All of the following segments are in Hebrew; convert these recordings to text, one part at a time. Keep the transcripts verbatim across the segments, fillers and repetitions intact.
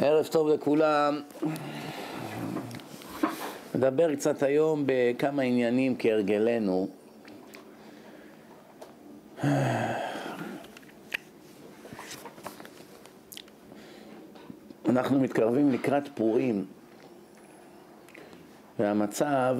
ערב טוב לכולם. נדבר קצת היום בכמה עניינים כהרגלנו. אנחנו מתקרבים לקראת פורים, והמצב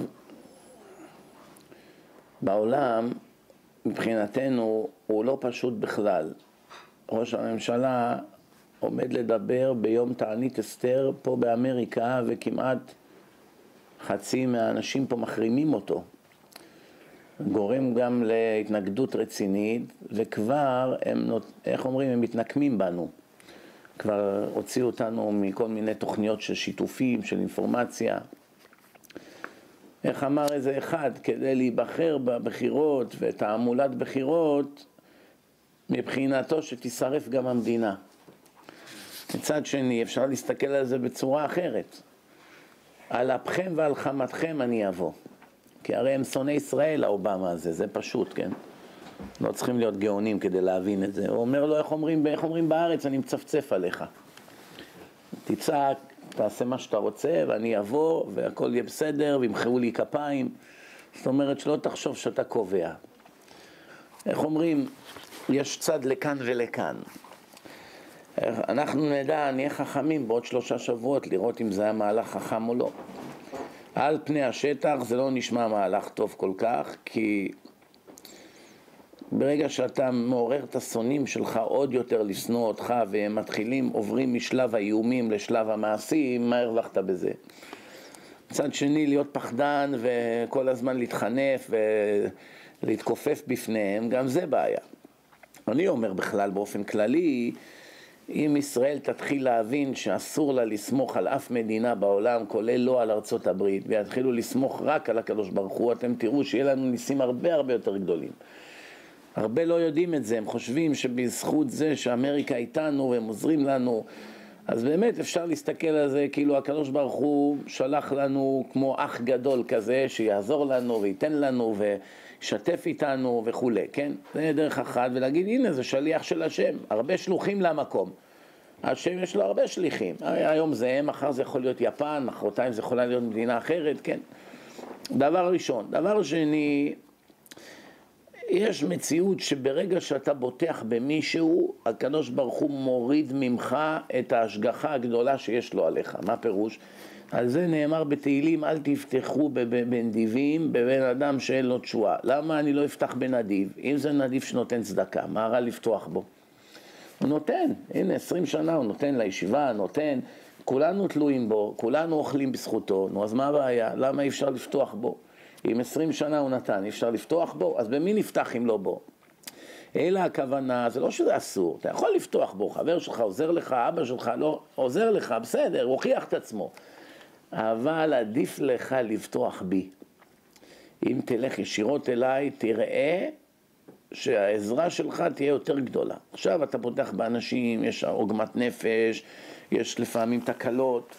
בעולם מבחינתנו הוא לא פשוט בכלל. ראש הממשלה עומד לדבר ביום תענית אסתר פה באמריקה, וכמעט חצי מהאנשים פה מחרימים אותו. גורם גם להתנגדות רצינית, וכבר הם, איך אומרים, הם מתנקמים בנו. כבר הוציאו אותנו מכל מיני תוכניות של שיתופים, של אינפורמציה. איך אמר איזה אחד, כדי להיבחר בבחירות ותעמולת בחירות, מבחינתו שתישרף גם המדינה. מצד שני, אפשר להסתכל על זה בצורה אחרת. על אפכם ועל חמתכם אני אבוא. כי הרי הם שונאי ישראל, האובמה הזה, זה פשוט, כן? לא צריכים להיות גאונים כדי להבין את זה. הוא אומר לו, איך אומרים, איך אומרים בארץ, אני מצפצף עליך. תצעק, תעשה מה שאתה רוצה, ואני אבוא, והכל יהיה בסדר, וימחאו לי כפיים. זאת אומרת, שלא תחשוב שאתה קובע. איך אומרים, יש צד לכאן ולכאן. אנחנו נדע, נהיה חכמים בעוד שלושה שבועות, לראות אם זה היה מהלך חכם או לא. על פני השטח זה לא נשמע מהלך טוב כל כך, כי ברגע שאתה מעורר את השונאים שלך עוד יותר לשנוא אותך, והם מתחילים, עוברים משלב האיומים לשלב המעשים, מה הרווחת בזה? מצד שני, להיות פחדן וכל הזמן להתחנף ולהתכופף בפניהם, גם זה בעיה. אני אומר בכלל באופן כללי, אם ישראל תתחיל להבין שאסור לה לסמוך על אף מדינה בעולם, כולל לא על ארצות הברית, ויתחילו לסמוך רק על הקדוש ברוך הוא, אתם תראו שיהיה לנו ניסים הרבה הרבה יותר גדולים. הרבה לא יודעים את זה, הם חושבים שבזכות זה שאמריקה איתנו והם עוזרים לנו, אז באמת אפשר להסתכל על זה כאילו הקדוש ברוך הוא שלח לנו כמו אח גדול כזה שיעזור לנו וייתן לנו וישתף איתנו וכו', כן? זה דרך אחת, ולהגיד הנה זה שליח של השם, הרבה שלוחים למקום. השם יש לו הרבה שליחים, היום זה הם, מחר זה יכול להיות יפן, מחרתיים זה יכולה להיות מדינה אחרת, כן? דבר ראשון. דבר שני, יש מציאות שברגע שאתה בוטח במישהו, הקדוש ברוך הוא מוריד ממך את ההשגחה הגדולה שיש לו עליך. מה פירוש? על זה נאמר בתהילים, אל תפתחו בנדיבים בבן אדם שאין לו תשועה. למה אני לא אפתח בנדיב? אם זה נדיב שנותן צדקה, מה רע לפתוח בו? הוא נותן, הנה עשרים שנה הוא נותן לישיבה, נותן, כולנו תלויים בו, כולנו אוכלים בזכותו, נו אז מה הבעיה? למה אי אפשר לפתוח בו? אם עשרים שנה הוא נתן, אי אפשר לפתוח בו, אז במי נפתח אם לא בו? אלא הכוונה, זה לא שזה אסור, אתה יכול לפתוח בו, חבר שלך עוזר לך, אבא שלך לא עוזר לך, בסדר, הוא הוכיח את עצמו. אבל עדיף לך לפתוח בי. אם תלך ישירות אליי, תראה שהעזרה שלך תהיה יותר גדולה. עכשיו אתה פותח באנשים, יש עוגמת נפש, יש לפעמים תקלות,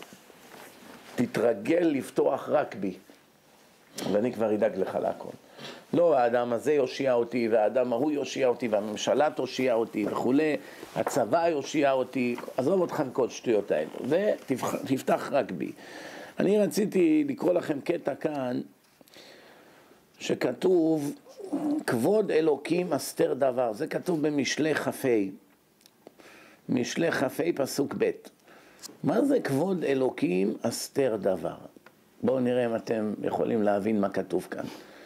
תתרגל לפתוח רק בי. ואני כבר אדאג לך להכל. לא, האדם הזה יושיע אותי, והאדם ההוא יושיע אותי, והממשלה תושיע אותי וכו', הצבא יושיע אותי, עזוב אותך מכל שטויות האלה, ותפתח רק בי. אני רציתי לקרוא לכם קטע כאן, שכתוב, כבוד אלוקים אסתר דבר, זה כתוב במשלי כ"ה, משלי כ"ה פסוק ב'. מה זה כבוד אלוקים אסתר דבר? בואו נראה אם אתם יכולים להבין מה כתוב כאן.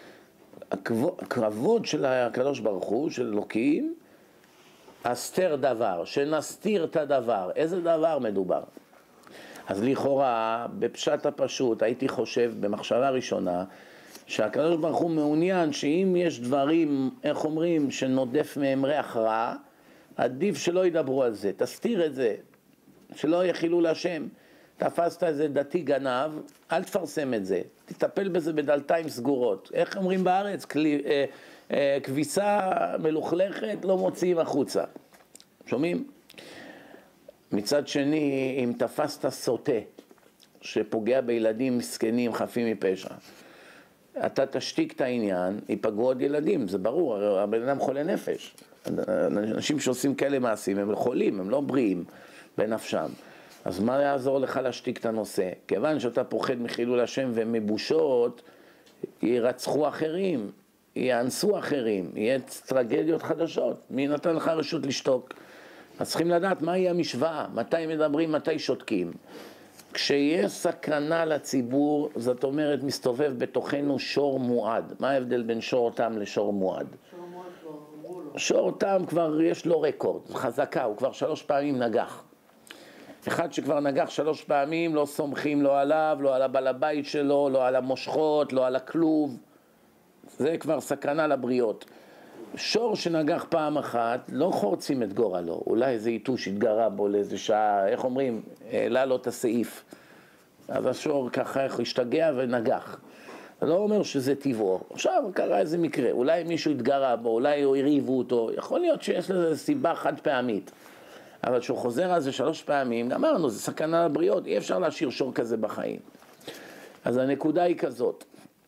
הכבוד של הקדוש ברוך הוא, של אלוקים, אסתר דבר, שנסתיר את הדבר. איזה דבר מדובר? אז לכאורה, בפשט הפשוט, הייתי חושב במחשבה ראשונה, שהקדוש ברוך הוא מעוניין שאם יש דברים, איך אומרים, שנודף מהם ריח רע, עדיף שלא ידברו על זה, תסתיר את זה, שלא יחילו להשם. תפסת איזה דתי גנב, אל תפרסם את זה, תטפל בזה בדלתיים סגורות. איך אומרים בארץ? כלי, אה, אה, כביסה מלוכלכת לא מוציאים החוצה. שומעים? מצד שני, אם תפסת סוטה שפוגע בילדים מסכנים חפים מפשע, אתה תשתיק את העניין, ייפגעו עוד ילדים, זה ברור, הבן אדם חולה נפש. אנשים שעושים כאלה מעשים הם חולים, הם לא בריאים בנפשם. אז מה יעזור לך להשתיק את הנושא? כיוון שאתה פוחד מחילול השם ומבושות, ירצחו אחרים, יאנסו אחרים, יהיה טרגדיות חדשות. מי נתן לך רשות לשתוק? אז צריכים לדעת מהי המשוואה, מתי מדברים, מתי שותקים. כשיש סכנה לציבור, זאת אומרת, מסתובב בתוכנו שור מועד. מה ההבדל בין שור תם לשור מועד? שור מועד כבר אמרו לו. שור תם כבר יש לו רקורד, חזקה, הוא כבר שלוש פעמים נגח. אחד שכבר נגח שלוש פעמים, לא סומכים לא עליו, לא על הבעל הבית שלו, לא על המושכות, לא על הכלוב. זה כבר סכנה לבריות. שור שנגח פעם אחת, לא חורצים את גורלו. אולי איזה איתוש התגרה בו לאיזה שעה, איך אומרים, העלה לו את הסעיף. אז השור ככה השתגע ונגח. זה לא אומר שזה טבעו. עכשיו קרה איזה מקרה, אולי מישהו התגרה בו, אולי הריבו אותו. יכול להיות שיש לזה סיבה חד פעמית. אבל כשהוא חוזר על זה שלוש פעמים, אמרנו, זה סכנה לבריות, אי אפשר להשאיר שור כזה בחיים. אז הנקודה היא כזאת.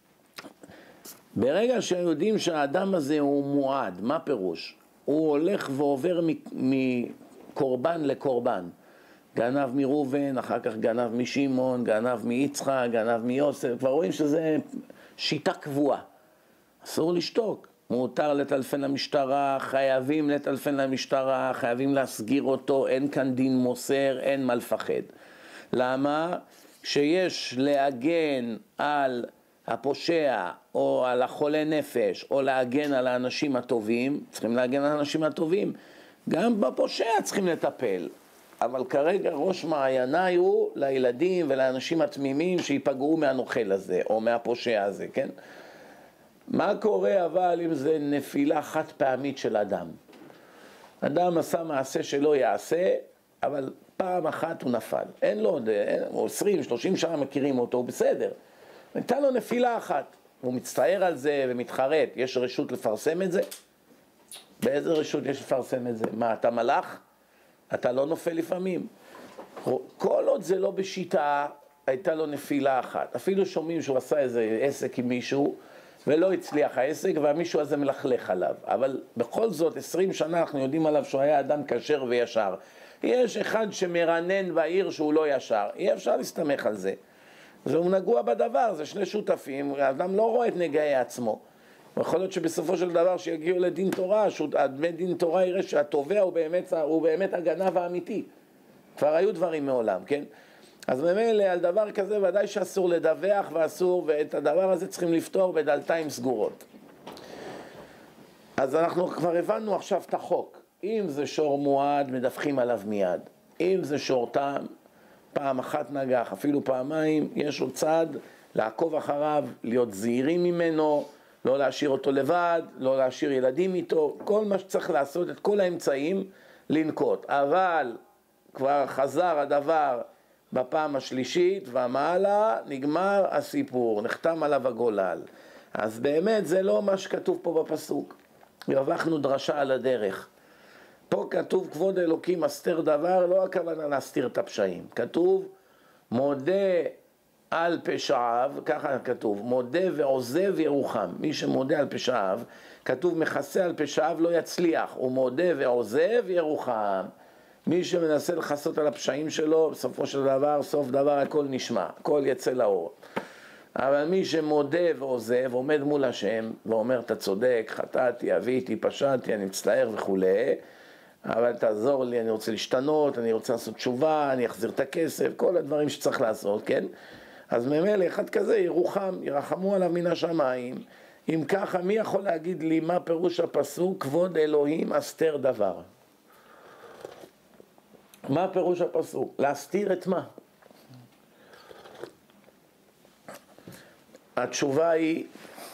ברגע שיודעים שהאדם הזה הוא מועד, מה פירוש? הוא הולך ועובר מקורבן לקורבן. גנב מראובן, אחר כך גנב משמעון, גנב מיצחק, גנב מיוסף. כבר רואים שזה שיטה קבועה. אסור לשתוק. מותר לטלפן למשטרה, חייבים לטלפן למשטרה, חייבים להסגיר אותו, אין כאן דין מוסר, אין מה לפחד. למה? שיש להגן על הפושע או על החולה נפש או להגן על האנשים הטובים, צריכים להגן על האנשים הטובים. גם בפושע צריכים לטפל. אבל כרגע ראש מעייניי הוא לילדים ולאנשים התמימים שיפגעו מהנוכל הזה או מהפושע הזה, כן? מה קורה אבל אם זה נפילה חד פעמית של אדם? אדם עשה מעשה שלא יעשה, אבל פעם אחת הוא נפל. אין לו עוד, עשרים שלושים שנה מכירים אותו, הוא בסדר. הייתה לו נפילה אחת, הוא מצטער על זה ומתחרט. יש רשות לפרסם את זה? באיזה רשות יש לפרסם את זה? מה, אתה מלאך? אתה לא נופל לפעמים. כל עוד זה לא בשיטה, הייתה לו נפילה אחת. אפילו שומעים שהוא עשה איזה עסק עם מישהו, ולא הצליח העסק, והמישהו הזה מלכלך עליו. אבל בכל זאת, עשרים שנה אנחנו יודעים עליו שהוא היה אדם כשר וישר. יש אחד שמרנן בעיר שהוא לא ישר. אי אפשר להסתמך על זה. והוא נגוע בדבר, זה שני שותפים, האדם לא רואה את נגעי עצמו. יכול להיות שבסופו של דבר שיגיעו לדין תורה, שהדמי דין תורה יראה שהתובע הוא באמת, הוא באמת הגנב האמיתי. כבר היו דברים מעולם, כן? אז ממילא על דבר כזה ודאי שאסור לדווח ואסור, ואת הדבר הזה צריכים לפתור בדלתיים סגורות. אז אנחנו כבר הבנו עכשיו את החוק. אם זה שור מועד, מדווחים עליו מיד. אם זה שור תם, פעם אחת נגח, אפילו פעמיים, יש לו צד לעקוב אחריו, להיות זהירים ממנו, לא להשאיר אותו לבד, לא להשאיר ילדים איתו, כל מה שצריך לעשות, את כל האמצעים לנקוט. אבל כבר חזר הדבר בפעם השלישית ומעלה, נגמר הסיפור, נחתם עליו הגולל. אז באמת זה לא מה שכתוב פה בפסוק. הרווחנו דרשה על הדרך. פה כתוב כבוד אלוקים אסתר דבר, לא הכוונה להסתיר את הפשעים. כתוב מודה על פשעיו, ככה כתוב, מודה ועוזב ירוחם. מי שמודה על פשעיו, כתוב מכסה על פשעיו לא יצליח, הוא מודה ועוזב ירוחם. מי שמנסה לחסות על הפשעים שלו, בסופו של דבר, סוף דבר הכל נשמע, הכל יצא לאור. אבל מי שמודה ועוזב, עומד מול השם ואומר, אתה צודק, חטאתי, אביתי, פשעתי, אני מצטער וכו', אבל תעזור לי, אני רוצה להשתנות, אני רוצה לעשות תשובה, אני אחזיר את הכסף, כל הדברים שצריך לעשות, כן? אז ממילא אחד כזה ירוחם, ירחמו עליו מן השמיים. אם ככה, מי יכול להגיד לי מה פירוש הפסוק, כבוד אלוהים אסתר דבר? מה פירוש הפסוק? להסתיר את מה? התשובה היא,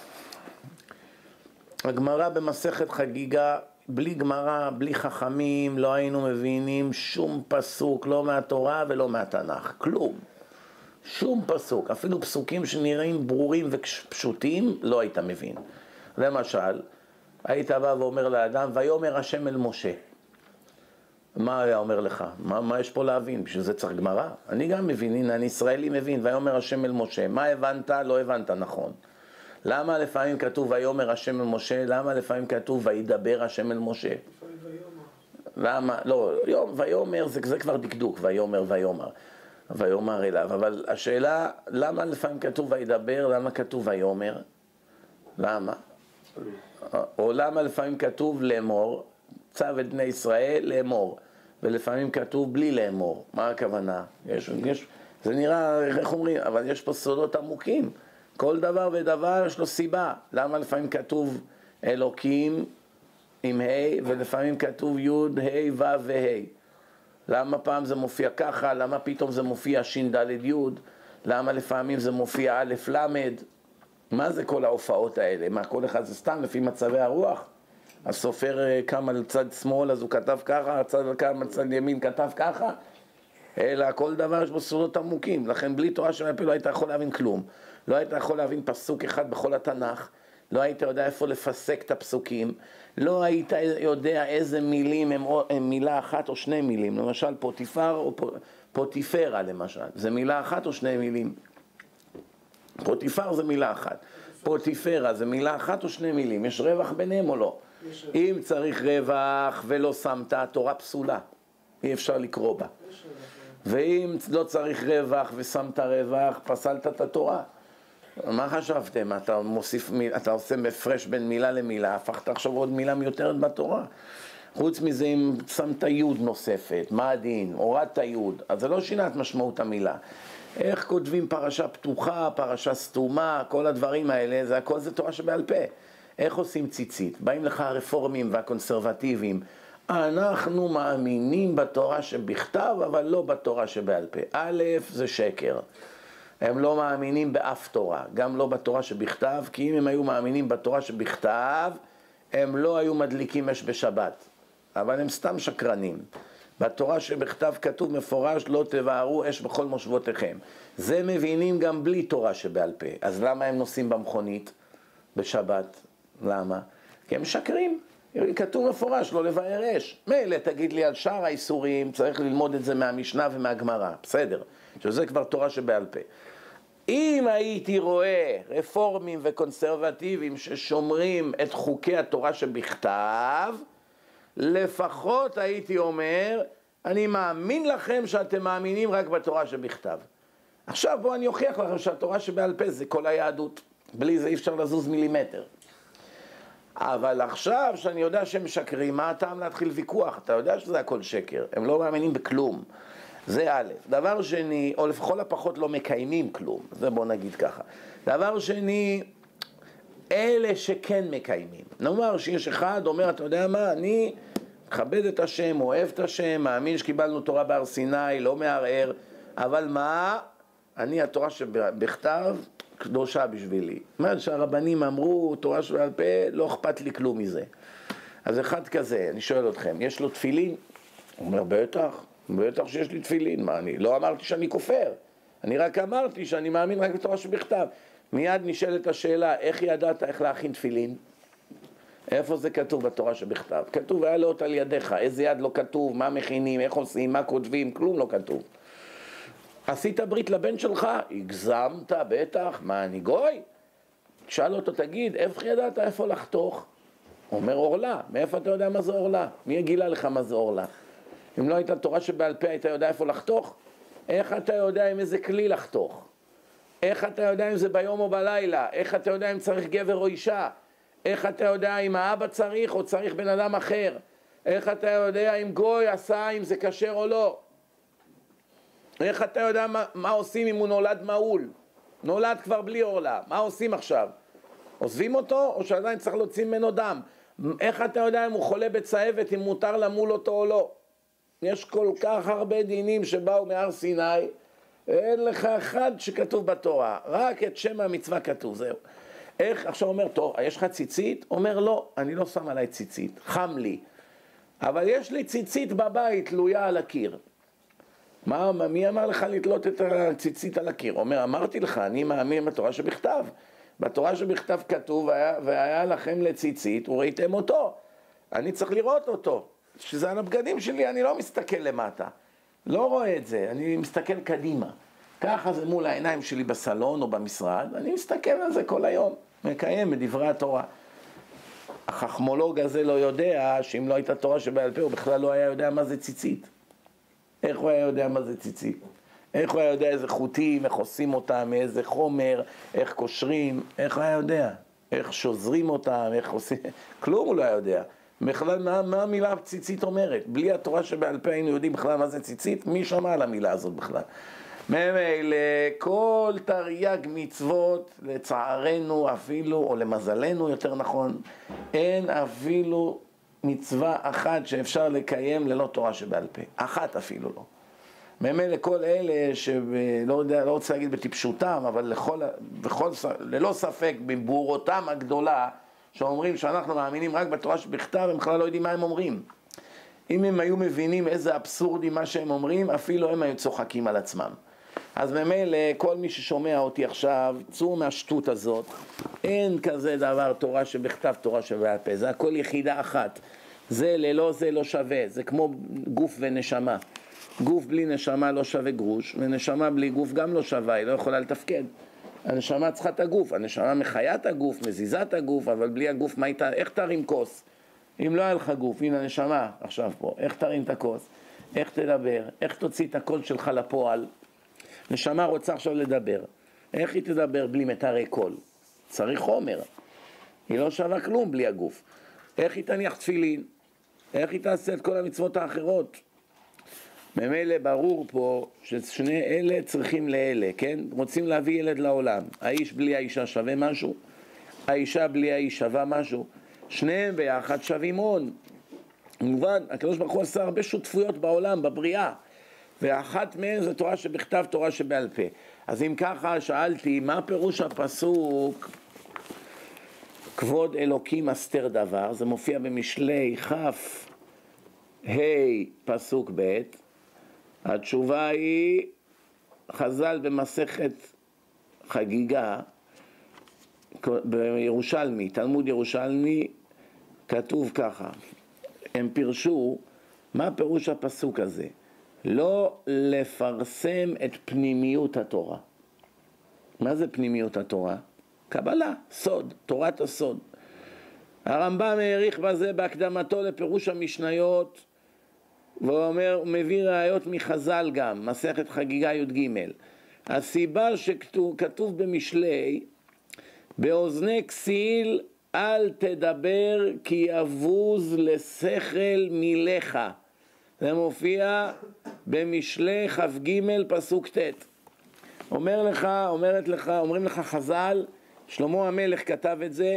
הגמרא במסכת חגיגה, בלי גמרא, בלי חכמים, לא היינו מבינים שום פסוק, לא מהתורה ולא מהתנ"ך, כלום. שום פסוק, אפילו פסוקים שנראים ברורים ופשוטים, לא היית מבין. למשל, היית בא ואומר לאדם, ויאמר השם אל משה. מה היה אומר לך? מה, מה יש פה להבין? בשביל זה צריך גמרא? אני גם מבין, הנה, אני ישראלי מבין, ויאמר השם אל משה. מה הבנת? לא הבנת נכון. למה לפעמים כתוב ויאמר השם אל משה? למה לפעמים כתוב וידבר השם אל משה? למה? לא, יום, ויאמר זה, זה כבר דקדוק, ויאמר ויאמר. ויאמר אליו, אבל השאלה, למה לפעמים כתוב וידבר, למה כתוב ויאמר? למה? או למה לפעמים כתוב לאמור, צו את בני ישראל לאמור, ולפעמים כתוב בלי לאמור, מה הכוונה? יש, יש, זה נראה, איך אומרים, אבל יש פה סודות עמוקים, כל דבר ודבר יש לו סיבה, למה לפעמים כתוב אלוקים עם ה' ולפעמים כתוב י' ה' ו' וה', למה פעם זה מופיע ככה, למה פתאום זה מופיע שין ד' י', למה לפעמים זה מופיע א' למד, מה זה כל ההופעות האלה? מה, כל אחד זה סתם לפי מצבי הרוח? הסופר קם על צד שמאל אז הוא כתב ככה, הצד קם על צד ימין כתב ככה, אלא כל דבר יש בו סודות עמוקים, לכן בלי תורה של הפה לא היית יכול להבין כלום, לא היית יכול להבין פסוק אחד בכל התנ"ך, לא היית יודע איפה לפסק את הפסוקים, לא היית יודע איזה מילים הם, הם מילה אחת או שני מילים, למשל פוטיפר או פוטיפרה למשל, זה מילה אחת או שני מילים? פוטיפר זה מילה אחת, פוטיפרה זה מילה אחת או שני מילים, יש רווח ביניהם או לא? אם צריך רווח ולא שמת, התורה פסולה, אי אפשר לקרוא בה. ואם לא צריך רווח ושמת רווח, פסלת את התורה. מה חשבתם? אתה מוסיף, אתה עושה מפרש בין מילה למילה, הפכת עכשיו עוד מילה מיותרת בתורה. חוץ מזה אם שמת יוד נוספת, מה הדין, הורדת יוד, אז זה לא שינה את משמעות המילה. איך כותבים פרשה פתוחה, פרשה סתומה, כל הדברים האלה, זה הכל זה תורה שבעל פה. איך עושים ציצית? באים לך הרפורמים והקונסרבטיביים, אנחנו מאמינים בתורה שבכתב, אבל לא בתורה שבעל פה. א', זה שקר. הם לא מאמינים באף תורה, גם לא בתורה שבכתב, כי אם הם היו מאמינים בתורה שבכתב, הם לא היו מדליקים אש בשבת. אבל הם סתם שקרנים. בתורה שבכתב כתוב מפורש, לא תבערו אש בכל מושבותיכם. זה מבינים גם בלי תורה שבעל פה. אז למה הם נוסעים במכונית בשבת? למה? כי הם שקרים. כתוב מפורש, לא לבער אש. מילא תגיד לי על שאר האיסורים, צריך ללמוד את זה מהמשנה ומהגמרא. בסדר, שזה כבר תורה שבעל פה. אם הייתי רואה רפורמים וקונסרבטיבים ששומרים את חוקי התורה שבכתב, לפחות הייתי אומר, אני מאמין לכם שאתם מאמינים רק בתורה שבכתב. עכשיו בואו אני אוכיח לכם שהתורה שבעל פה זה כל היהדות. בלי זה אי אפשר לזוז מילימטר. אבל עכשיו שאני יודע שהם משקרים, מה הטעם להתחיל ויכוח? אתה יודע שזה הכל שקר. הם לא מאמינים בכלום. זה א'. דבר שני, או לפחות הפחות לא מקיימים כלום. זה בוא נגיד ככה. דבר שני, אלה שכן מקיימים. נאמר שיש אחד אומר, אתה יודע מה, אני מכבד את השם, אוהב את השם, מאמין שקיבלנו תורה בהר סיני, לא מערער, אבל מה? אני התורה שבכתב קדושה בשבילי. מה שהרבנים אמרו, תורה שבעל פה, לא אכפת לי כלום מזה. אז אחד כזה, אני שואל אתכם, יש לו תפילין? הוא אומר, בטח, בטח שיש לי תפילין. מה, אני לא אמרתי שאני כופר. אני רק אמרתי שאני מאמין רק בתורה שבכתב. מיד נשאלת השאלה, איך ידעת איך להכין תפילין? איפה זה כתוב בתורה שבכתב? כתוב, היה לאות על ידיך, איזה יד לא כתוב, מה מכינים, איך עושים, מה כותבים, כלום לא כתוב. עשית ברית לבן שלך? הגזמת, בטח, מה אני גוי? שאל אותו, תגיד, איך ידעת איפה לחתוך? הוא אומר, אורלה, מאיפה אתה יודע מה זה אורלה? מי יגילה לך מה זה אורלה? אם לא הייתה תורה שבעל פה, היית יודע איפה לחתוך? איך אתה יודע עם איזה כלי לחתוך? איך אתה יודע אם זה ביום או בלילה? איך אתה יודע אם צריך גבר או אישה? איך אתה יודע אם האבא צריך או צריך בן אדם אחר? איך אתה יודע אם גוי עשה, אם זה כשר או לא? איך אתה יודע מה, מה עושים אם הוא נולד מעול? נולד כבר בלי אורלה, מה עושים עכשיו? עוזבים אותו או שעדיין צריך להוציא ממנו דם? איך אתה יודע אם הוא חולה בצהבת, אם מותר למול אותו או לא? יש כל כך הרבה דינים שבאו מהר סיני, אין לך אחד שכתוב בתורה, רק את שם המצווה כתוב, זהו. איך, עכשיו אומר, טוב, יש לך ציצית? אומר, לא, אני לא שם עליי ציצית, חם לי. אבל יש לי ציצית בבית, תלויה על הקיר. מה, מי אמר לך לתלות את הציצית על הקיר? אומר, אמרתי לך, אני מאמין בתורה שבכתב. בתורה שבכתב כתוב, והיה, והיה לכם לציצית, וראיתם אותו. אני צריך לראות אותו. שזה על הבגדים שלי, אני לא מסתכל למטה. לא רואה את זה, אני מסתכל קדימה. ככה זה מול העיניים שלי בסלון או במשרד, אני מסתכל על זה כל היום, מקיים בדברי התורה. החכמולוג הזה לא יודע שאם לא הייתה תורה שבעל פה הוא בכלל לא היה יודע מה זה ציצית. איך הוא היה יודע מה זה ציצית? איך הוא היה יודע איזה חוטים, איך עושים אותם, מאיזה חומר, איך קושרים, איך הוא היה יודע? איך שוזרים אותם, איך עושים... כלום הוא לא היה יודע. בכלל, מה, מה המילה ציצית אומרת? בלי התורה שבעל פה היינו יודעים בכלל מה זה ציצית, מי שמע על המילה הזאת בכלל? ממילא כל תרי"ג מצוות, לצערנו אפילו, או למזלנו יותר נכון, אין אפילו מצווה אחת שאפשר לקיים ללא תורה שבעל פה. אחת אפילו לא. ממילא כל אלה שלא יודע, לא רוצה להגיד בטיפשותם, אבל לכל, בכל, ללא ספק בבורותם הגדולה, שאומרים שאנחנו מאמינים רק בתורה שבכתב, הם בכלל לא יודעים מה הם אומרים. אם הם היו מבינים איזה אבסורדי מה שהם אומרים, אפילו הם היו צוחקים על עצמם. אז ממילא כל מי ששומע אותי עכשיו, צאו מהשטות הזאת, אין כזה דבר תורה שבכתב, תורה שבעל פה, זה הכל יחידה אחת. זה ללא זה לא שווה, זה כמו גוף ונשמה. גוף בלי נשמה לא שווה גרוש, ונשמה בלי גוף גם לא שווה, היא לא יכולה לתפקד. הנשמה צריכה את הגוף, הנשמה מחיה את הגוף, מזיזה את הגוף, אבל בלי הגוף, מה איתה? איך תרים כוס? אם לא היה לך גוף, הנה הנשמה עכשיו פה, איך תרים את הכוס? איך תדבר? איך תוציא את הקול שלך לפועל? נשמה רוצה עכשיו לדבר. איך היא תדבר בלי מתארי קול? צריך חומר. היא לא שווה כלום בלי הגוף. איך היא תניח תפילין? איך היא תעשה את כל המצוות האחרות? ממילא ברור פה ששני אלה צריכים לאלה, כן? רוצים להביא ילד לעולם. האיש בלי האישה שווה משהו? האישה בלי האיש שווה משהו? שניהם ביחד שווים הון. מובן, הקדוש ברוך הוא עשה הרבה שותפויות בעולם, בבריאה. ואחת מהן זה תורה שבכתב, תורה שבעל פה. אז אם ככה שאלתי, מה פירוש הפסוק כבוד אלוקים אסתר דבר? זה מופיע במשלי כף ה' פסוק ב'. התשובה היא, חז"ל במסכת חגיגה, בירושלמי, תלמוד ירושלמי, כתוב ככה, הם פירשו, מה פירוש הפסוק הזה? לא לפרסם את פנימיות התורה. מה זה פנימיות התורה? קבלה, סוד, תורת הסוד. הרמב"ם העריך בזה בהקדמתו לפירוש המשניות, והוא אומר, הוא מביא ראיות מחז"ל גם, מסכת חגיגה י"ג. הסיבה שכתוב במשלי, באוזני כסיל אל תדבר כי יבוז לשכל מילך. זה מופיע במשלי כ"ג פסוק ט'. אומר לך, אומרת לך, אומרים לך חז"ל, שלמה המלך כתב את זה,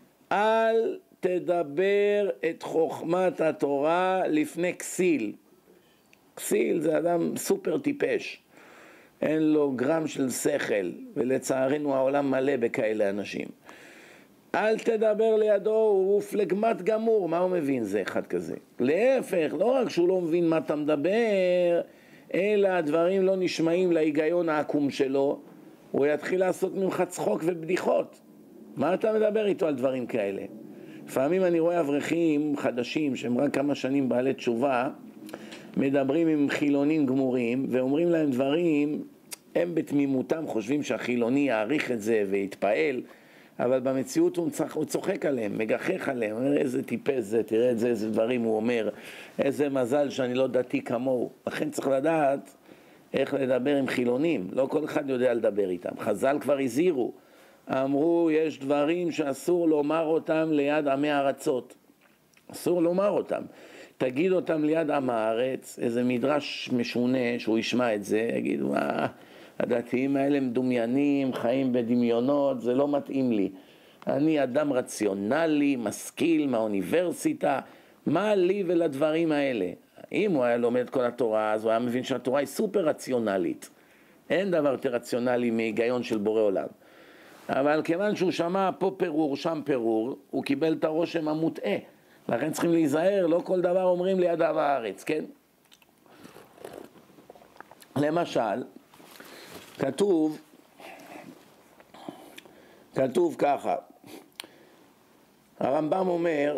אל תדבר את חוכמת התורה לפני כסיל. כסיל זה אדם סופר טיפש, אין לו גרם של שכל, ולצערנו העולם מלא בכאלה אנשים. אל תדבר לידו, הוא פלגמט גמור. מה הוא מבין זה אחד כזה? להפך, לא רק שהוא לא מבין מה אתה מדבר, אלא הדברים לא נשמעים להיגיון העקום שלו, הוא יתחיל לעשות ממך צחוק ובדיחות. מה אתה מדבר איתו על דברים כאלה? לפעמים אני רואה אברכים חדשים שהם רק כמה שנים בעלי תשובה, מדברים עם חילונים גמורים ואומרים להם דברים, הם בתמימותם חושבים שהחילוני יעריך את זה ויתפעל, אבל במציאות הוא, צח, הוא צוחק עליהם, מגחך עליהם, אומר איזה טיפס זה, תראה את זה, איזה דברים הוא אומר, איזה מזל שאני לא דתי כמוהו. לכן צריך לדעת איך לדבר עם חילונים, לא כל אחד יודע לדבר איתם. חז"ל כבר הזהירו, אמרו יש דברים שאסור לומר אותם ליד עמי הארצות, אסור לומר אותם. תגיד אותם ליד עם הארץ, איזה מדרש משונה שהוא ישמע את זה, יגיד מה... הדתיים האלה מדומיינים, חיים בדמיונות, זה לא מתאים לי. אני אדם רציונלי, משכיל מהאוניברסיטה, מה לי ולדברים האלה? אם הוא היה לומד את כל התורה, אז הוא היה מבין שהתורה היא סופר רציונלית. אין דבר יותר רציונלי מהיגיון של בורא עולם. אבל כיוון שהוא שמע פה פירור, שם פירור, הוא קיבל את הרושם המוטעה. לכן צריכים להיזהר, לא כל דבר אומרים ליד עם הארץ, כן? למשל, כתוב, כתוב ככה, הרמב"ם אומר,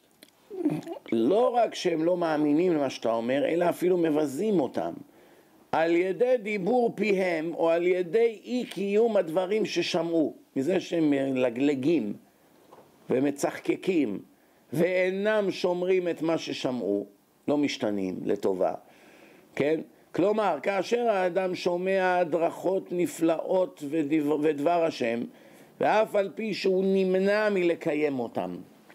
לא רק שהם לא מאמינים למה שאתה אומר, אלא אפילו מבזים אותם, על ידי דיבור פיהם, או על ידי אי קיום הדברים ששמעו, מזה שהם מלגלגים ומצחקקים, ואינם שומרים את מה ששמעו, לא משתנים לטובה, כן? כלומר, כאשר האדם שומע הדרכות נפלאות ודבר, ודבר השם, ואף על פי שהוא נמנע מלקיים אותם,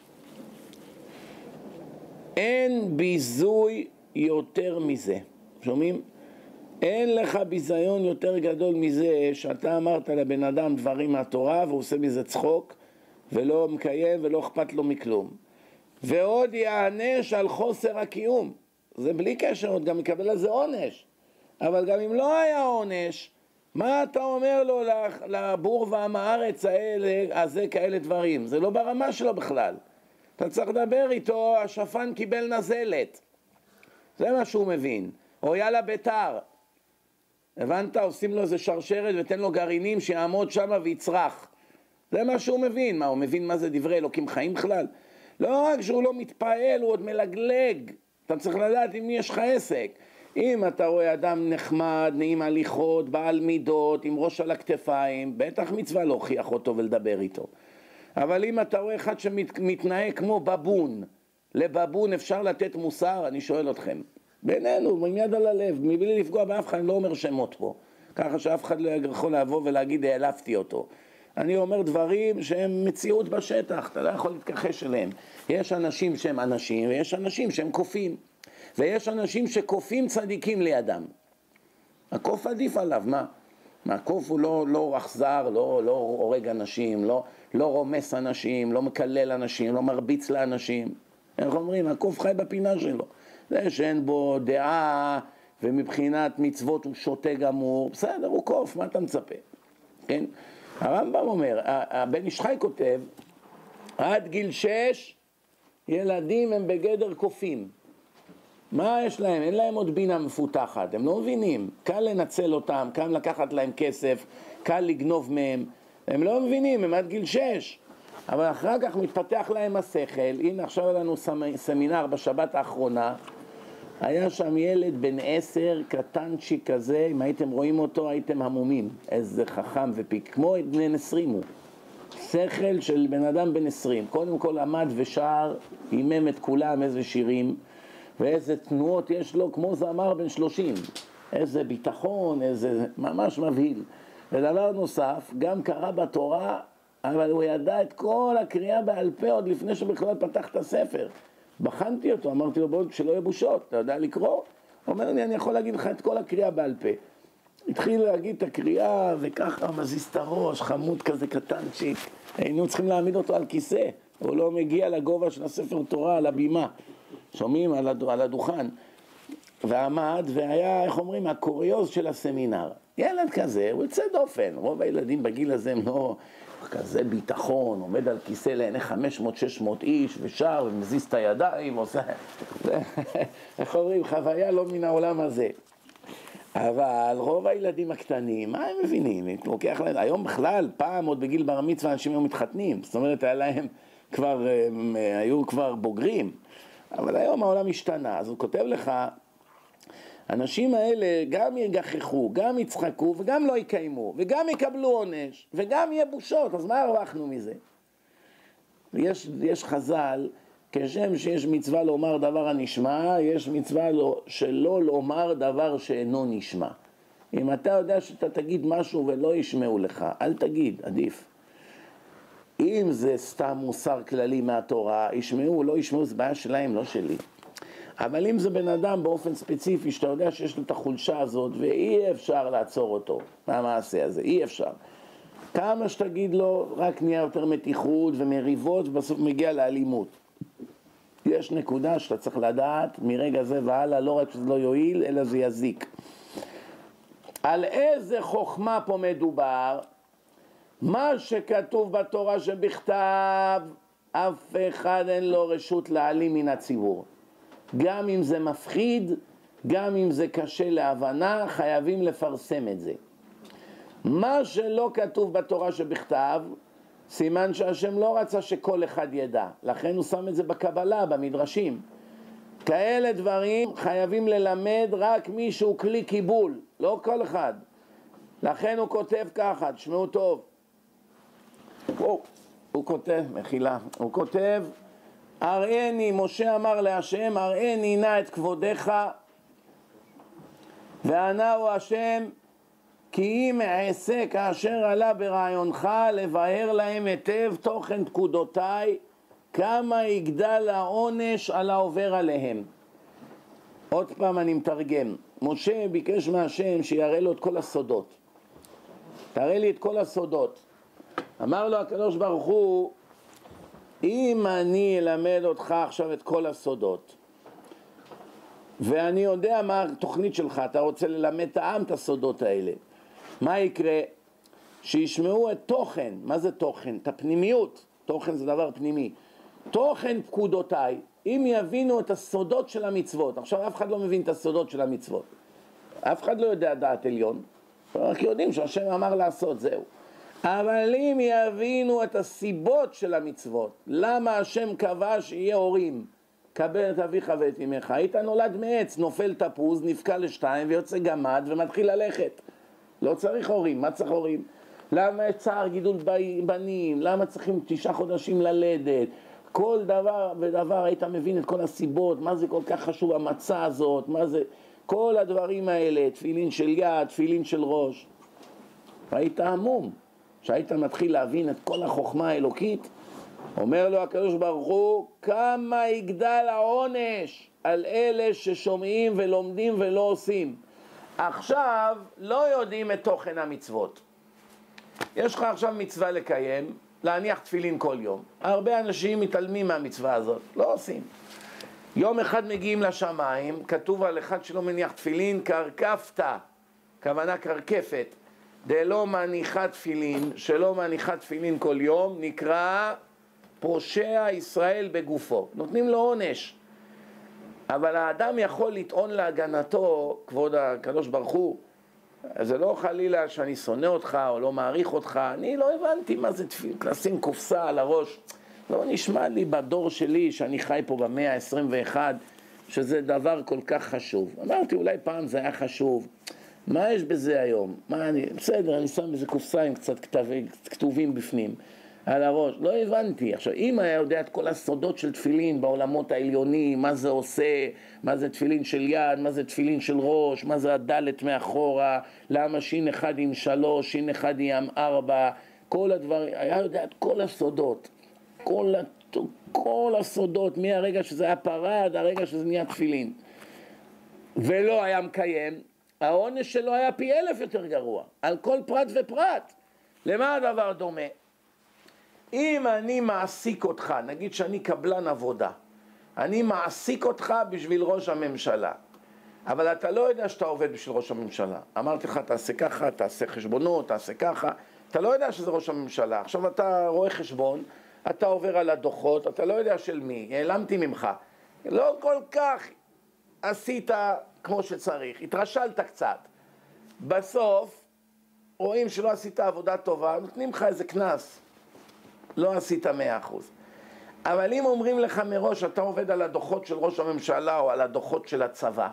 אין ביזוי יותר מזה. שומעים? אין לך ביזיון יותר גדול מזה שאתה אמרת לבן אדם דברים מהתורה והוא עושה מזה צחוק ולא מקיים ולא אכפת לו מכלום, ועוד יענש על חוסר הקיום. זה בלי קשר, עוד גם מקבל על זה עונש. אבל גם אם לא היה עונש, מה אתה אומר לו לבור ועם הארץ האלה, הזה כאלה דברים? זה לא ברמה שלו בכלל. אתה צריך לדבר איתו, השפן קיבל נזלת. זה מה שהוא מבין. או יאללה ביתר. הבנת? עושים לו איזה שרשרת ותן לו גרעינים שיעמוד שם ויצרח. זה מה שהוא מבין. מה, הוא מבין מה זה דברי אלוקים חיים בכלל? לא רק שהוא לא מתפעל, הוא עוד מלגלג. אתה צריך לדעת עם מי יש לך עסק. אם אתה רואה אדם נחמד, נעים הליכות, בעל מידות, עם ראש על הכתפיים, בטח מצווה להוכיח אותו ולדבר איתו. אבל אם אתה רואה אחד שמתנהג כמו בבון, לבבון אפשר לתת מוסר? אני שואל אתכם. בינינו, עם יד על הלב, מבלי לפגוע באף אחד, אני לא אומר שמות פה. ככה שאף אחד לא יכול לבוא ולהגיד, העלפתי אותו. אני אומר דברים שהם מציאות בשטח, אתה לא יכול להתכחש אליהם. יש אנשים שהם אנשים, ויש אנשים שהם קופים. ויש אנשים שקופים צדיקים לידם. הקוף עדיף עליו, מה? מה, הקוף הוא לא, לא אכזר, לא, לא הורג אנשים, לא, לא רומס אנשים, לא מקלל אנשים, לא מרביץ לאנשים. איך אומרים? הקוף חי בפינה שלו. זה שאין בו דעה, ומבחינת מצוות הוא שוטה גמור, בסדר, הוא קוף, מה אתה מצפה? כן? הרמב"ם אומר, הבן איש חי כותב, עד גיל שש, ילדים הם בגדר קופים. מה יש להם? אין להם עוד בינה מפותחת, הם לא מבינים. קל לנצל אותם, קל לקחת להם כסף, קל לגנוב מהם. הם לא מבינים, הם עד גיל שש. אבל אחר כך מתפתח להם השכל. הנה עכשיו היה לנו סמינר בשבת האחרונה. היה שם ילד בן עשר, קטנצ'י כזה, אם הייתם רואים אותו הייתם המומים. איזה חכם ופיק, כמו בן עשרים הוא. שכל של בן אדם בן עשרים. קודם כל עמד ושר, הימם את כולם איזה שירים. ואיזה תנועות יש לו כמו זמר בן שלושים, איזה ביטחון, איזה ממש מבהיל. ודבר נוסף, גם קרא בתורה, אבל הוא ידע את כל הקריאה בעל פה עוד לפני שבכלל פתח את הספר. בחנתי אותו, אמרתי לו בואו שלא יהיה בושות, אתה יודע לקרוא? הוא אומר לי אני יכול להגיד לך את כל הקריאה בעל פה. התחיל להגיד את הקריאה וככה מזיז את הראש, חמוד כזה קטנצ'יק, היינו צריכים להעמיד אותו על כיסא, הוא לא מגיע לגובה של הספר תורה על הבימה. שומעים על הדוכן, ועמד והיה, איך אומרים, הקוריוז של הסמינר. ילד כזה, הוא יוצא דופן. רוב הילדים בגיל הזה הם לא כזה ביטחון, עומד על כיסא לעיני חמש מאות שש מאות איש, ושר ומזיז את הידיים, עושה, איך אומרים, חוויה לא מן העולם הזה. אבל רוב הילדים הקטנים, מה הם מבינים? לוקח להם, היום בכלל, פעם עוד בגיל בר מצווה אנשים היו מתחתנים, זאת אומרת, היה להם כבר, הם היו כבר בוגרים. אבל היום העולם השתנה, אז הוא כותב לך, אנשים האלה גם יגחכו, גם יצחקו וגם לא יקיימו, וגם יקבלו עונש, וגם יהיה בושות, אז מה הרווחנו מזה? יש, יש חז"ל, כשם שיש מצווה לומר דבר הנשמע, יש מצווה לא, שלא לומר דבר שאינו נשמע. אם אתה יודע שאתה תגיד משהו ולא ישמעו לך, אל תגיד, עדיף. אם זה סתם מוסר כללי מהתורה, ישמעו, לא ישמעו, זה בעיה שלהם, לא שלי. אבל אם זה בן אדם באופן ספציפי, שאתה יודע שיש לו את החולשה הזאת, ואי אפשר לעצור אותו, מהמעשה הזה, אי אפשר. כמה שתגיד לו, רק נהיה יותר מתיחות ומריבות, ובסוף מגיע לאלימות. יש נקודה שאתה צריך לדעת, מרגע זה והלאה, לא רק שזה לא יועיל, אלא זה יזיק. על איזה חוכמה פה מדובר? מה שכתוב בתורה שבכתב, אף אחד אין לו רשות להעלים מן הציבור. גם אם זה מפחיד, גם אם זה קשה להבנה, חייבים לפרסם את זה. מה שלא כתוב בתורה שבכתב, סימן שהשם לא רצה שכל אחד ידע. לכן הוא שם את זה בקבלה, במדרשים. כאלה דברים חייבים ללמד רק מי שהוא כלי קיבול, לא כל אחד. לכן הוא כותב ככה, תשמעו טוב. הוא, הוא כותב, מחילה, הוא כותב, הראני, משה אמר להשם, הראני נא את כבודך, וענהו השם, כי אם אעשה כאשר עלה ברעיונך, לבאר להם היטב תוכן פקודותיי, כמה יגדל העונש על העובר עליהם. עוד פעם אני מתרגם. משה ביקש מהשם שיראה לו את כל הסודות. תראה לי את כל הסודות. אמר לו הקדוש ברוך הוא, אם אני אלמד אותך עכשיו את כל הסודות, ואני יודע מה התוכנית שלך, אתה רוצה ללמד את העם את הסודות האלה, מה יקרה? שישמעו את תוכן. מה זה תוכן? את הפנימיות. תוכן זה דבר פנימי. תוכן פקודותיי, אם יבינו את הסודות של המצוות. עכשיו אף אחד לא מבין את הסודות של המצוות, אף אחד לא יודע דעת עליון, רק יודעים שהשם אמר לעשות, זהו. אבל אם יבינו את הסיבות של המצוות, למה השם קבע שיהיה הורים, קבל את אביך ואת אמך, היית נולד מעץ, נופל תפוז, נפקע לשתיים ויוצא גמד ומתחיל ללכת, לא צריך הורים. מה צריך הורים? למה צער גידול בנים? למה צריכים תשעה חודשים ללדת? כל דבר ודבר היית מבין את כל הסיבות, מה זה כל כך חשוב המצה הזאת, מה זה כל הדברים האלה, תפילין של יד, תפילין של ראש. היית עמום, שהיית מתחיל להבין את כל החוכמה האלוקית. אומר לו הקדוש ברוך הוא, כמה יגדל העונש על אלה ששומעים ולומדים ולא עושים. עכשיו לא יודעים את תוכן המצוות. יש לך עכשיו מצווה לקיים, להניח תפילין כל יום. הרבה אנשים מתעלמים מהמצווה הזאת, לא עושים. יום אחד מגיעים לשמיים, כתוב על אחד שלא מניח תפילין, קרקפת, כוונה קרקפת, דלא מניחה תפילין, שלא מניחה תפילין כל יום, נקרא פושע ישראל בגופו. נותנים לו עונש. אבל האדם יכול לטעון להגנתו, כבוד הקדוש ברוך הוא, זה לא חלילה שאני שונא אותך או לא מעריך אותך, אני לא הבנתי מה זה תפיל, לשים קופסה על הראש, לא נשמע לי בדור שלי שאני חי פה במאה ה-עשרים ואחת שזה דבר כל כך חשוב. אמרתי אולי פעם זה היה חשוב, מה יש בזה היום? מה אני, בסדר, אני שם איזה קופסה עם קצת כתבים, כתובים בפנים על הראש, לא הבנתי. עכשיו אם היה יודע את כל הסודות של תפילין בעולמות העליונים, מה זה עושה, מה זה תפילין של יד, מה זה תפילין של ראש, מה זה הדלת מאחורה, למה שין אחד עם שלוש, שין אחד עם ארבע, כל הדברים, היה יודע את כל הסודות, כל, כל הסודות, מהרגע שזה היה פרה עד הרגע שזה נהיה תפילין, ולא היה מקיים, העונש שלו היה פי אלף יותר גרוע, על כל פרט ופרט. למה הדבר דומה? אם אני מעסיק אותך, נגיד שאני קבלן עבודה, אני מעסיק אותך בשביל ראש הממשלה, אבל אתה לא יודע שאתה עובד בשביל ראש הממשלה. אמרתי לך, תעשה ככה, תעשה חשבונות, תעשה ככה, אתה לא יודע שזה ראש הממשלה. עכשיו אתה רואה חשבון, אתה עובר על הדוחות, אתה לא יודע של מי, העלמתי ממך. לא כל כך עשית כמו שצריך, התרשלת קצת. בסוף, רואים שלא עשית עבודה טובה, נותנים לך איזה כנס. לא עשית מאה אחוז. אבל אם אומרים לך מראש, אתה עובד על הדוחות של ראש הממשלה או על הדוחות של הצבא,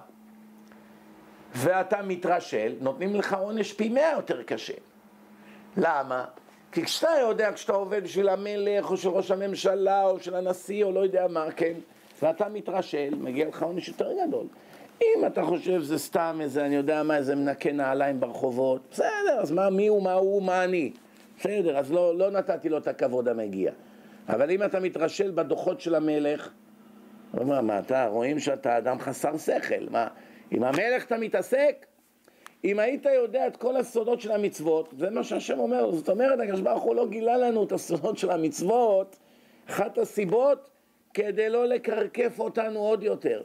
ואתה מתרשל, נותנים לך עונש פי מאה יותר קשה. למה? כי כשאתה יודע, כשאתה עובד בשביל המלך או של ראש הממשלה או של הנשיא או לא יודע מה, כן, ואתה מתרשל, מגיע לך עונש יותר גדול. אם אתה חושב זה סתם איזה, אני יודע מה, איזה מנקה נעליים ברחובות, בסדר, אז מה, מי הוא, מה הוא, מה אני? בסדר, אז לא, לא נתתי לו את הכבוד המגיע. אבל אם אתה מתרשל בדוחות של המלך, הוא אומר, מה אתה, רואים שאתה אדם חסר שכל, מה, עם המלך אתה מתעסק? אם היית יודע את כל הסודות של המצוות, זה מה שהשם אומר, זאת אומרת, הקדוש ברוך הוא לא גילה לנו את הסודות של המצוות, אחת הסיבות, כדי לא לקרקף אותנו עוד יותר.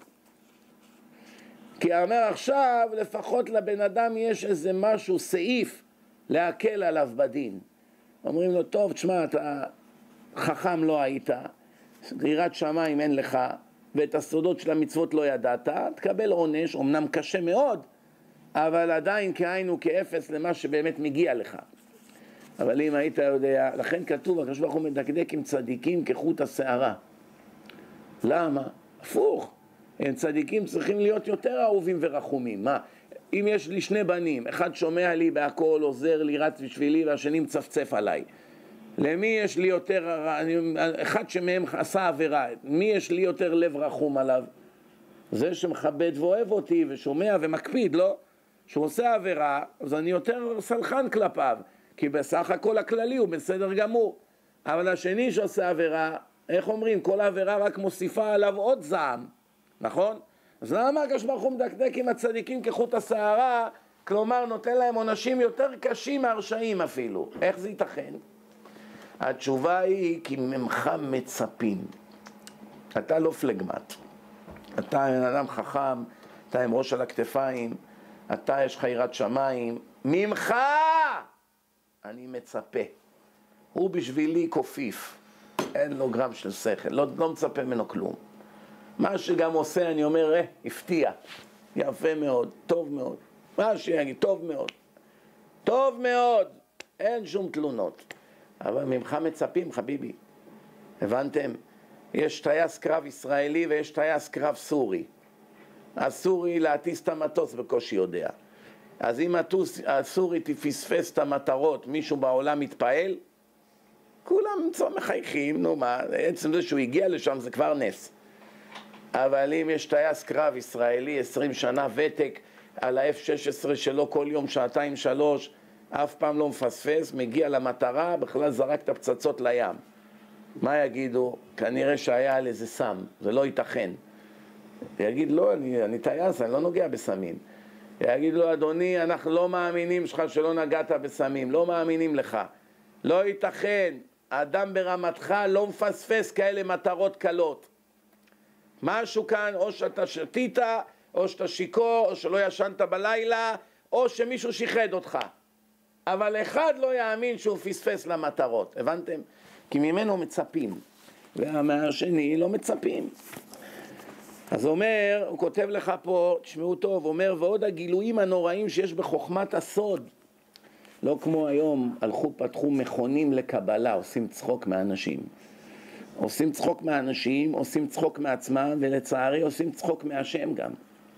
כי אומר עכשיו, לפחות לבן אדם יש איזה משהו, סעיף, להקל עליו בדין. אומרים לו, טוב, תשמע, אתה חכם לא היית, יראת שמיים אין לך, ואת הסודות של המצוות לא ידעת, תקבל עונש, אמנם קשה מאוד, אבל עדיין כהיינו כאפס למה שבאמת מגיע לך. אבל אם היית יודע, לכן כתוב, הקדוש ברוך הוא מדקדק עם צדיקים כחוט השערה. למה? הפוך. הם צדיקים צריכים להיות יותר אהובים ורחומים. מה? אם יש לי שני בנים, אחד שומע לי בהכל, עוזר לי, רץ בשבילי, והשני מצפצף עליי. למי יש לי יותר, אחד שמהם עשה עבירה, מי יש לי יותר לב רחום עליו? זה שמכבד ואוהב אותי ושומע ומקפיד, לא? שהוא עושה עבירה, אז אני יותר סלחן כלפיו, כי בסך הכל הכללי הוא בסדר גמור. אבל השני שעושה עבירה, איך אומרים? כל העבירה רק מוסיפה עליו עוד זעם, נכון? אז למה הקדוש ברוך הוא מדקדק עם הצדיקים כחוט השערה, כלומר נותן להם עונשים יותר קשים מהרשעים אפילו? איך זה ייתכן? התשובה היא כי ממך מצפים. אתה לא פלגמט, אתה אדם חכם, אתה עם ראש על הכתפיים, אתה יש לך יראת שמיים, ממך אני מצפה. הוא בשבילי קופיף, אין לו גרם של שכל, לא, לא מצפה ממנו כלום. מה שגם עושה אני אומר, אה, הפתיע, יפה מאוד, טוב מאוד, מה שיגיד, טוב מאוד, טוב מאוד, אין שום תלונות. אבל ממך מצפים, חביבי, הבנתם? יש טייס קרב ישראלי ויש טייס קרב סורי. הסורי להטיס את המטוס בקושי יודע. אז אם הסורי תפספס את המטרות, מישהו בעולם מתפעל, כולם מחייכים, נו מה, עצם זה שהוא הגיע לשם זה כבר נס. אבל אם יש טייס קרב ישראלי, עשרים שנה ותק, על ה-אף שש עשרה שלו כל יום שעתיים שלוש, אף פעם לא מפספס, מגיע למטרה, בכלל זרק את הפצצות לים. מה יגידו? כנראה שהיה על איזה סם, זה לא ייתכן. יגיד, לא, אני, אני טייס, אני לא נוגע בסמים. יגיד לו, אדוני, אנחנו לא מאמינים שלך שלא נגעת בסמים, לא מאמינים לך. לא ייתכן, האדם ברמתך לא מפספס כאלה מטרות קלות. משהו כאן, או שאתה שתית, או שאתה שיקור, או שלא ישנת בלילה, או שמישהו שיחד אותך. אבל אחד לא יאמין שהוא פספס למטרות, הבנתם? כי ממנו מצפים, והשני לא מצפים. אז אומר, הוא כותב לך פה, תשמעו טוב, אומר, ועוד הגילויים הנוראים שיש בחוכמת הסוד, לא כמו היום, הלכו פתחו מכונים לקבלה, עושים צחוק מהאנשים. עושים צחוק מהאנשים, עושים צחוק מעצמם, ולצערי עושים צחוק מהשם גם.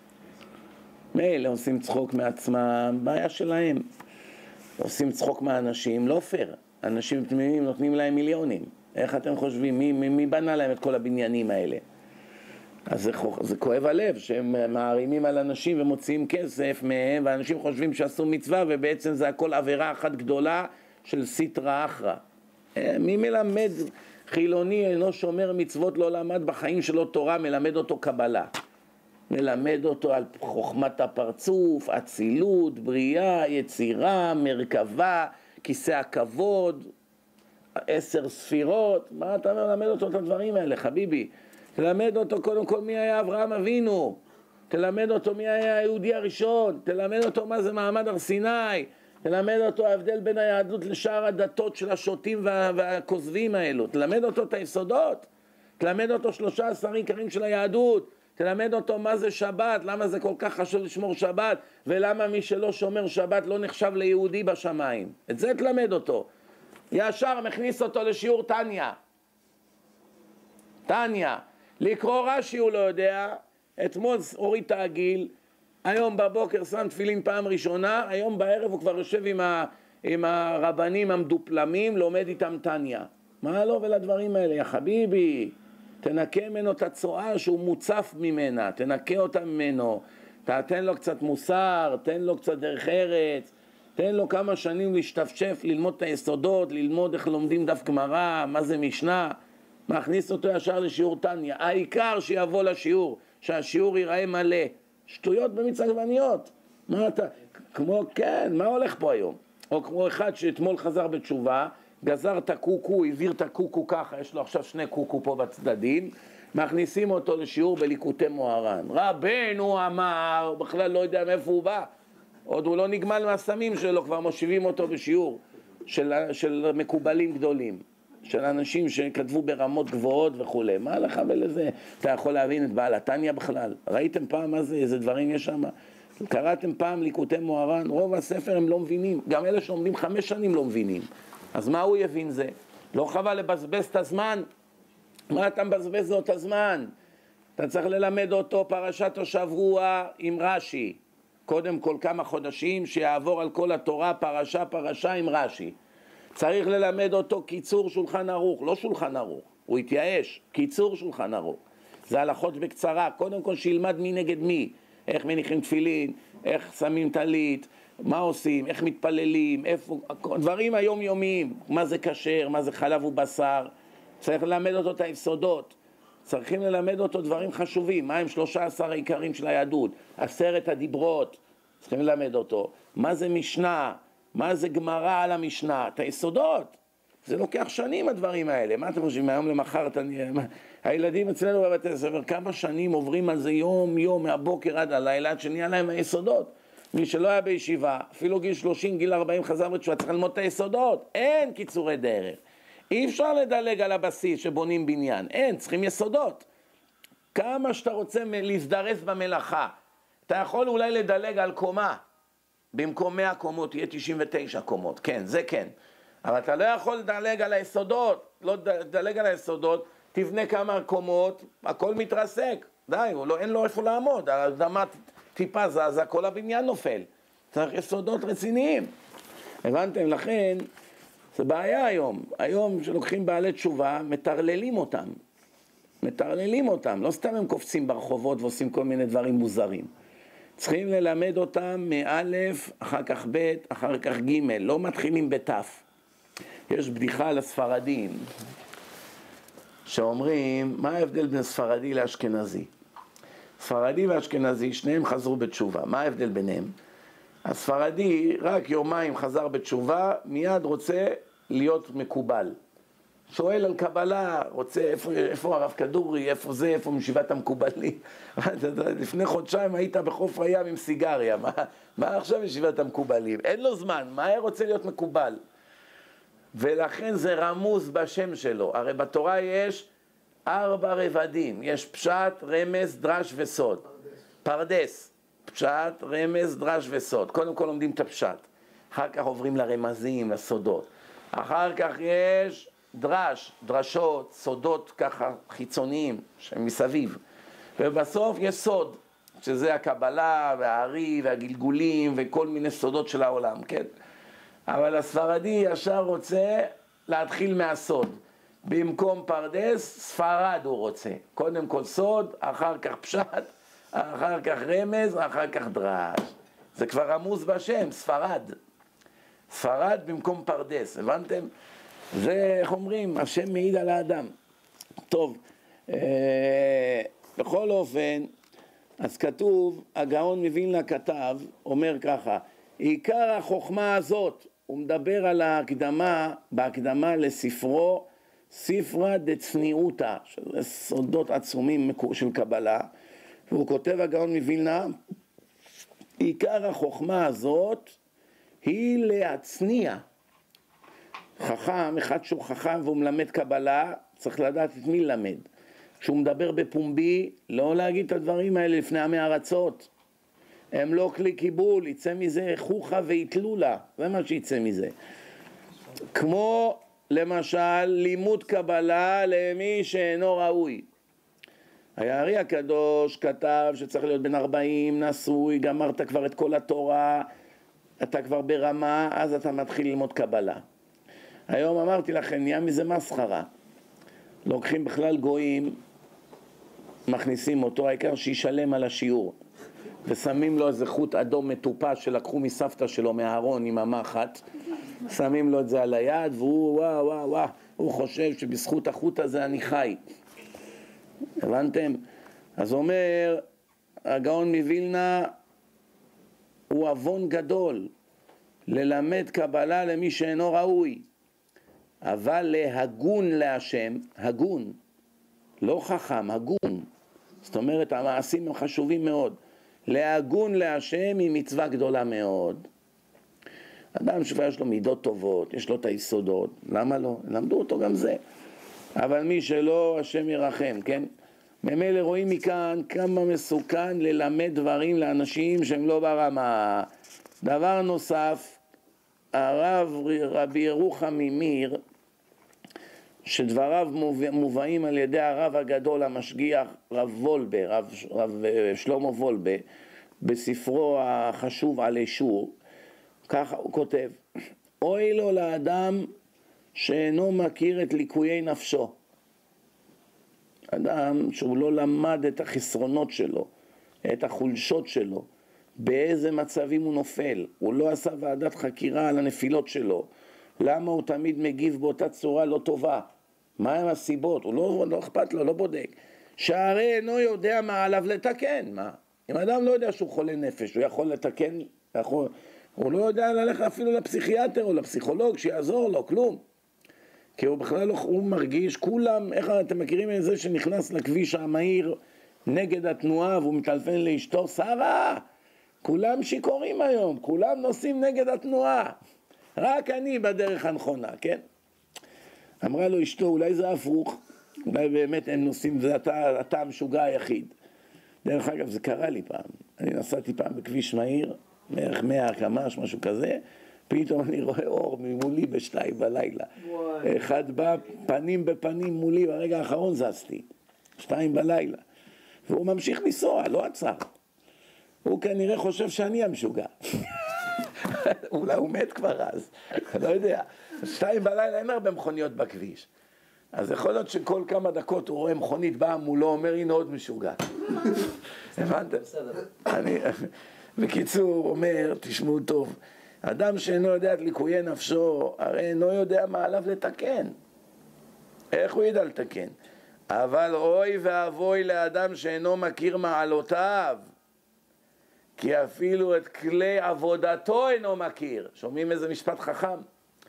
מילא עושים צחוק מעצמם, בעיה שלהם. עושים צחוק מהאנשים, לא פייר. אנשים תמימים נותנים להם מיליונים. איך אתם חושבים? מי, מי, מי בנה להם את כל הבניינים האלה? אז זה, זה כואב הלב שהם מערימים על אנשים ומוציאים כסף מהם, ואנשים חושבים שעשו מצווה, ובעצם זה הכל עבירה אחת גדולה של סיטרא אחרא. מי מלמד חילוני אינו שומר מצוות, לא למד בחיים שלו תורה, מלמד אותו קבלה. מלמד אותו על חוכמת הפרצוף, אצילות, בריאה, יצירה, מרכבה, כיסא הכבוד, עשר ספירות. מה אתה מלמד אותו את הדברים האלה, חביבי? תלמד אותו קודם כל מי היה אברהם אבינו, תלמד אותו מי היה היהודי הראשון, תלמד אותו מה זה מעמד הר סיני, תלמד אותו ההבדל בין היהדות לשאר הדתות של השוטים וה, והכוזבים האלו, תלמד אותו את היסודות, תלמד אותו שלושה עשר עיקרים של היהדות, תלמד אותו מה זה שבת, למה זה כל כך חשוב לשמור שבת, ולמה מי שלא שומר שבת לא נחשב ליהודי בשמיים. את זה תלמד אותו. ישר מכניס אותו לשיעור תניה. תניה. לקרוא רש"י הוא לא יודע, אתמול הוריד את העגיל, היום בבוקר שם תפילין פעם ראשונה, היום בערב הוא כבר יושב עם, ה, עם הרבנים המדופלמים, לומד איתם תניה. מה לו ולדברים האלה? יא חביבי, תנקה ממנו את הצועה שהוא מוצף ממנה, תנקה אותה ממנו, תתן לו קצת מוסר, תן לו קצת דרך ארץ, תן לו כמה שנים להשתפשף, ללמוד את היסודות, ללמוד איך לומדים דף גמרא, מה זה משנה, מכניס אותו ישר לשיעור תניה. העיקר שיבוא לשיעור, שהשיעור ייראה מלא. שטויות במיץ עגבניות. מה אתה, כמו, כן, מה הולך פה היום? או כמו אחד שאתמול חזר בתשובה, גזר את הקוקו, העביר את הקוקו ככה, יש לו עכשיו שני קוקו פה בצדדים, מכניסים אותו לשיעור בליקוטי מוהר"ן. רבנו אמר, בכלל לא יודע מאיפה הוא בא, עוד הוא לא נגמל מהסמים שלו, כבר מושיבים אותו בשיעור של, של מקובלים גדולים, של אנשים שכתבו ברמות גבוהות וכו'. מה לך ולזה? אתה יכול להבין את בעל התניא בכלל? ראיתם פעם מה זה, איזה דברים יש שם? קראתם פעם ליקוטי מוהר"ן? רוב הספר הם לא מבינים, גם אלה שעומדים חמש שנים לא מבינים. אז מה הוא יבין זה? לא חבל לבזבז את הזמן? מה אתה מבזבז לו את הזמן? אתה צריך ללמד אותו פרשת השבוע עם רש"י. קודם כל כמה חודשים שיעבור על כל התורה פרשה פרשה עם רש"י. צריך ללמד אותו קיצור שולחן ערוך, לא שולחן ערוך, הוא התייאש, קיצור שולחן ערוך. זה הלכות בקצרה, קודם כל שילמד מי נגד מי, איך מניחים תפילין, איך שמים טלית, מה עושים, איך מתפללים, איפה, דברים היומיומיים, מה זה כשר, מה זה חלב ובשר, צריך ללמד אותו את היסודות, צריכים ללמד אותו דברים חשובים, מה הם שלושה עשר העיקרים של היהדות, עשרת הדיברות, צריכים ללמד אותו, מה זה משנה, מה זה גמרא על המשנה, את היסודות, זה לוקח שנים הדברים האלה, מה אתם חושבים, מהיום למחר, הילדים אצלנו בבתי הספר, כמה שנים עוברים על זה יום יום, מהבוקר עד הלילה, עד שנהיה להם היסודות, מי שלא היה בישיבה, אפילו גיל שלושים, גיל ארבעים חזר בתשובה, צריך ללמוד את היסודות, אין קיצורי דרך, אי אפשר לדלג על הבסיס שבונים בניין, אין, צריכים יסודות, כמה שאתה רוצה להזדרז במלאכה, אתה יכול אולי לדלג על קומה, במקום מאה קומות יהיה תשעים ותשע קומות, כן, זה כן, אבל אתה לא יכול לדלג על היסודות, לא לדלג על היסודות, תבנה כמה קומות, הכל מתרסק, די, לא, אין לו איפה לעמוד, האדמה טיפה זזה, כל הבניין נופל, צריך יסודות רציניים, הבנתם? לכן, זה בעיה היום, היום שלוקחים בעלי תשובה, מתרללים אותם, מתרללים אותם, לא סתם הם קופצים ברחובות ועושים כל מיני דברים מוזרים, צריכים ללמד אותם מאלף, אחר כך ב', אחר כך ג', לא מתחילים בתף. יש בדיחה לספרדים, שאומרים, מה ההבדל בין ספרדי לאשכנזי? ספרדי ואשכנזי, שניהם חזרו בתשובה, מה ההבדל ביניהם? הספרדי רק יומיים חזר בתשובה, מיד רוצה להיות מקובל. שואל על קבלה, רוצה איפה, איפה הרב כדורי, איפה זה, איפה משיבת המקובלים. לפני חודשיים היית בחוף הים עם סיגריה, מה, מה עכשיו משיבת המקובלים? אין לו זמן, מה היה רוצה להיות מקובל? ולכן זה רמוז בשם שלו. הרי בתורה יש ארבע רבדים, יש פשט, רמז, דרש וסוד. פרדס, פשט, רמז, דרש וסוד. קודם כל לומדים את הפשט, אחר כך עוברים לרמזים, לסודות. אחר כך יש דרש, דרשות, סודות ככה חיצוניים שמסביב. ובסוף יש סוד, שזה הקבלה והארי והגלגולים וכל מיני סודות של העולם, כן? אבל הספרדי ישר רוצה להתחיל מהסוד. במקום פרדס, ספרד הוא רוצה. קודם כל סוד, אחר כך פשט, אחר כך רמז, אחר כך דרש. זה כבר רמוז בשם, ספרד. ספרד במקום פרדס, הבנתם? זה, איך אומרים, השם מעיד על האדם. טוב, אה, בכל אופן, אז כתוב, הגאון מווילנה כתב, אומר ככה, עיקר החוכמה הזאת, הוא מדבר על ההקדמה, בהקדמה לספרו, ספרא דצניעותא, שזה סודות עצומים של קבלה, והוא כותב הגאון מווילנה, עיקר החוכמה הזאת היא להצניע. חכם, אחד שהוא חכם והוא מלמד קבלה, צריך לדעת את מי למד. כשהוא מדבר בפומבי, לא להגיד את הדברים האלה לפני עמי ארצות. הם לא כלי קיבול, יצא מזה חוכה והתלולה, זה מה שיצא מזה. כמו למשל לימוד קבלה למי שאינו ראוי. היערי הקדוש כתב שצריך להיות בן ארבעים, נשוי, גמרת כבר את כל התורה, אתה כבר ברמה, אז אתה מתחיל ללמוד קבלה. היום אמרתי לכם, נהיה מזה מסחרה. לוקחים בכלל גויים, מכניסים אותו, העיקר שישלם על השיעור. ושמים לו איזה חוט אדום מטופש שלקחו מסבתא שלו מהארון עם המחט, שמים לו את זה על היד, והוא וואו וואו וואו, הוא חושב שבזכות החוט הזה אני חי. הבנתם? אז אומר, הגאון מווילנה, הוא אבון גדול, ללמד קבלה למי שאינו ראוי, אבל להגון להשם, הגון, לא חכם, הגון, זאת אומרת המעשים הם חשובים מאוד, להגון להשם היא מצווה גדולה מאוד. אדם שיש לו מידות טובות, יש לו את היסודות, למה לא? למדו אותו גם זה, אבל מי שלא, השם ירחם, כן? ממילא רואים מכאן כמה מסוכן ללמד דברים לאנשים שהם לא ברמה. דבר נוסף, הרב רבי ירוחם ממיר, שדבריו מובאים על ידי הרב הגדול המשגיח רב וולבה, רב, רב שלמה וולבה, בספרו החשוב על אישור, ככה הוא כותב, אוי לו לאדם שאינו מכיר את ליקויי נפשו. אדם שהוא לא למד את החסרונות שלו, את החולשות שלו, באיזה מצבים הוא נופל, הוא לא עשה ועדת חקירה על הנפילות שלו, למה הוא תמיד מגיב באותה צורה לא טובה, מה הם הסיבות, הוא לא, לא אכפת לו, לא בודק, שהרי אינו יודע מה עליו לתקן. מה? אם אדם לא יודע שהוא חולה נפש, הוא יכול לתקן, יכול, הוא לא יודע ללכת אפילו לפסיכיאטר או לפסיכולוג שיעזור לו, כלום. כי הוא בכלל לא, הוא מרגיש, כולם, איך אתם מכירים את זה שנכנס לכביש המהיר נגד התנועה והוא מטלפן לאשתו, שרה, כולם שיכורים היום, כולם נוסעים נגד התנועה, רק אני בדרך הנכונה, כן? אמרה לו אשתו, אולי זה הפוך, אולי באמת הם נוסעים, זה אתה, אתה המשוגע היחיד. דרך אגב, זה קרה לי פעם, אני נסעתי פעם בכביש מהיר, בערך מאה קמ"ש, משהו כזה, פתאום אני רואה אור ממולי בשתיים בלילה. וואי. אחד בא פנים בפנים מולי, ברגע האחרון זזתי, שתיים בלילה. והוא ממשיך לנסוע, לא עצר. הוא כנראה חושב שאני המשוגע. אולי הוא מת כבר אז, לא יודע. שתיים בלילה אין הרבה מכוניות בכביש. אז יכול להיות שכל כמה דקות הוא רואה מכונית באה מולו, אומר הנה עוד משוגע. הבנתם? אני, בקיצור, הוא אומר, תשמעו טוב, אדם שאינו יודע את ליקויי נפשו, הרי אינו יודע מה עליו לתקן. איך הוא ידע לתקן? אבל אוי ואבוי לאדם שאינו מכיר מעלותיו, כי אפילו את כלי עבודתו אינו מכיר. שומעים איזה משפט חכם?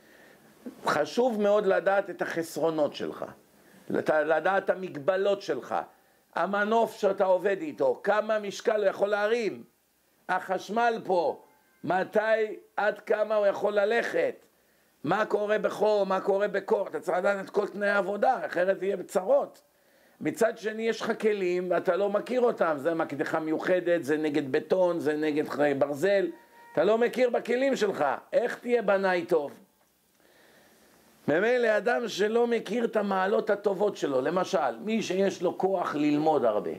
חשוב מאוד לדעת את החסרונות שלך, לדעת את המגבלות שלך, המנוף שאתה עובד איתו, כמה משקל הוא יכול להרים, החשמל פה, מתי, עד כמה הוא יכול ללכת, מה קורה בחור, מה קורה בקור, אתה צריך לדעת את כל תנאי העבודה, אחרת יהיה בצרות. מצד שני יש לך כלים ואתה לא מכיר אותם, זה מקדחה מיוחדת, זה נגד בטון, זה נגד ברזל, אתה לא מכיר בכלים שלך, איך תהיה בנאי טוב? ממילא אדם שלא מכיר את המעלות הטובות שלו, למשל, מי שיש לו כוח ללמוד הרבה,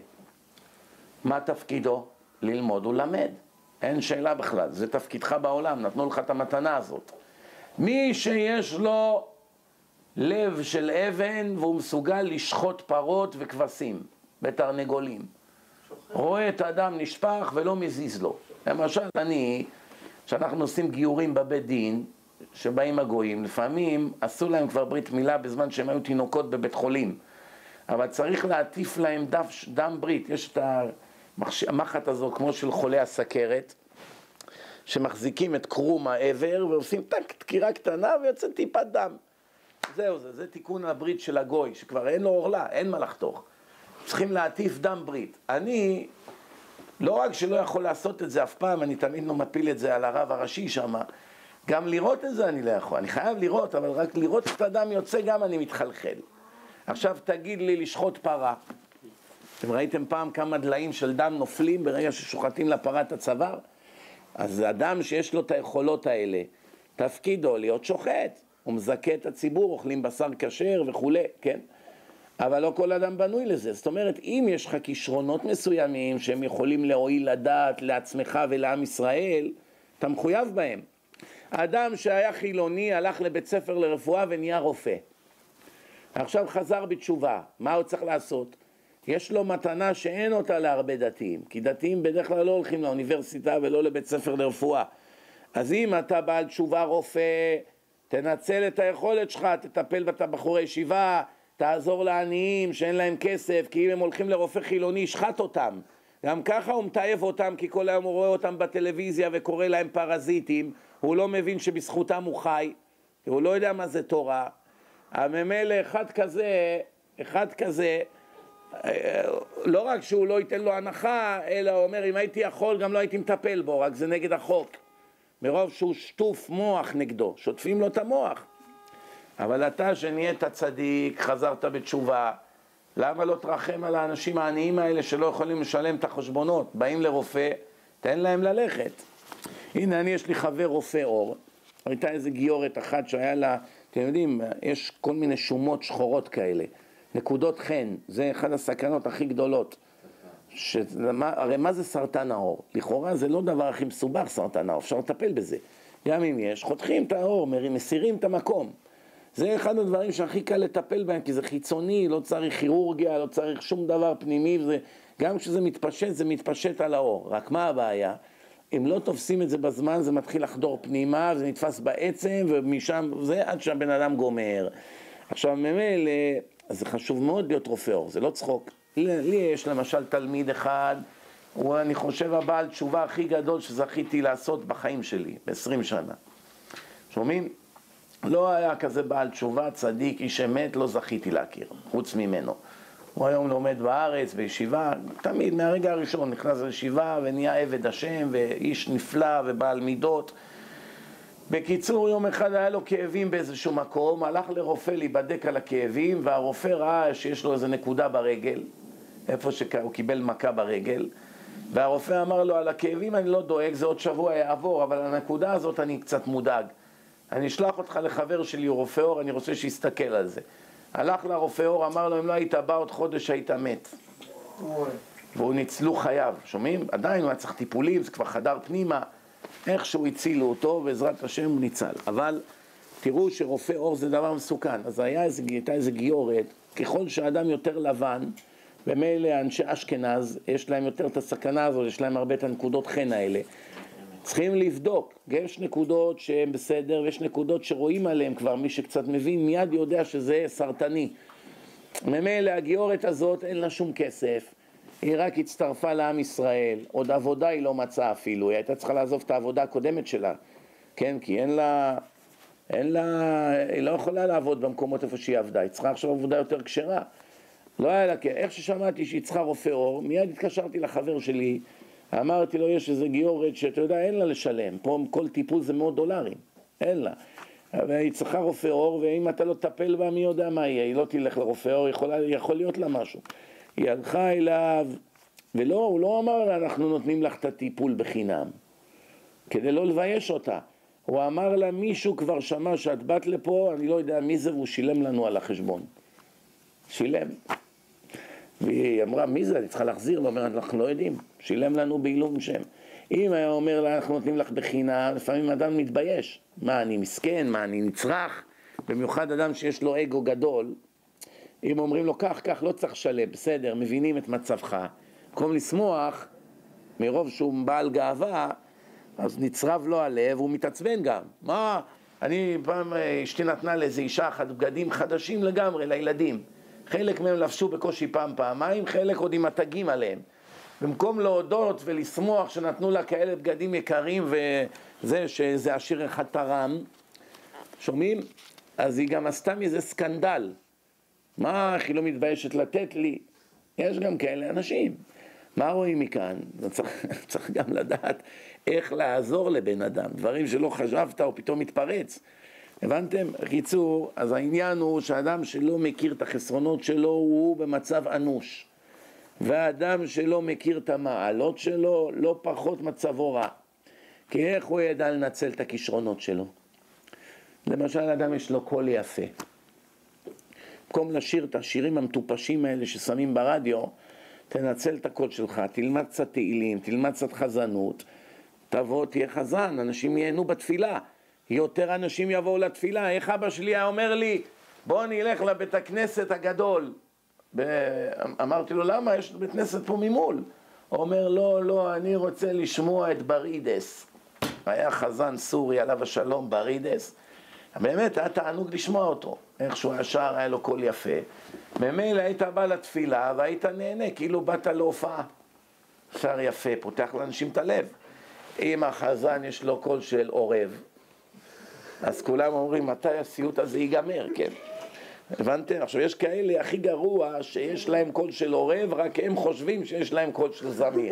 מה תפקידו? ללמוד ולמד, אין שאלה בכלל, זה תפקידך בעולם, נתנו לך את המתנה הזאת. מי שיש לו לב של אבן והוא מסוגל לשחוט פרות וכבשים בתרנגולים, רואה את האדם נשפך ולא מזיז לו. למשל, אני, שאנחנו עושים גיורים בבית דין, שבאים הגויים, לפעמים עשו להם כבר ברית מילה בזמן שהם היו תינוקות בבית חולים, אבל צריך להטיף להם דף, דם ברית. יש את המחט הזו כמו של חולי הסכרת, שמחזיקים את קרום העבר ועושים טק, תקירה קטנה ויוצא טיפת דם. זהו זה, זה תיקון הברית של הגוי, שכבר אין לו אורלה, אין מה לחתוך. צריכים להטיף דם ברית. אני לא רק שלא יכול לעשות את זה אף פעם, אני תמיד לא מפיל את זה על הרב הראשי שם, גם לראות את זה אני לא יכול, אני חייב לראות, אבל רק לראות את הדם יוצא גם אני מתחלחל. עכשיו תגיד לי לשחוט פרה. אתם ראיתם פעם כמה דליים של דם נופלים ברגע ששוחטים לפרה את הצוואר? אז אדם שיש לו את היכולות האלה, תפקידו להיות שוחט. הוא מזכה את הציבור, אוכלים בשר כשר וכו', כן? אבל לא כל אדם בנוי לזה. זאת אומרת, אם יש לך כישרונות מסוימים שהם יכולים להועיל לדעת לעצמך ולעם ישראל, אתה מחויב בהם. האדם שהיה חילוני הלך לבית ספר לרפואה ונהיה רופא. עכשיו חזר בתשובה, מה הוא צריך לעשות? יש לו מתנה שאין אותה להרבה דתיים, כי דתיים בדרך כלל לא הולכים לאוניברסיטה ולא לבית ספר לרפואה. אז אם אתה בעל תשובה רופא, תנצל את היכולת שלך, תטפל בחורי ישיבה, תעזור לעניים שאין להם כסף, כי אם הם הולכים לרופא חילוני, שחט אותם. גם ככה הוא מתאהב אותם, כי כל היום הוא רואה אותם בטלוויזיה וקורא להם פרזיטים, הוא לא מבין שבזכותם הוא חי, הוא לא יודע מה זה תורה. הממילא אחד כזה, אחד כזה, לא רק שהוא לא ייתן לו הנחה, אלא הוא אומר, אם הייתי יכול גם לא הייתי מטפל בו, רק זה נגד החוק. מרוב שהוא שטוף מוח נגדו, שוטפים לו את המוח. אבל אתה שנהיית צדיק, חזרת בתשובה, למה לא תרחם על האנשים העניים האלה שלא יכולים לשלם את החשבונות? באים לרופא, תן להם ללכת. הנה, אני יש לי חבר רופא אור, הייתה איזה גיורת אחת שהיה לה, אתם יודעים, יש כל מיני שומות שחורות כאלה, נקודות חן, זה אחד הסכנות הכי גדולות. שמה, הרי מה זה סרטן העור? לכאורה זה לא דבר הכי מסובך סרטן העור, אפשר לטפל בזה. גם אם יש, חותכים את העור, מסירים את המקום. זה אחד הדברים שהכי קל לטפל בהם, כי זה חיצוני, לא צריך כירורגיה, לא צריך שום דבר פנימי, וזה, גם כשזה מתפשט, זה מתפשט על האור. רק מה הבעיה? אם לא תופסים את זה בזמן, זה מתחיל לחדור פנימה, זה נתפס בעצם, ומשם זה עד שהבן אדם גומר. עכשיו, ממילא, זה חשוב מאוד להיות רופא אור, זה לא צחוק. לי, לי יש למשל תלמיד אחד, הוא, אני חושב, הבעל תשובה הכי גדול שזכיתי לעשות בחיים שלי, ב-עשרים שנה. שומעים? לא היה כזה בעל תשובה, צדיק, איש אמת, לא זכיתי להכיר, חוץ ממנו. הוא היום לומד בארץ, בישיבה, תמיד מהרגע הראשון נכנס לישיבה ונהיה עבד השם, ואיש נפלא ובעל מידות. בקיצור, יום אחד היה לו כאבים באיזשהו מקום, הלך לרופא להיבדק על הכאבים, והרופא ראה שיש לו איזו נקודה ברגל, איפה שהוא קיבל מכה ברגל, והרופא אמר לו, על הכאבים אני לא דואג, זה עוד שבוע יעבור, אבל על הנקודה הזאת אני קצת מודאג. אני אשלח אותך לחבר שלי, רופא אור, אני רוצה שיסתכל על זה. הלך לרופא אור, אמר לו, אם לא היית בא עוד חודש היית מת. והוא ניצלו חייו, שומעים? עדיין הוא היה צריך טיפולים, זה כבר חדר פנימה, איכשהו הצילו אותו, בעזרת השם הוא ניצל. אבל תראו שרופא אור זה דבר מסוכן. אז היה איזה, הייתה איזה גיורת, ככל שהאדם יותר לבן, ומילא אנשי אשכנז, יש להם יותר את הסכנה הזאת, יש להם הרבה את הנקודות חן האלה. צריכים לבדוק, יש נקודות שהן בסדר, ויש נקודות שרואים עליהן כבר, מי שקצת מבין מיד יודע שזה סרטני. ממילא הגיורת הזאת אין לה שום כסף, היא רק הצטרפה לעם ישראל, עוד עבודה היא לא מצאה אפילו, היא הייתה צריכה לעזוב את העבודה הקודמת שלה, כן, כי אין לה, אין לה, היא לא יכולה לעבוד במקומות איפה שהיא עבדה, היא צריכה עכשיו עבודה יותר כשרה. לא היה לה, איך ששמעתי שהיא צריכה רופא אור, מיד התקשרתי לחבר שלי, אמרתי לו, יש איזה גיורת שאתה יודע, אין לה לשלם, פה כל טיפול זה מאות דולרים, אין לה. והיא צריכה רופא אור, ואם אתה לא תטפל בה, מי יודע מה יהיה, היא לא תלך לרופא אור, יכול, יכול להיות לה משהו. היא הלכה אליו, ולא, הוא לא אמר לה, אנחנו נותנים לך את הטיפול בחינם, כדי לא לבייש אותה. הוא אמר לה, מישהו כבר שמע שאת באת לפה, אני לא יודע מי זה, והוא שילם לנו על החשבון. שילם. והיא אמרה, מי זה? אני צריכה להחזיר לו, אומרת, אנחנו לא יודעים, שילם לנו בעילום שם. אם היה אומר לה, אנחנו נותנים לך בחינה, לפעמים אדם מתבייש. מה, אני מסכן? מה, אני נצרך? במיוחד אדם שיש לו אגו גדול, אם אומרים לו, כך, כך, לא צריך לשלם, בסדר, מבינים את מצבך. במקום לשמוח, מרוב שהוא בעל גאווה, אז נצרב לו הלב, הוא מתעצבן גם. מה? אני פעם, אשתי נתנה לאיזו אישה אחת בגדים חדשים לגמרי, לילדים. חלק מהם לבשו בקושי פעם פעמיים, חלק עוד עם התגים עליהם. במקום להודות ולשמוח שנתנו לה כאלה בגדים יקרים וזה שזה עשיר אחד תרם, שומעים? אז היא גם עשתה מזה סקנדל. מה, איך היא לא מתביישת לתת לי? יש גם כאלה אנשים. מה רואים מכאן? צריך, צריך גם לדעת איך לעזור לבן אדם. דברים שלא חשבת או פתאום מתפרץ. הבנתם? קיצור, אז העניין הוא שהאדם שלא מכיר את החסרונות שלו הוא במצב אנוש. והאדם שלא מכיר את המעלות שלו לא פחות מצבו רע. כי איך הוא ידע לנצל את הכישרונות שלו? למשל, אדם יש לו קול יפה. במקום לשיר את השירים המטופשים האלה ששמים ברדיו, תנצל את הקול שלך, תלמד קצת תהילים, תלמד קצת חזנות, תבוא, תהיה חזן, אנשים ייהנו בתפילה. יותר אנשים יבואו לתפילה. איך אבא שלי היה אומר לי, בוא נלך לבית הכנסת הגדול. אמרתי לו, למה? יש בית כנסת פה ממול. הוא אומר, לא, לא, אני רוצה לשמוע את ברידס. היה חזן סורי עליו השלום, ברידס. באמת, היה תענוג לשמוע אותו. איכשהו השער היה לו קול יפה. ממילא היית בא לתפילה והיית נהנה, כאילו באת להופעה. שר יפה, פותח לאנשים את הלב. אם החזן יש לו קול של עורב, אז כולם אומרים, מתי הסיוט הזה ייגמר, כן? הבנתם? עכשיו, יש כאלה הכי גרוע שיש להם קול של עורב, רק הם חושבים שיש להם קול של זמיר.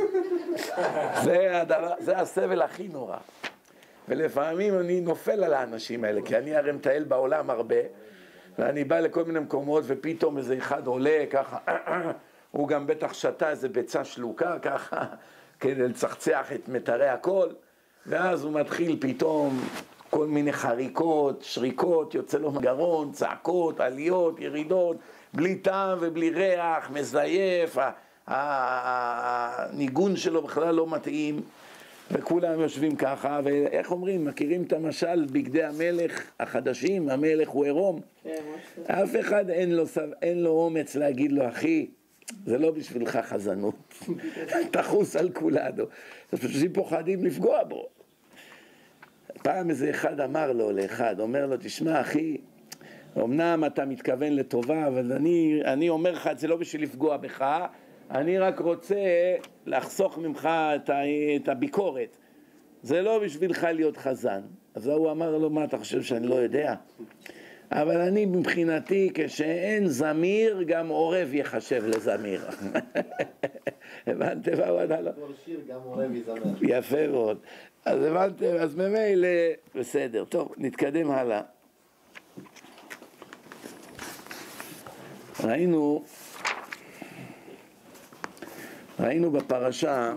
זה, הדבר, זה הסבל הכי נורא. ולפעמים אני נופל על האנשים האלה, כי אני הרי מטייל בעולם הרבה, ואני בא לכל מיני מקומות, ופתאום איזה אחד עולה ככה, הוא גם בטח שתה איזה ביצה שלוקה ככה, כדי לצחצח את מטרי הקול, ואז הוא מתחיל פתאום כל מיני חריקות, שריקות, יוצא לו מגרון, צעקות, עליות, ירידות, בלי טעם ובלי ריח, מזייף, הניגון שלו בכלל לא מתאים. וכולם יושבים ככה, ואיך אומרים, מכירים את המשל בגדי המלך החדשים, המלך הוא עירום. אף אחד אין לו, אין לו אומץ להגיד לו, אחי, זה לא בשבילך חזנות, תחוס על כולנו. אז פשוט פוחדים לפגוע בו. פעם איזה אחד אמר לו לאחד, אומר לו, תשמע אחי, אמנם אתה מתכוון לטובה, אבל אני, אני אומר לך את זה לא בשביל לפגוע בך, אני רק רוצה לחסוך ממך את, ה, את הביקורת. זה לא בשבילך להיות חזן. אז הוא אמר לו, מה אתה חושב שאני לא יודע? אבל אני מבחינתי, כשאין זמיר, גם עורב יחשב לזמיר. הבנתם מה הוא ענה לו? שיר גם עורב יזמר. יפה מאוד. אז הבנתם, אז ממילא, בסדר. טוב, נתקדם הלאה. ראינו, ראינו בפרשה,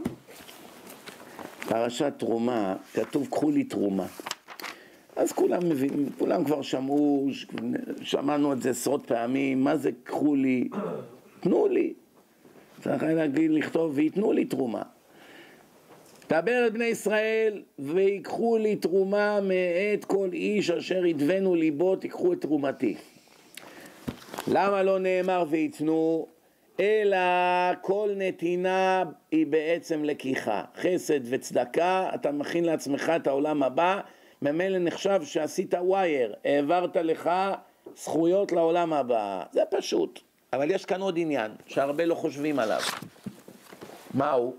פרשת תרומה, כתוב קחו לי תרומה. אז כולם מבינים, כולם כבר שמעו, שמענו את זה עשרות פעמים, מה זה קחו לי? תנו לי. צריך להגיד, לכתוב, ויתנו לי תרומה. דבר את בני ישראל, ויקחו לי תרומה מאת כל איש אשר ידבנו ליבו, תיקחו את תרומתי. למה לא נאמר ויתנו? אלא כל נתינה היא בעצם לקיחה. חסד וצדקה, אתה מכין לעצמך את העולם הבא, ממילא נחשב שעשית ווייר, העברת לך זכויות לעולם הבא. זה פשוט. אבל יש כאן עוד עניין, שהרבה לא חושבים עליו. מהו?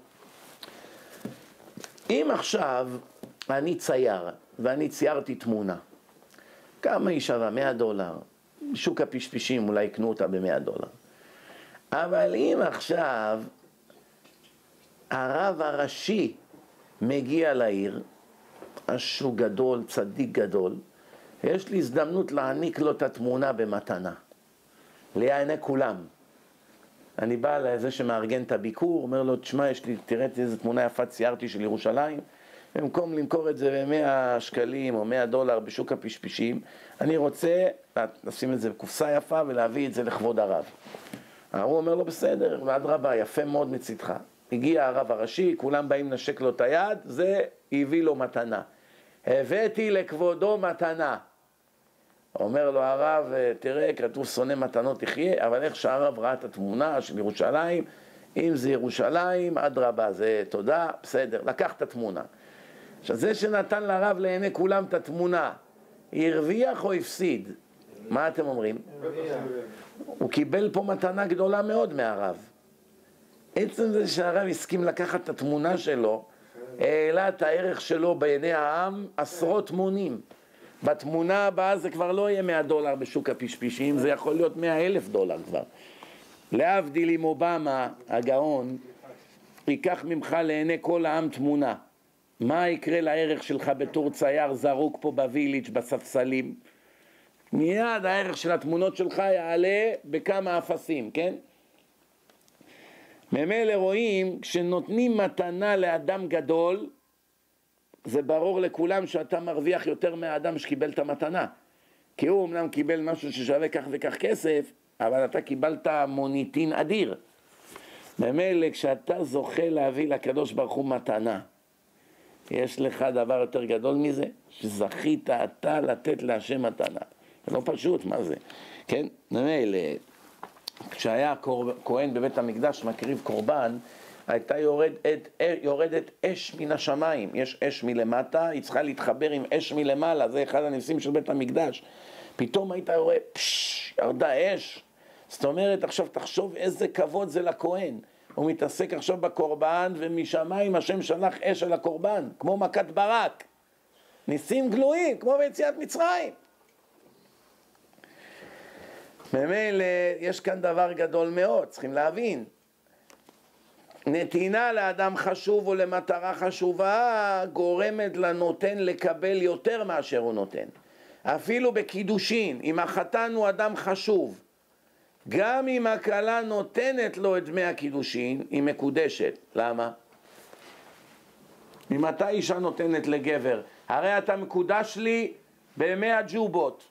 אם עכשיו אני צייר, ואני ציירתי תמונה, כמה היא שווה? מאה דולר. שוק הפשפישים אולי יקנו אותה במאה דולר. אבל אם עכשיו הרב הראשי מגיע לעיר, משהו גדול, צדיק גדול, יש לי הזדמנות להעניק לו את התמונה במתנה. לעיני כולם. אני בא לזה שמארגן את הביקור, אומר לו, תשמע, יש לי, תראה איזה תמונה יפה ציירתי של ירושלים, במקום למכור את זה ב-מאה שקלים או מאה דולר בשוק הפשפישים, אני רוצה לשים את זה בקופסה יפה ולהביא את זה לכבוד הרב. הוא אומר לו, בסדר, ועד רבה, יפה מאוד מצדך. הגיע הרב הראשי, כולם באים נשק לו את היד, זה הביא לו מתנה. הבאתי לכבודו מתנה. אומר לו הרב, תראה, כתוב שונא מתנות תחיה, אבל איך שהרב ראה את התמונה של ירושלים, אם זה ירושלים, עד רבה, זה תודה, בסדר, לקח את התמונה. עכשיו, זה שנתן לרב לעיני כולם את התמונה, הרוויח או הפסיד? מה אתם אומרים? הוא קיבל פה מתנה גדולה מאוד מהרב. עצם זה שהרב הסכים לקחת את התמונה שלו, העלה את הערך שלו בעיני העם עשרות מונים. בתמונה הבאה זה כבר לא יהיה מאה דולר בשוק הפשפישים, זה יכול להיות מאה אלף דולר כבר. להבדיל עם אובמה, הגאון, ייקח ממך לעיני כל העם תמונה. מה יקרה לערך שלך בתור צייר זרוק פה בוויליץ' בספסלים? מיד הערך של התמונות שלך יעלה בכמה אפסים, כן? ממילא רואים, כשנותנים מתנה לאדם גדול, זה ברור לכולם שאתה מרוויח יותר מהאדם שקיבל את המתנה. כי הוא אמנם קיבל משהו ששווה כך וכך כסף, אבל אתה קיבלת מוניטין אדיר. ממילא כשאתה זוכה להביא לקדוש ברוך הוא מתנה, יש לך דבר יותר גדול מזה? שזכית אתה לתת להשם מתנה. זה לא פשוט, מה זה? כן? ממילא, כשהיה כהן בבית המקדש מקריב קורבן, הייתה יורד את, יורדת אש מן השמיים. יש אש מלמטה, היא צריכה להתחבר עם אש מלמעלה, זה אחד הניסים של בית המקדש. פתאום היית רואה, פש, ירדה אש. זאת אומרת, עכשיו תחשוב איזה כבוד זה לכהן. הוא מתעסק עכשיו בקורבן, ומשמיים השם שלח אש על הקורבן, כמו מכת ברק. ניסים גלויים, כמו ביציאת מצרים. ממילא, יש כאן דבר גדול מאוד, צריכים להבין. נתינה לאדם חשוב או למטרה חשובה גורמת לנותן לקבל יותר מאשר הוא נותן. אפילו בקידושין, אם החתן הוא אדם חשוב, גם אם הכלה נותנת לו את דמי הקידושין, היא מקודשת. למה? אם אתה אישה נותנת לגבר, הרי אתה מקודש לי בימי הג'ובות.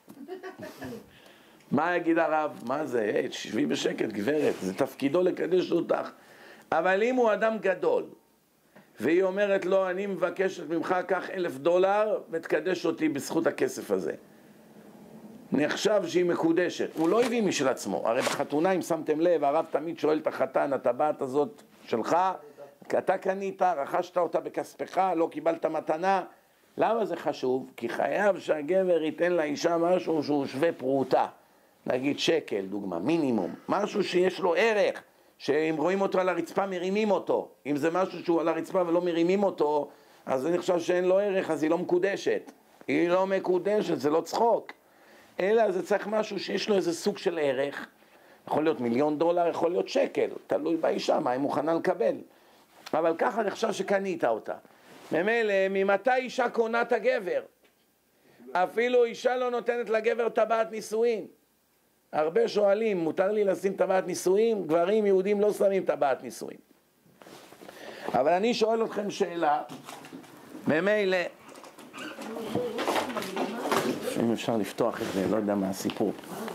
מה יגיד הרב? מה זה? היי, תשבי בשקט גברת, זה תפקידו לקדש אותך. אבל אם הוא אדם גדול, והיא אומרת לו, אני מבקשת ממך, קח אלף דולר ותקדש אותי בזכות הכסף הזה. נחשב שהיא מקודשת. הוא לא הביא משל עצמו. הרי בחתונה, אם שמתם לב, הרב תמיד שואל את החתן, הטבעת הזאת שלך, אתה קנית, רכשת אותה בכספך, לא קיבלת מתנה. למה זה חשוב? כי חייב שהגבר ייתן לאישה משהו שהוא שווה פרוטה. נגיד שקל, דוגמה, מינימום. משהו שיש לו ערך, שאם רואים אותו על הרצפה מרימים אותו. אם זה משהו שהוא על הרצפה ולא מרימים אותו, אז אני חושב שאין לו ערך, אז היא לא מקודשת. היא לא מקודשת, זה לא צחוק. אלא זה צריך משהו שיש לו איזה סוג של ערך. יכול להיות מיליון דולר, יכול להיות שקל. תלוי באישה, מה היא מוכנה לקבל. אבל ככה אני חושב שקנית אותה. ממילא, ממתי אישה קונה את הגבר? אפילו אישה לא נותנת לגבר טבעת נישואין. הרבה שואלים, מותר לי לשים טבעת נישואין? גברים יהודים לא שמים טבעת נישואין. אבל אני שואל אתכם שאלה, ממילא, אם אפשר לפתוח את זה, לא יודע מה הסיפור.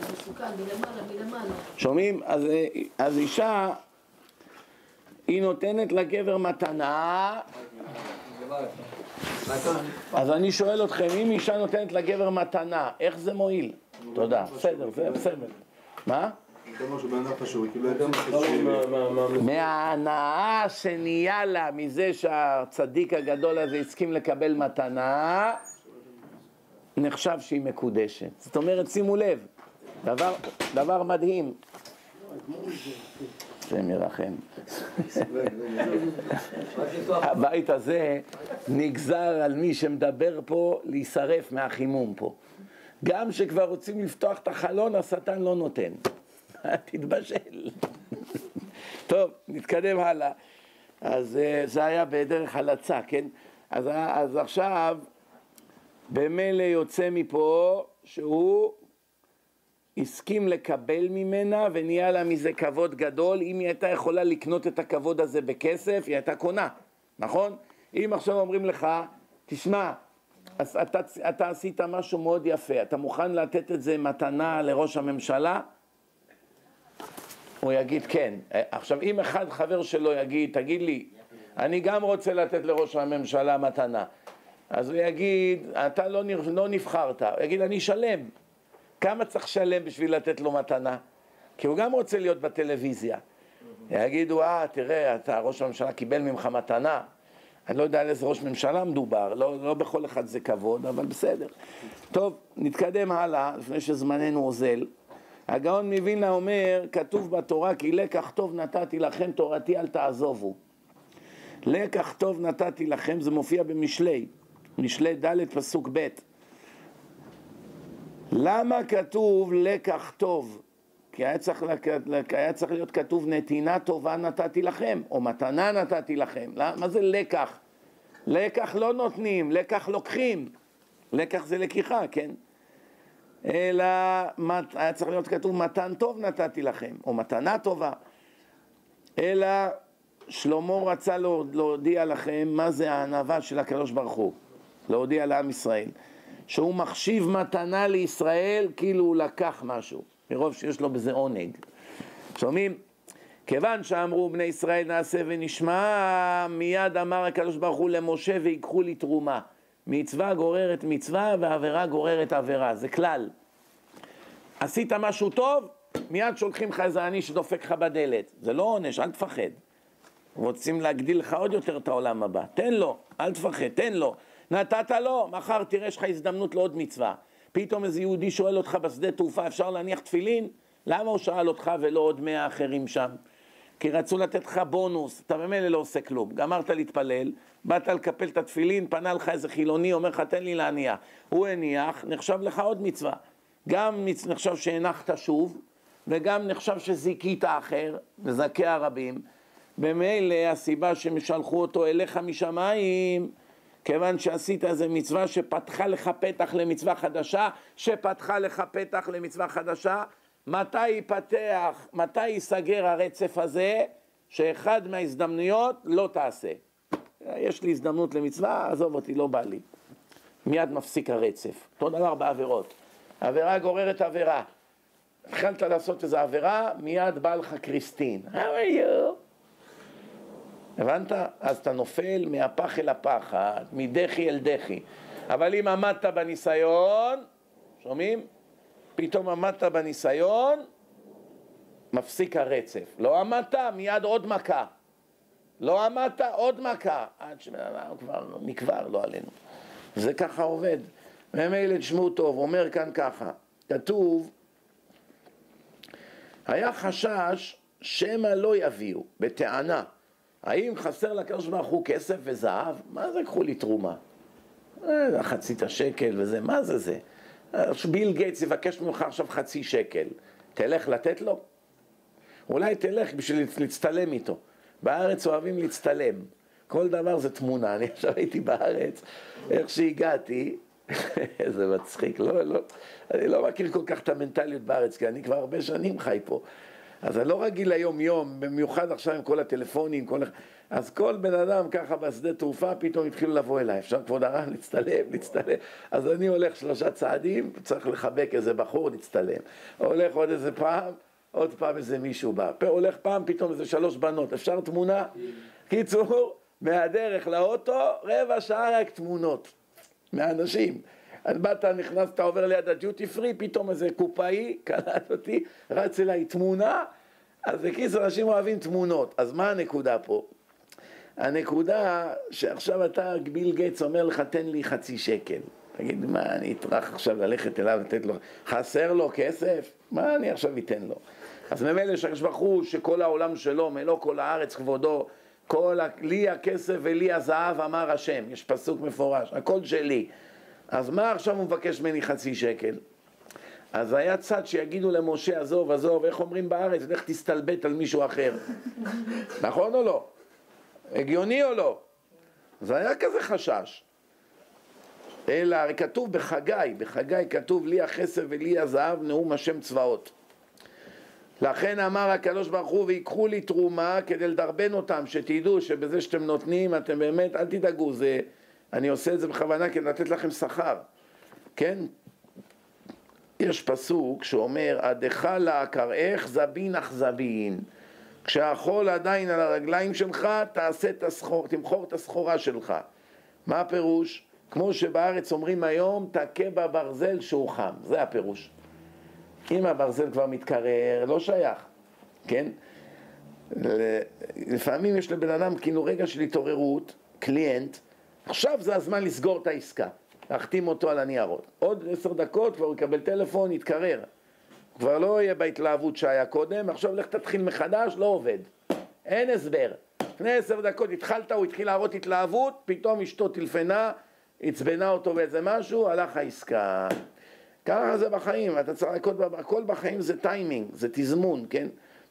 שומעים? אז, אז אישה, היא נותנת לגבר מתנה. אז אני שואל אתכם, אם אישה נותנת לגבר מתנה, איך זה מועיל? תודה, בסדר, זה בסדר. מה? מההנאה שנהיה לה מזה שהצדיק הגדול הזה הסכים לקבל מתנה, נחשב שהיא מקודשת. זאת אומרת, שימו לב, דבר, דבר מדהים. זה מרחם. הבית הזה נגזר על מי שמדבר פה להישרף מהחימום פה. גם שכבר רוצים לפתוח את החלון, השטן לא נותן. תתבשל. טוב, נתקדם הלאה. אז זה היה בדרך הלצה, כן? אז, אז עכשיו, במילא יוצא מפה שהוא הסכים לקבל ממנה ונהיה לה מזה כבוד גדול. אם היא הייתה יכולה לקנות את הכבוד הזה בכסף, היא הייתה קונה, נכון? אם עכשיו אומרים לך, תשמע, אז אתה, אתה עשית משהו מאוד יפה, אתה מוכן לתת את זה מתנה לראש הממשלה? הוא יגיד כן. עכשיו אם אחד חבר שלו יגיד, תגיד לי, אני גם רוצה לתת לראש הממשלה מתנה, אז הוא יגיד, אתה לא, לא נבחרת, הוא יגיד, אני שלם. כמה צריך שלם בשביל לתת לו מתנה? כי הוא גם רוצה להיות בטלוויזיה. יגידו, אה, תראה, אתה, ראש הממשלה קיבל ממך מתנה. אני לא יודע על איזה ראש ממשלה מדובר, לא, לא בכל אחד זה כבוד, אבל בסדר. טוב, נתקדם הלאה, לפני שזמננו אוזל. הגאון מווילנה אומר, כתוב בתורה, כי לקח טוב נתתי לכם, תורתי אל תעזובו. לקח טוב נתתי לכם, זה מופיע במשלי, משלי ד' פסוק ב'. למה כתוב לקח טוב? כי היה צריך, היה צריך להיות כתוב נתינה טובה נתתי לכם, או מתנה נתתי לכם. מה זה לקח? לקח לא נותנים, לקח לוקחים. לקח זה לקיחה, כן? אלא היה צריך להיות כתוב מתן טוב נתתי לכם, או מתנה טובה. אלא שלמה רצה להודיע לכם מה זה הענווה של הקדוש ברוך הוא. להודיע לעם ישראל. שהוא מחשיב מתנה לישראל כאילו הוא לקח משהו. מרוב שיש לו בזה עונג. שומעים? כיוון שאמרו בני ישראל נעשה ונשמע, מיד אמר הקדוש ברוך הוא למשה ויקחו לי תרומה. מצווה גוררת מצווה ועבירה גוררת עבירה. זה כלל. עשית משהו טוב, מיד שולחים לך איזה עני שדופק לך בדלת. זה לא עונש, אל תפחד. רוצים להגדיל לך עוד יותר את העולם הבא. תן לו, אל תפחד, תן לו. נתת לו, מחר תראה לך הזדמנות לעוד מצווה. פתאום איזה יהודי שואל אותך בשדה תעופה, אפשר להניח תפילין? למה הוא שאל אותך ולא עוד מאה אחרים שם? כי רצו לתת לך בונוס, אתה במילא לא עושה כלום. גמרת להתפלל, באת לקפל את התפילין, פנה לך איזה חילוני, אומר לך תן לי להניח. הוא הניח, נחשב לך עוד מצווה. גם נחשב שהנחת שוב, וגם נחשב שזיקית אחר, מזכה הרבים. במילא הסיבה שהם שלחו אותו אליך משמיים, כיוון שעשית איזה מצווה שפתחה לך פתח למצווה חדשה, שפתחה לך פתח למצווה חדשה, מתי ייפתח, מתי ייסגר הרצף הזה, שאחד מההזדמנויות לא תעשה. יש לי הזדמנות למצווה, עזוב אותי, לא בא לי. מיד מפסיק הרצף. אותו דבר בעבירות. עבירה גוררת עבירה. התחלת לעשות איזו עבירה, מיד בא לך קריסטין. How are you? הבנת? אז אתה נופל מהפח אל הפחד, מדחי אל דחי. אבל אם עמדת בניסיון, שומעים? פתאום עמדת בניסיון, מפסיק הרצף. לא עמדת, מיד עוד מכה. לא עמדת, עוד מכה. עד שבן כבר נקבר, לא עלינו. זה ככה עובד. ומילא תשמעו טוב, אומר כאן ככה. כתוב, היה חשש שמא לא יביאו, בטענה. האם חסר לקדוש ברוך הוא כסף וזהב? מה זה קחו לי תרומה? אה, חצית השקל וזה, מה זה זה? ביל גייטס יבקש ממך עכשיו חצי שקל. תלך לתת לו? אולי תלך בשביל להצטלם איתו. בארץ אוהבים להצטלם. כל דבר זה תמונה. אני עכשיו הייתי בארץ, איך שהגעתי, איזה מצחיק, לא, לא, אני לא מכיר כל כך את המנטליות בארץ, כי אני כבר הרבה שנים חי פה. אז אני לא רגיל היום יום, במיוחד עכשיו עם כל הטלפונים, כל... אז כל בן אדם ככה בשדה תעופה פתאום התחילו לבוא אליי, אפשר כבוד הרב להצטלם, להצטלם, אז אני הולך שלושה צעדים, צריך לחבק איזה בחור, להצטלם, הולך עוד איזה פעם, עוד פעם איזה מישהו בא, הולך פעם פתאום איזה שלוש בנות, אפשר תמונה? קיצור, מהדרך לאוטו, רבע שעה רק תמונות, מהאנשים. אז באת, נכנסת, עובר ליד הדיוטי פרי, פתאום איזה קופאי, קלט אותי, רץ אליי תמונה, אז בקיצור, אנשים אוהבים תמונות. אז מה הנקודה פה? הנקודה שעכשיו אתה, ביל גייטס אומר לך, תן לי חצי שקל. תגיד, מה, אני אטרח עכשיו ללכת אליו, לתת לו, חסר לו כסף? מה אני עכשיו אתן לו? אז ממילא שברוך שכל העולם שלו, מלוא כל הארץ כבודו, כל ה... לי הכסף ולי הזהב אמר השם, יש פסוק מפורש, הכל שלי. אז מה עכשיו הוא מבקש ממני חצי שקל? אז היה צד שיגידו למשה, עזוב, עזוב, איך אומרים בארץ, לך תסתלבט על מישהו אחר. נכון או לא? הגיוני או לא? זה היה כזה חשש. אלא, הרי כתוב בחגי, בחגי כתוב לי הכסף ולי הזהב, נאום השם צבאות. לכן אמר הקדוש ברוך הוא, ויקחו לי תרומה כדי לדרבן אותם, שתדעו שבזה שאתם נותנים, אתם באמת, אל תדאגו, זה... אני עושה את זה בכוונה כדי לתת לכם שכר, כן? יש פסוק שאומר, עדך לה קראך זבין אך זבין. כשהחול עדיין על הרגליים שלך, תעשה את הסחור, תמחור את הסחורה שלך. מה הפירוש? כמו שבארץ אומרים היום, תכה בברזל שהוא חם. זה הפירוש. אם הברזל כבר מתקרר, לא שייך, כן? לפעמים יש לבן אדם כאילו רגע של התעוררות, קליינט, עכשיו זה הזמן לסגור את העסקה, להחתים אותו על הניירות. עוד עשר דקות כבר הוא יקבל טלפון, יתקרר. כבר לא יהיה בהתלהבות שהיה קודם, עכשיו לך תתחיל מחדש, לא עובד. אין הסבר. לפני עשר דקות התחלת, הוא התחיל להראות התלהבות, פתאום אשתו טלפנה, הצבנה אותו באיזה משהו, הלך העסקה. ככה זה בחיים, אתה צריך, הכל בחיים זה טיימינג, זה תזמון, כן?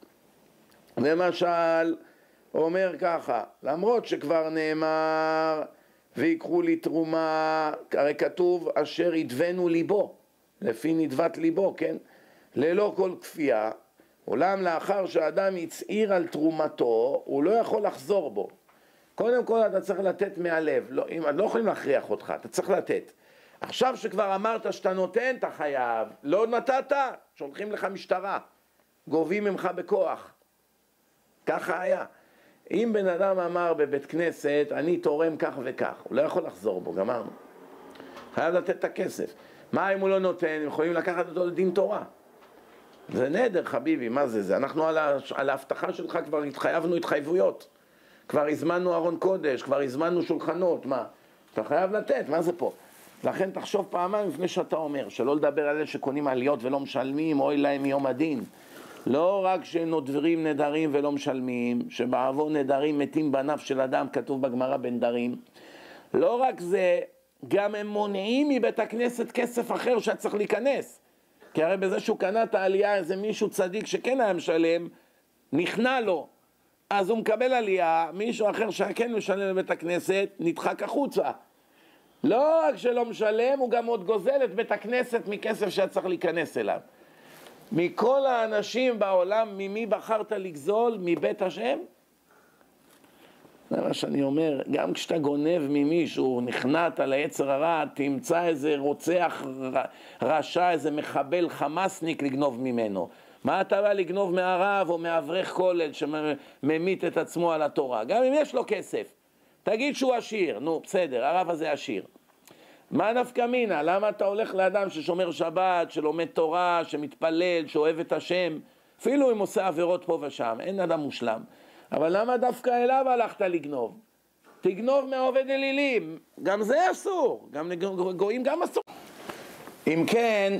למשל, הוא אומר ככה, למרות שכבר נאמר, ויקחו לי תרומה, הרי כתוב, אשר ידבנו ליבו, לפי נדבת ליבו, כן? ללא כל כפייה, אולם לאחר שהאדם יצעיר על תרומתו, הוא לא יכול לחזור בו. קודם כל אתה צריך לתת מהלב, לא, אם, לא יכולים להכריח אותך, אתה צריך לתת. עכשיו שכבר אמרת שאתה נותן, אתה חייב, לא נתת, שולחים לך משטרה, גובים ממך בכוח. ככה היה. אם בן אדם אמר בבית כנסת, אני תורם כך וכך, הוא לא יכול לחזור בו, גמרנו. חייב לתת את הכסף. מה אם הוא לא נותן? הם יכולים לקחת אותו לדין תורה. זה נדר, חביבי, מה זה זה? אנחנו על, ה... על ההבטחה שלך כבר התחייבנו התחייבויות. כבר הזמנו ארון קודש, כבר הזמנו שולחנות, מה? אתה חייב לתת, מה זה פה? לכן תחשוב פעמיים לפני שאתה אומר, שלא לדבר על אלה שקונים עליות ולא משלמים, אוי להם מיום הדין. לא רק שנודברים נדרים ולא משלמים, שבעבור נדרים מתים בנף של אדם, כתוב בגמרא בנדרים. לא רק זה, גם הם מונעים מבית הכנסת כסף אחר שאת צריך להיכנס. כי הרי בזה שהוא קנה את העלייה, איזה מישהו צדיק שכן היה משלם, נכנע לו. אז הוא מקבל עלייה, מישהו אחר שכן משלם לבית הכנסת, נדחק החוצה. לא רק שלא משלם, הוא גם עוד גוזל את בית הכנסת מכסף שאת צריך להיכנס אליו. מכל האנשים בעולם, ממי בחרת לגזול? מבית השם? זה מה שאני אומר, גם כשאתה גונב ממישהו, נכנעת על היצר הרע, תמצא איזה רוצח רשע, איזה מחבל חמאסניק לגנוב ממנו. מה אתה בא לגנוב מהרב או מאברך כולל שממית את עצמו על התורה? גם אם יש לו כסף. תגיד שהוא עשיר, נו בסדר, הרב הזה עשיר. מה נפקא מינה? למה אתה הולך לאדם ששומר שבת, שלומד תורה, שמתפלל, שאוהב את השם? אפילו אם עושה עבירות פה ושם, אין אדם מושלם. אבל למה דווקא אליו הלכת לגנוב? תגנוב מהעובד אלילים, גם זה אסור, גם לגויים גם אסור. אם כן,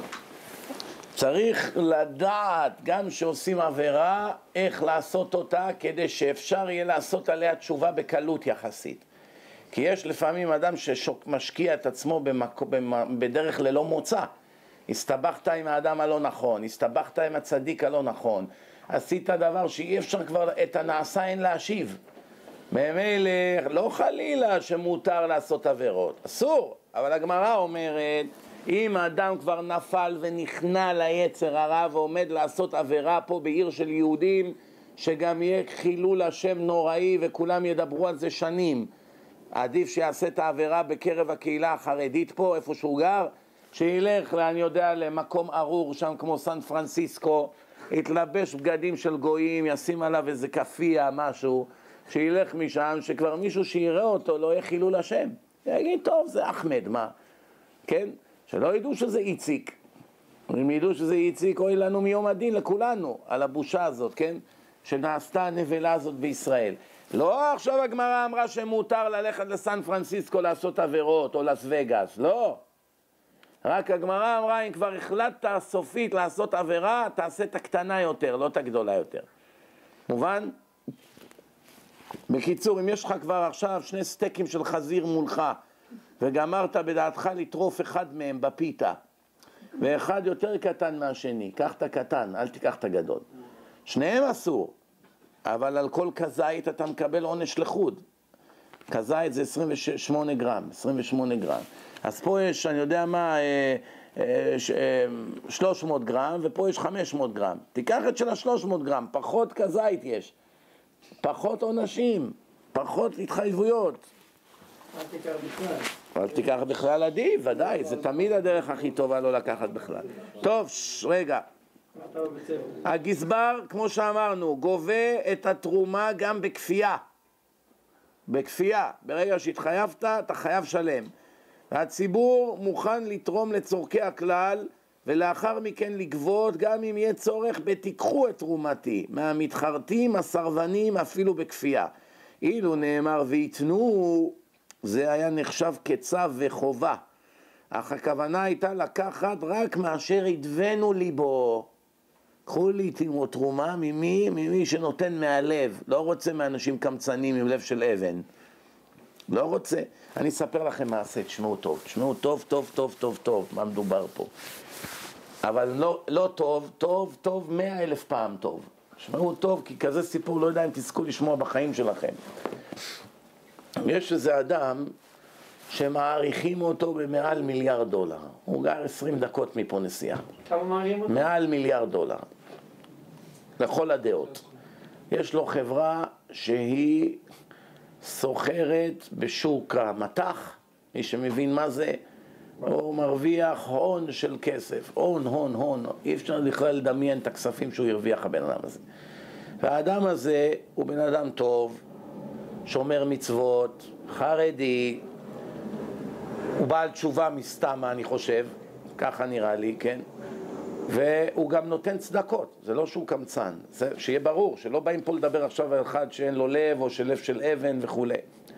צריך לדעת גם שעושים עבירה, איך לעשות אותה, כדי שאפשר יהיה לעשות עליה תשובה בקלות יחסית. כי יש לפעמים אדם שמשקיע את עצמו במק... בדרך ללא מוצא. הסתבכת עם האדם הלא נכון, הסתבכת עם הצדיק הלא נכון, עשית דבר שאי אפשר כבר את הנעשה אין להשיב. ממילא לא חלילה שמותר לעשות עבירות, אסור, אבל הגמרא אומרת, אם האדם כבר נפל ונכנע ליצר הרע ועומד לעשות עבירה פה בעיר של יהודים, שגם יהיה חילול השם נוראי וכולם ידברו על זה שנים, עדיף שיעשה את העבירה בקרב הקהילה החרדית פה, איפה שהוא גר, שילך, אני יודע, למקום ארור שם כמו סן פרנסיסקו, יתלבש בגדים של גויים, ישים עליו איזה כפייה, משהו, שילך משם, שכבר מישהו שיראה אותו לא יהיה חילול השם. יגיד, טוב, זה אחמד, מה? כן? שלא ידעו שזה איציק. אם ידעו שזה איציק, אוי לנו מיום הדין לכולנו, על הבושה הזאת, כן? שנעשתה הנבלה הזאת בישראל. לא עכשיו הגמרא אמרה שמותר ללכת לסן פרנסיסקו לעשות עבירות, או לס וגאס, לא. רק הגמרא אמרה, אם כבר החלטת סופית לעשות עבירה, תעשה את הקטנה יותר, לא את הגדולה יותר. מובן? בקיצור, אם יש לך כבר עכשיו שני סטייקים של חזיר מולך, וגמרת בדעתך לטרוף אחד מהם בפיתה, ואחד יותר קטן מהשני, קח את הקטן, אל תיקח את הגדול. שניהם אסור, אבל על כל כזית אתה מקבל עונש לחוד. כזית זה עשרים ושמונה גרם, עשרים ושמונה גרם. אז פה יש, אני יודע מה, שלוש מאות גרם, ופה יש חמש מאות גרם. תיקח את של ה-שלוש מאות גרם, פחות כזית יש, פחות עונשים, פחות התחייבויות. אל תיקח בכלל. אל תיקח בכלל עדיף, ודאי, זה תמיד הדרך הכי טובה לא לקחת בכלל. טוב, רגע. הגזבר, כמו שאמרנו, גובה את התרומה גם בכפייה. בכפייה, ברגע שהתחייבת, אתה חייב שלם. והציבור מוכן לתרום לצורכי הכלל, ולאחר מכן לגבות, גם אם יהיה צורך, בתיקחו את תרומתי, מהמתחרטים, הסרבנים, אפילו בכפייה. אילו נאמר ויתנו, זה היה נחשב כצו וחובה. אך הכוונה הייתה לקחת רק מאשר ידבנו ליבו. קחו לי תרומה ממי? ממי שנותן מהלב. לא רוצה מאנשים קמצנים עם לב של אבן. לא רוצה. אני אספר לכם מעשה, תשמעו טוב. תשמעו טוב, טוב, טוב, טוב, טוב. מה מדובר פה? אבל לא, לא טוב, טוב, טוב, מאה אלף פעם טוב. תשמעו טוב, כי כזה סיפור לא יודע אם תזכו לשמוע בחיים שלכם. יש איזה אדם שמעריכים אותו במעל מיליארד דולר. הוא גר עשרים דקות מפה נסיעה. כמה מעריכים אותו? מעל מיליארד דולר. לכל הדעות. יש לו חברה שהיא סוחרת בשוק המטח, מי שמבין מה זה, הוא מרוויח הון של כסף, הון, הון, הון. אי אפשר בכלל לדמיין את הכספים שהוא הרוויח הבן אדם הזה. והאדם הזה הוא בן אדם טוב, שומר מצוות, חרדי, הוא בעל תשובה מסתמה, אני חושב, ככה נראה לי, כן? והוא גם נותן צדקות, זה לא שהוא קמצן, זה, שיהיה ברור, שלא באים פה לדבר עכשיו על אחד שאין לו לב, או של לב של אבן וכו'.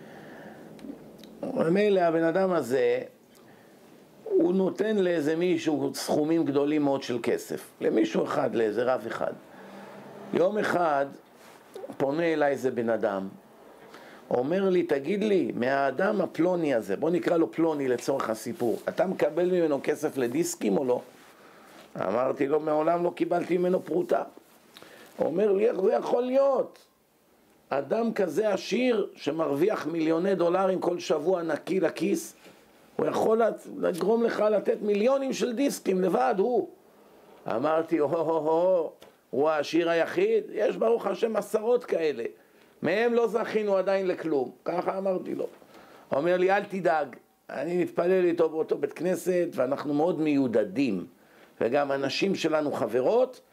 ומילא הבן אדם הזה, הוא נותן לאיזה מישהו סכומים גדולים מאוד של כסף, למישהו אחד, לאיזה רב אחד. יום אחד פונה אליי איזה בן אדם, אומר לי, תגיד לי, מהאדם הפלוני הזה, בוא נקרא לו פלוני לצורך הסיפור, אתה מקבל ממנו כסף לדיסקים או לא? אמרתי לו, מעולם לא קיבלתי ממנו פרוטה. הוא אומר לי, איך זה יכול להיות? אדם כזה עשיר שמרוויח מיליוני דולרים כל שבוע נקי לכיס, הוא יכול לגרום לך לתת מיליונים של דיסקים לבד, הוא. אמרתי, הו הו הו, הוא העשיר היחיד? יש ברוך השם עשרות כאלה. מהם לא זכינו עדיין לכלום. ככה אמרתי לו. הוא אומר לי, אל תדאג, אני מתפלל איתו באותו בית כנסת, ואנחנו מאוד מיודדים. וגם אנשים שלנו חברות,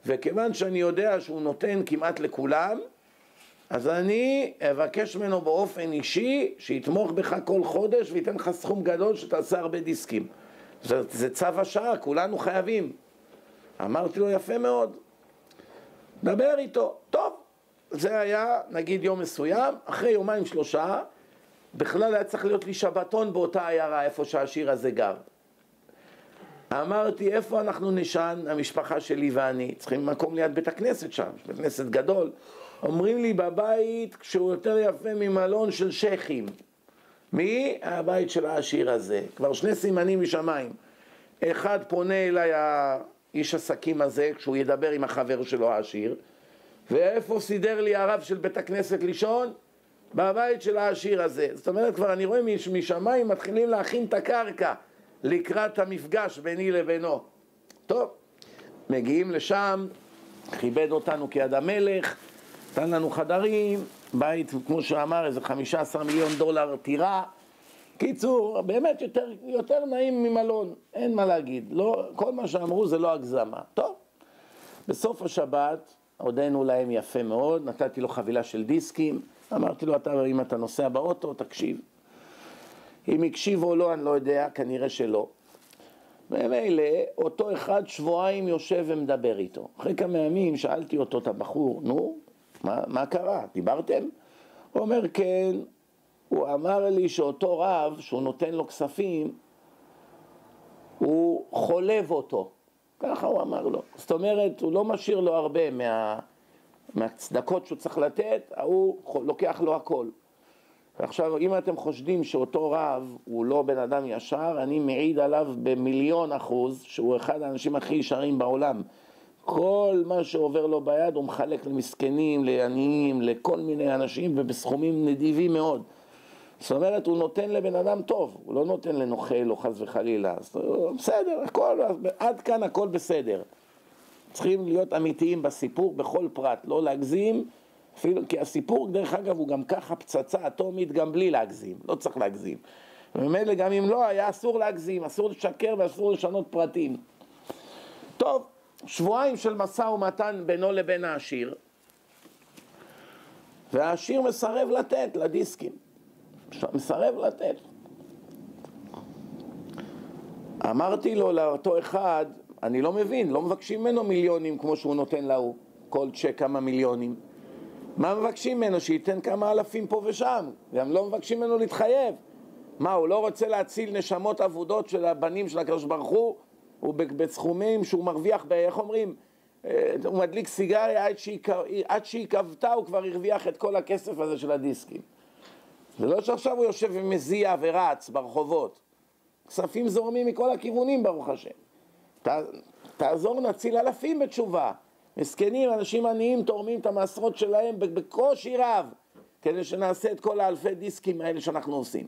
וכיוון שאני יודע שהוא נותן כמעט לכולם, אז אני אבקש ממנו באופן אישי שיתמוך בך כל חודש וייתן לך סכום גדול שתעשה הרבה דיסקים. זה, זה צו השעה, כולנו חייבים. אמרתי לו יפה מאוד, דבר איתו. טוב, זה היה נגיד יום מסוים, אחרי יומיים שלושה, בכלל היה צריך להיות לי שבתון באותה עיירה איפה שהשיר הזה גר. אמרתי, איפה אנחנו נשען, המשפחה שלי ואני? צריכים מקום ליד בית הכנסת שם, בית כנסת גדול. אומרים לי בבית שהוא יותר יפה ממלון של שייכים. מי? הבית של העשיר הזה. כבר שני סימנים משמיים. אחד פונה אליי האיש עסקים הזה, כשהוא ידבר עם החבר שלו העשיר. ואיפה סידר לי הרב של בית הכנסת לישון? בבית של העשיר הזה. זאת אומרת, כבר אני רואה משמיים מתחילים להכין את הקרקע לקראת המפגש ביני לבינו. טוב, מגיעים לשם, כיבד אותנו כיד המלך, נתן לנו חדרים, בית, כמו שאמר, איזה חמישה עשר מיליון דולר טירה. קיצור, באמת יותר, יותר נעים ממלון, אין מה להגיד. לא, כל מה שאמרו זה לא הגזמה. טוב, בסוף השבת, הודינו להם יפה מאוד, נתתי לו חבילה של דיסקים, אמרתי לו, אתה, אם אתה נוסע באוטו, תקשיב. אם הקשיב או לא, אני לא יודע, כנראה שלא. ומילא, אותו אחד שבועיים יושב ומדבר איתו. אחרי כמה ימים שאלתי אותו, את הבחור, נו, מה, מה קרה? דיברתם? הוא אומר, כן. הוא אמר לי שאותו רב, שהוא נותן לו כספים, הוא חולב אותו. ככה הוא אמר לו. זאת אומרת, הוא לא משאיר לו הרבה מה, מהצדקות שהוא צריך לתת, הוא לוקח לו הכל. ועכשיו, אם אתם חושדים שאותו רב הוא לא בן אדם ישר, אני מעיד עליו במיליון אחוז, שהוא אחד האנשים הכי ישרים בעולם. כל מה שעובר לו ביד הוא מחלק למסכנים, לעניים, לכל מיני אנשים, ובסכומים נדיבים מאוד. זאת אומרת, הוא נותן לבן אדם טוב, הוא לא נותן לנוכל או חס וחלילה. בסדר, הכל, עד כאן הכל בסדר. צריכים להיות אמיתיים בסיפור, בכל פרט, לא להגזים, אפילו, כי הסיפור, דרך אגב, הוא גם ככה פצצה אטומית, גם בלי להגזים, לא צריך להגזים. וממילא גם אם לא, היה אסור להגזים, אסור לשקר ואסור לשנות פרטים. טוב, שבועיים של משא ומתן בינו לבין העשיר, והעשיר מסרב לתת לדיסקים. מסרב לתת. אמרתי לו לאותו אחד, אני לא מבין, לא מבקשים ממנו מיליונים כמו שהוא נותן להוא, כל צ'ק כמה מיליונים. מה מבקשים ממנו? שייתן כמה אלפים פה ושם. גם לא מבקשים ממנו להתחייב. מה, הוא לא רוצה להציל נשמות עבודות של הבנים של הקדוש ברוך הוא? הוא בסכומים שהוא מרוויח, איך אומרים? הוא מדליק סיגריה, עד שהיא, עד שהיא קבתה הוא כבר הרוויח את כל הכסף הזה של הדיסקים. זה לא שעכשיו הוא יושב ומזיע ורץ ברחובות. כספים זורמים מכל הכיוונים, ברוך השם. ת, תעזור, נציל אלפים בתשובה. מסכנים, אנשים עניים תורמים את המעשרות שלהם בקושי רב, כדי שנעשה את כל האלפי דיסקים האלה שאנחנו עושים.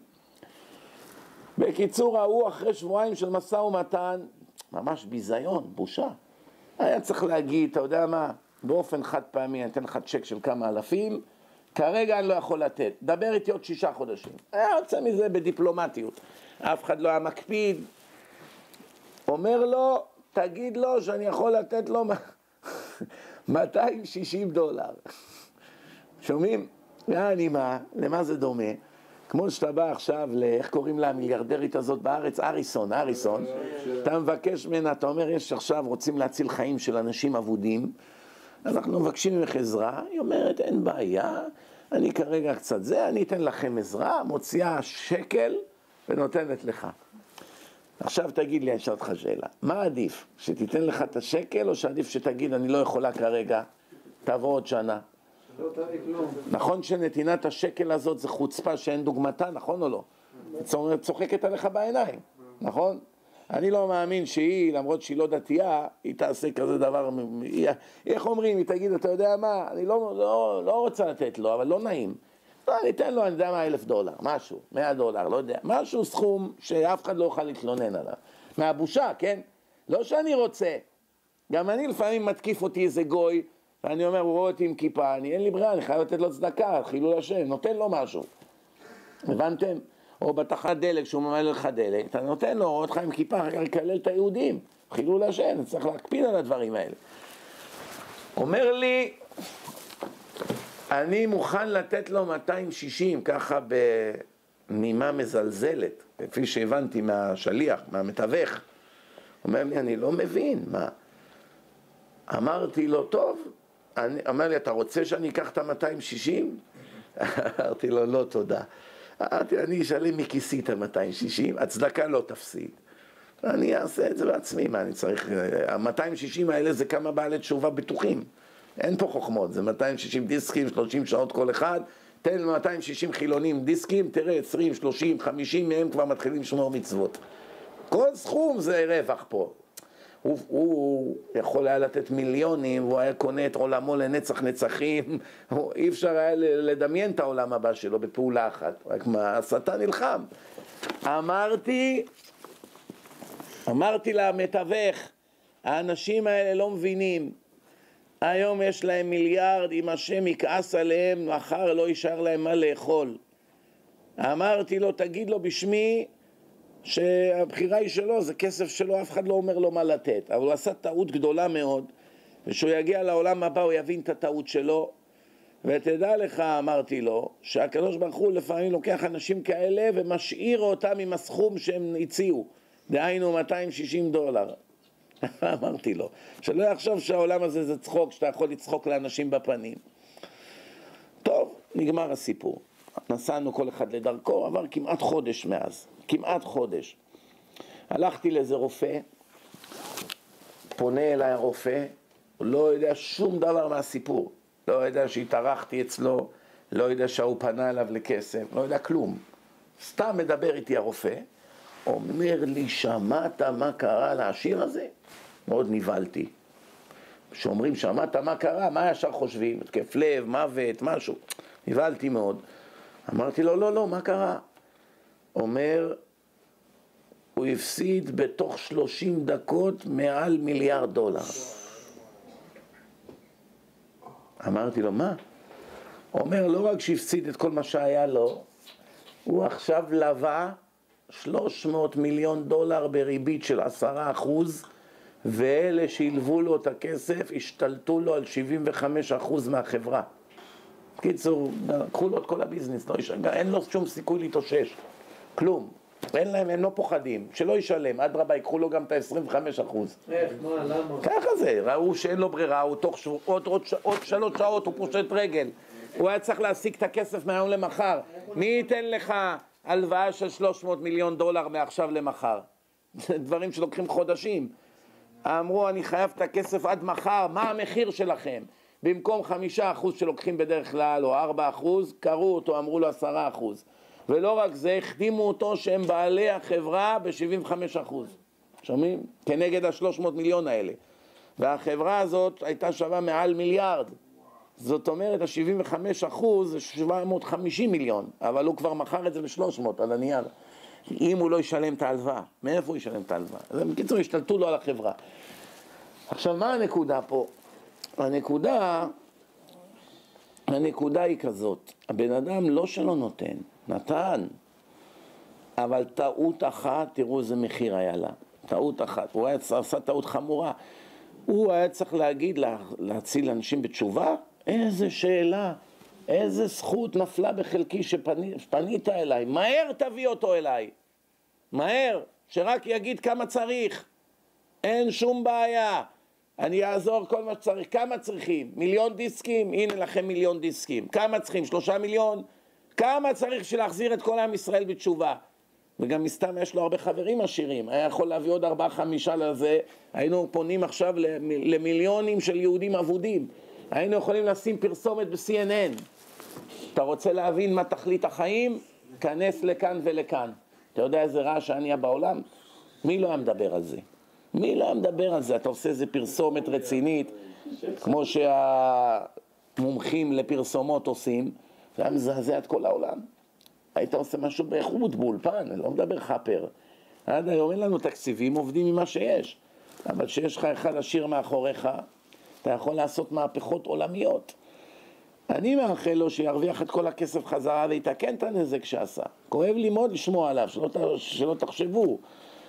בקיצור, ההוא אחרי שבועיים של משא ומתן, ממש ביזיון, בושה. היה צריך להגיד, אתה יודע מה, באופן חד פעמי, אני אתן לך צ'ק של כמה אלפים, כרגע אני לא יכול לתת, דבר איתי עוד שישה חודשים. היה יוצא מזה בדיפלומטיות. אף אחד לא היה מקפיד. אומר לו, תגיד לו שאני יכול לתת לו מאתיים ושישים דולר. שומעים? יעני מה? למה זה דומה? כמו שאתה בא עכשיו, איך קוראים לה המיליארדרית הזאת בארץ? אריסון, אריסון. אתה מבקש ממנה, אתה אומר, יש עכשיו, רוצים להציל חיים של אנשים אבודים, אנחנו מבקשים ממך עזרה, היא אומרת, אין בעיה, אני כרגע קצת זה, אני אתן לכם עזרה, מוציאה שקל ונותנת לך. עכשיו תגיד לי, אני אשאל אותך שאלה, מה עדיף? שתיתן לך את השקל או שעדיף שתגיד, אני לא יכולה כרגע, תבוא עוד שנה? לא תביא כלום. נכון שנתינת השקל הזאת זה חוצפה שאין דוגמתה, נכון או לא? זאת צוחקת עליך בעיניים, נכון? אני לא מאמין שהיא, למרות שהיא לא דתייה, היא תעשה כזה דבר, היא, איך אומרים, היא תגיד, אתה יודע מה, אני לא, לא, לא רוצה לתת לו, אבל לא נעים. לא, אני אתן לו, אני יודע מה, אלף דולר, משהו, מאה דולר, לא יודע, משהו סכום שאף אחד לא יוכל להתלונן עליו. מהבושה, כן? לא שאני רוצה. גם אני לפעמים מתקיף אותי איזה גוי, ואני אומר, הוא רואה אותי עם כיפה, אני אין לי ברירה, אני חייב לתת לו צדקה, חילול השם, נותן לו משהו. הבנתם? או בתחנת דלק, שהוא ממלא לך דלק, אתה נותן לו, רואה אותך עם כיפה, לקלל את היהודים, חילול השם, צריך להקפיד על הדברים האלה. אומר לי, אני מוכן לתת לו מאתיים שישים, ככה בנימה מזלזלת, כפי שהבנתי מהשליח, מהמתווך. אומר לי, אני לא מבין, מה? אמרתי לו, טוב, אני, אמר לי, אתה רוצה שאני אקח את ה-מאתיים שישים? אמרתי לו, לא, תודה. אמרתי, אני אשלם מכיסי את ה-מאתיים שישים, הצדקה לא תפסיד. אני אעשה את זה בעצמי, מה אני צריך? ה-מאתיים שישים האלה זה כמה בעלי תשובה בטוחים. אין פה חוכמות, זה מאתיים שישים דיסקים, שלושים שעות כל אחד, תן מאתיים שישים חילונים דיסקים, תראה עשרים, שלושים, חמישים מהם כבר מתחילים לשמור מצוות. כל סכום זה רווח פה. הוא, הוא יכול היה לתת מיליונים, והוא היה קונה את עולמו לנצח נצחים, אי אפשר היה לדמיין את העולם הבא שלו בפעולה אחת, רק מה, השטן נלחם. אמרתי, אמרתי למתווך, האנשים האלה לא מבינים, היום יש להם מיליארד, אם השם יכעס עליהם, מחר לא יישאר להם מה לאכול. אמרתי לו, תגיד לו בשמי, שהבחירה היא שלו, זה כסף שלו, אף אחד לא אומר לו מה לתת, אבל הוא עשה טעות גדולה מאוד, ושהוא יגיע לעולם הבא הוא יבין את הטעות שלו, ותדע לך, אמרתי לו, שהקדוש ברוך הוא לפעמים לוקח אנשים כאלה ומשאיר אותם עם הסכום שהם הציעו, דהיינו מאתיים שישים דולר. אמרתי לו, שלא יחשוב שהעולם הזה זה צחוק, שאתה יכול לצחוק לאנשים בפנים. טוב, נגמר הסיפור. נסענו כל אחד לדרכו, עבר כמעט חודש מאז, כמעט חודש. הלכתי לאיזה רופא, פונה אליי הרופא, הוא לא יודע שום דבר מהסיפור, לא יודע שהתארחתי אצלו, לא יודע שהוא פנה אליו לכסף, לא יודע כלום. סתם מדבר איתי הרופא, אומר לי, שמעת מה קרה לעשיר הזה? מאוד נבלתי. שאומרים, שמעת מה קרה? מה ישר חושבים? התקף לב, מוות, משהו. נבלתי מאוד. אמרתי לו, לא, לא, מה קרה? אומר, הוא הפסיד בתוך שלושים דקות מעל מיליארד דולר. אמרתי לו, מה? אומר, לא רק שהפסיד את כל מה שהיה לו, הוא עכשיו לווה שלוש מאות מיליון דולר בריבית של עשרה אחוז, ואלה שילבו לו את הכסף השתלטו לו על שבעים וחמישה אחוז מהחברה. קיצור, קחו לו את כל הביזנס, לא ישלם, אין לו שום סיכוי להתאושש, כלום. אין להם, הם לא פוחדים, שלא ישלם, עד רבה, יקחו לו גם את ה-עשרים וחמישה אחוז. איך, מה, למה? ככה זה, ראו שאין לו ברירה, הוא תוך ש... עוד, עוד, עוד שלוש שעות הוא פושט רגל. הוא היה צריך להשיג את הכסף מהיום למחר. מי ייתן לך הלוואה של שלוש מאות מיליון דולר מעכשיו למחר? דברים שלוקחים חודשים. אמרו, אני חייב את הכסף עד מחר, מה המחיר שלכם? במקום חמישה אחוז שלוקחים בדרך כלל, או ארבעה אחוז, קראו אותו, אמרו לו עשרה אחוז. ולא רק זה, החתימו אותו שהם בעלי החברה ב-שבעים וחמישה אחוז. שומעים? כנגד ה-שלוש מאות מיליון האלה. והחברה הזאת הייתה שווה מעל מיליארד. זאת אומרת, ה-שבעים וחמישה אחוז זה שבע מאות וחמישים מיליון, אבל הוא כבר מכר את זה ב-שלוש מאות על הנייר. אם הוא לא ישלם את ההלוואה, מאיפה הוא ישלם את ההלוואה? אז בקיצור, השתלטו לו על החברה. עכשיו, מה הנקודה פה? הנקודה, הנקודה היא כזאת, הבן אדם לא שלא נותן, נתן, אבל טעות אחת, תראו איזה מחיר היה לה, טעות אחת, הוא היה עשה טעות חמורה, הוא היה צריך להגיד, לה, להציל אנשים בתשובה, איזה שאלה, איזה זכות נפלה בחלקי שפנית, שפנית אליי, מהר תביא אותו אליי, מהר, שרק יגיד כמה צריך, אין שום בעיה, אני אעזור כל מה שצריך. כמה צריכים? מיליון דיסקים? הנה לכם מיליון דיסקים. כמה צריכים? שלושה מיליון? כמה צריך שלהחזיר את כל עם ישראל בתשובה? וגם מסתם יש לו הרבה חברים עשירים. היה יכול להביא עוד ארבעה חמישה לזה. היינו פונים עכשיו למיליונים של יהודים אבודים. היינו יכולים לשים פרסומת ב-סי אן אן. אתה רוצה להבין מה תכלית החיים? כנס לכאן ולכאן. אתה יודע איזה רעש היה בעולם? מי לא היה מדבר על זה? מי לא מדבר על זה? אתה עושה איזה פרסומת רצינית, כמו שהמומחים לפרסומות עושים, והיה מזעזע את כל העולם. היית עושה משהו באיכות, באולפן, אני לא מדבר חפר. עד היום אין לנו תקציבים, עובדים ממה שיש. אבל שיש לך אחד עשיר מאחוריך, אתה יכול לעשות מהפכות עולמיות. אני מאחל לו שירוויח את כל הכסף חזרה ויתקן את הנזק שעשה. כואב לי מאוד לשמוע עליו, שלא, שלא תחשבו.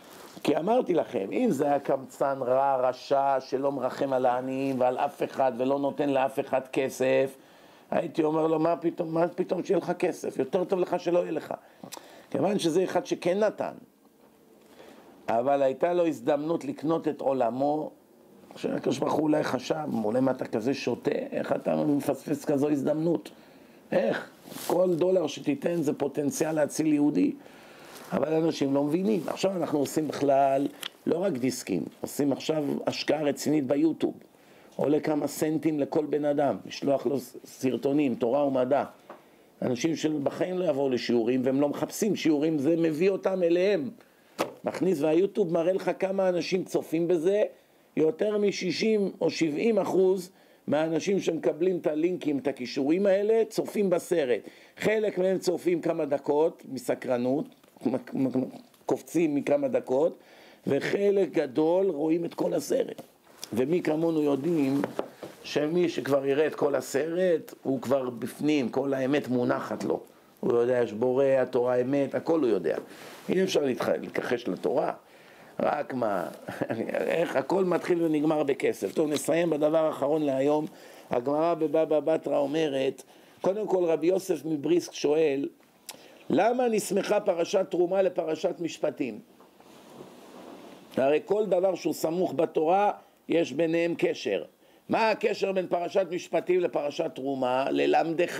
כי אמרתי לכם, אם זה היה קמצן רע, רשע, שלא מרחם על העניים ועל אף אחד ולא נותן לאף אחד כסף, הייתי אומר לו, מה פתאום, מה פתאום שיהיה לך כסף? יותר טוב לך שלא יהיה לך. כיוון שזה אחד שכן נתן. אבל הייתה לו הזדמנות לקנות את עולמו, שהקדוש ברוך הוא אולי חשב, אולי מה אתה כזה שותה, איך אתה מפספס כזו הזדמנות? איך? כל דולר שתיתן זה פוטנציאל להציל יהודי. אבל אנשים לא מבינים. עכשיו אנחנו עושים בכלל לא רק דיסקים, עושים עכשיו השקעה רצינית ביוטיוב. עולה כמה סנטים לכל בן אדם, לשלוח לו סרטונים, תורה ומדע. אנשים שבחיים לא יבואו לשיעורים והם לא מחפשים שיעורים, זה מביא אותם אליהם. מכניס, והיוטיוב מראה לך כמה אנשים צופים בזה, יותר מ-שישים או שבעים אחוז מהאנשים שמקבלים את הלינקים, את הכישורים האלה, צופים בסרט. חלק מהם צופים כמה דקות מסקרנות, קופצים מכמה דקות, וחלק גדול רואים את כל הסרט. ומי כמונו יודעים שמי שכבר יראה את כל הסרט, הוא כבר בפנים, כל האמת מונחת לו. הוא יודע, יש בורא, התורה אמת, הכל הוא יודע. אי אפשר להתכחש לתורה. רק מה, איך הכל מתחיל ונגמר בכסף. טוב, נסיים בדבר האחרון להיום. הגמרא בבבא בתרא אומרת, קודם כל רבי יוסף מבריסק שואל, למה נסמכה פרשת תרומה לפרשת משפטים? הרי כל דבר שהוא סמוך בתורה, יש ביניהם קשר. מה הקשר בין פרשת משפטים לפרשת תרומה? ללמדך.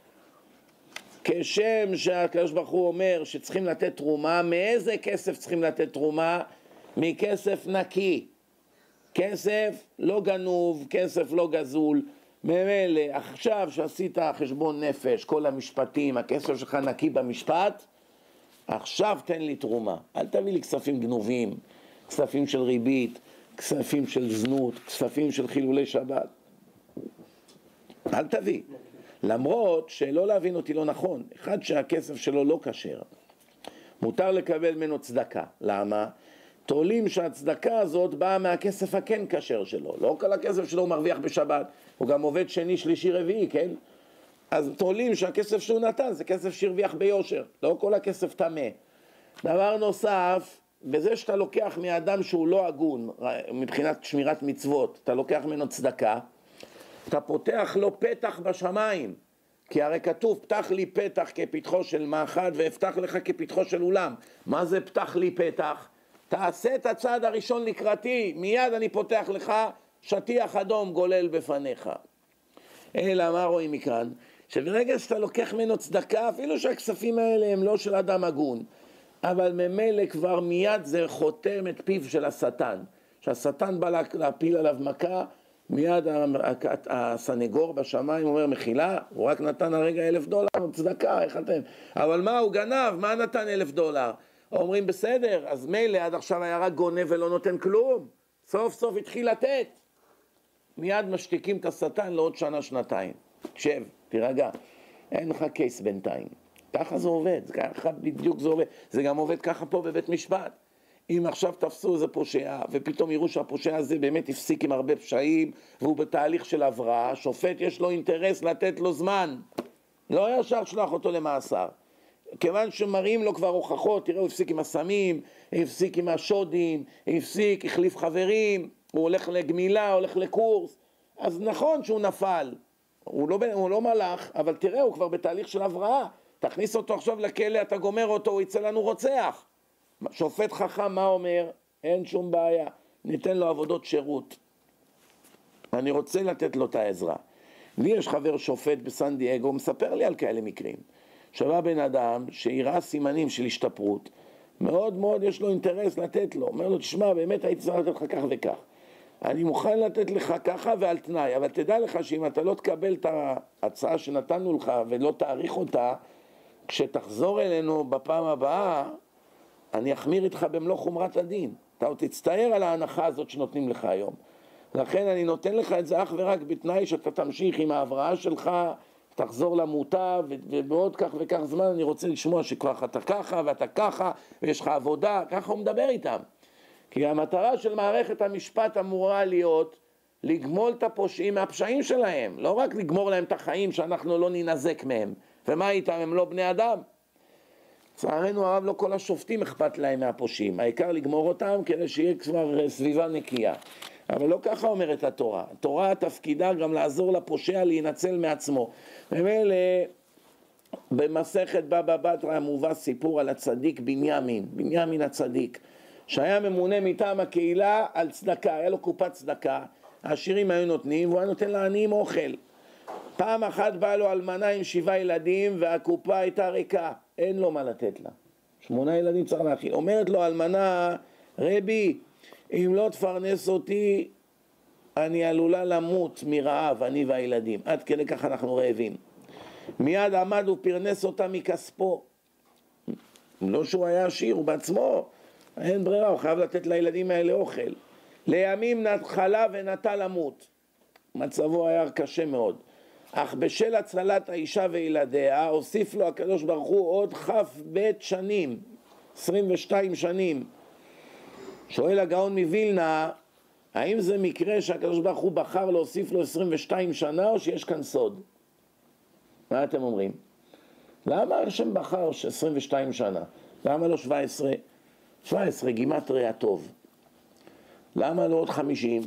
כשם שהקדוש ברוך הוא אומר שצריכים לתת תרומה, מאיזה כסף צריכים לתת תרומה? מכסף נקי. כסף לא גנוב, כסף לא גזול. ממילא, עכשיו שעשית חשבון נפש, כל המשפטים, הכסף שלך נקי במשפט, עכשיו תן לי תרומה. אל תביא לי כספים גנובים, כספים של ריבית, כספים של זנות, כספים של חילולי שבת. אל תביא. למרות שלא להבין אותי לא נכון, אחד שהכסף שלו לא כשר, מותר לקבל ממנו צדקה. למה? תולים שהצדקה הזאת באה מהכסף הכן כשר שלו. לא כל הכסף שלו הוא מרוויח בשבת, הוא גם עובד שני, שלישי, רביעי, כן? אז תולים שהכסף שהוא נתן זה כסף שהרוויח ביושר, לא כל הכסף טמא. דבר נוסף, בזה שאתה לוקח מאדם שהוא לא הגון, מבחינת שמירת מצוות, אתה לוקח ממנו צדקה, אתה פותח לו פתח בשמיים, כי הרי כתוב, פתח לי פתח כפתחו של מאחד, ואפתח לך כפתחו של אולם. מה זה פתח לי פתח? תעשה את הצעד הראשון לקראתי, מיד אני פותח לך שטיח אדום גולל בפניך. אלא מה רואים מכאן? שברגע שאתה לוקח ממנו צדקה, אפילו שהכספים האלה הם לא של אדם הגון, אבל ממילא כבר מיד זה חותם את פיו של השטן. שהשטן בא להפיל עליו מכה, מיד הסנגור בשמיים אומר מחילה, הוא רק נתן הרגע אלף דולר, צדקה, איך אתם? אבל מה, הוא גנב, מה נתן אלף דולר? אומרים בסדר, אז מילא עד עכשיו היה רק גונב ולא נותן כלום, סוף סוף התחיל לתת. מיד משתיקים את השטן לעוד שנה, שנתיים. תשב, תירגע, אין לך קייס בינתיים. ככה זה עובד, ככה בדיוק זה עובד. זה גם עובד ככה פה בבית משפט. אם עכשיו תפסו איזה פושע, ופתאום יראו שהפושע הזה באמת הפסיק עם הרבה פשעים, והוא בתהליך של הבראה, שופט יש לו אינטרס לתת לו זמן. לא ישר שלח אותו למאסר. כיוון שמראים לו כבר הוכחות, תראה, הוא הפסיק עם הסמים, הפסיק עם השודים, הפסיק, החליף חברים, הוא הולך לגמילה, הולך לקורס. אז נכון שהוא נפל, הוא לא, הוא לא מלאך, אבל תראה, הוא כבר בתהליך של הבראה. תכניס אותו עכשיו לכלא, אתה גומר אותו, הוא יצא לנו רוצח. שופט חכם מה אומר? אין שום בעיה, ניתן לו עבודות שירות. אני רוצה לתת לו את העזרה. לי יש חבר שופט בסן דייגו, הוא מספר לי על כאלה מקרים. שבא בן אדם שיראה סימנים של השתפרות, מאוד מאוד יש לו אינטרס לתת לו. אומר לו, תשמע, באמת הייתי צריך לתת לך כך וכך. אני מוכן לתת לך ככה ועל תנאי, אבל תדע לך שאם אתה לא תקבל את ההצעה שנתנו לך ולא תאריך אותה, כשתחזור אלינו בפעם הבאה, אני אחמיר איתך במלוא חומרת הדין. אתה עוד תצטער על ההנחה הזאת שנותנים לך היום. לכן אני נותן לך את זה אך ורק בתנאי שאתה תמשיך עם ההבראה שלך, תחזור למוטב, ובעוד כך וכך זמן אני רוצה לשמוע שכבר אתה ככה ואתה ככה, ויש לך עבודה, ככה הוא מדבר איתם. כי המטרה של מערכת המשפט אמורה להיות לגמול את הפושעים מהפשעים שלהם, לא רק לגמור להם את החיים שאנחנו לא ננזק מהם. ומה איתם? הם לא בני אדם. צערנו הרב לא כל השופטים אכפת להם מהפושעים, העיקר לגמור אותם כדי שיהיה כבר סביבה נקייה. אבל לא ככה אומרת התורה. התורה תפקידה גם לעזור לפושע להינצל מעצמו. ומאלה במסכת בבא בתרא מובא סיפור על הצדיק בנימין, בנימין הצדיק, שהיה ממונה מטעם הקהילה על צדקה, היה לו קופת צדקה, העשירים היו נותנים והוא היה נותן לעניים אוכל. פעם אחת באה לו אלמנה עם שבעה ילדים והקופה הייתה ריקה, אין לו מה לתת לה. שמונה ילדים צריך להכין. אומרת לו אלמנה, רבי, אם לא תפרנס אותי, אני עלולה למות מרעב, אני והילדים. עד כדי כך אנחנו רעבים. מיד עמד ופרנס אותה מכספו. לא שהוא היה עשיר, הוא בעצמו. אין ברירה, הוא חייב לתת לילדים האלה אוכל. לימים נחלה ונטה למות. מצבו היה קשה מאוד. אך בשל הצלת האישה וילדיה, הוסיף לו הקדוש ברוך הוא עוד כ"ב שנים, עשרים ושתיים שנים. שואל הגאון מווילנה, האם זה מקרה שהקדוש ברוך הוא בחר להוסיף לו עשרים ושתיים שנה או שיש כאן סוד? מה אתם אומרים? למה השם בחר עשרים ושתיים שנה? למה לא שבע עשרה? שבע עשרה גימטריה טוב. למה לא עוד חמישים?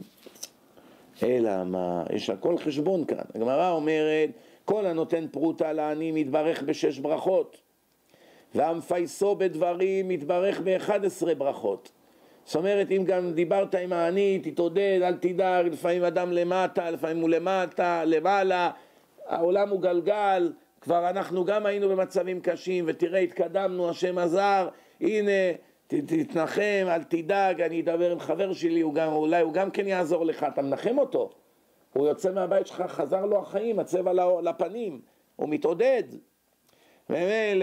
אלא מה? יש הכל חשבון כאן. הגמרא אומרת, כל הנותן פרוטה לעני מתברך בשש ברכות, והמפייסו בדברים מתברך ב-אחת עשרה ברכות. זאת אומרת, אם גם דיברת עם העני, תתעודד, אל תדאג, לפעמים אדם למטה, לפעמים הוא למטה, למעלה, העולם הוא גלגל, כבר אנחנו גם היינו במצבים קשים, ותראה, התקדמנו, השם עזר, הנה, תתנחם, אל תדאג, אני אדבר עם חבר שלי, הוא גם, אולי הוא גם כן יעזור לך, אתה מנחם אותו, הוא יוצא מהבית שלך, חזר לו החיים, הצבע לפנים, הוא מתעודד. ומאלה,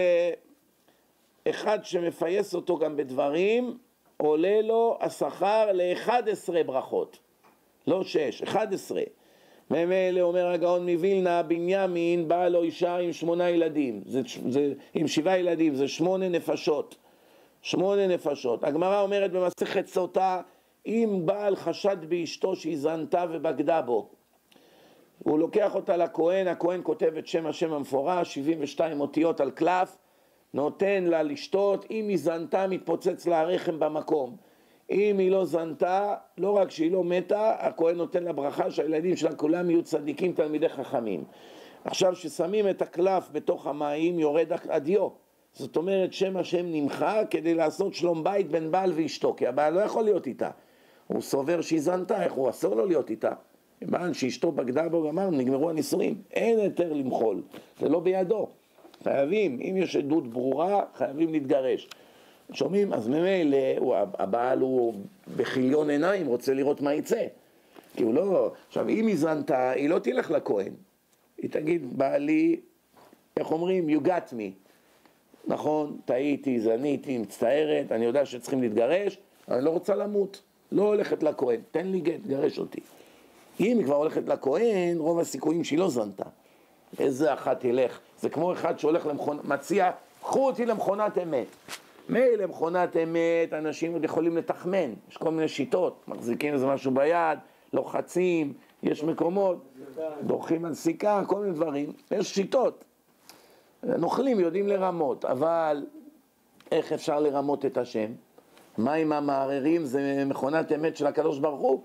אחד שמפייס אותו גם בדברים, עולה לו השכר ל-אחת עשרה ברכות, לא שש, אחת עשרה. ממילא אומר הגאון מווילנה, בנימין בא לו אישה עם שמונה ילדים, זה, זה, עם שבעה ילדים, זה שמונה נפשות, שמונה נפשות. הגמרא אומרת במסכת סוטה, אם בעל חשד באשתו שהיא זנתה ובגדה בו, הוא לוקח אותה לכהן, הכהן כותב את שם השם המפורש, שבעים ושתיים אותיות על קלף, נותן לה לשתות, אם היא זנתה מתפוצץ לה הרחם במקום. אם היא לא זנתה, לא רק שהיא לא מתה, הכהן נותן לה ברכה שהילדים שלה כולם יהיו צדיקים תלמידי חכמים. עכשיו ששמים את הקלף בתוך המים יורד הדיו. זאת אומרת שם השם נמחה כדי לעשות שלום בית בין בעל ואשתו, כי הבעל לא יכול להיות איתה. הוא סובר שהיא זנתה, איך הוא אסור לו להיות איתה? בעל שאשתו בגדה בו ואמר, נגמרו הנישואים, אין יותר למחול, זה לא בידו. חייבים, אם יש עדות ברורה, חייבים להתגרש. שומעים? אז ממילא, הבעל הוא בחיליון עיניים, רוצה לראות מה יצא. כי הוא לא... עכשיו, אם היא זנתה, היא לא תלך לכהן. היא תגיד, בעלי, איך אומרים? You got me. נכון, טעיתי, זניתי, מצטערת, אני יודע שצריכים להתגרש, אני לא רוצה למות. לא הולכת לכהן, תן לי גט, גרש אותי. אם היא כבר הולכת לכהן, רוב הסיכויים שהיא לא זנתה. איזה אחת תלך? זה כמו אחד שהולך למכונה, מציע, קחו אותי למכונת אמת. מילא למכונת אמת, אנשים עוד יכולים לתחמן, יש כל מיני שיטות, מחזיקים איזה משהו ביד, לוחצים, יש מקומות, דורכים על סיכה, כל מיני דברים, יש שיטות. נוכלים יודעים לרמות, אבל איך אפשר לרמות את השם? מה עם המערערים? זה מכונת אמת של הקדוש ברוך הוא.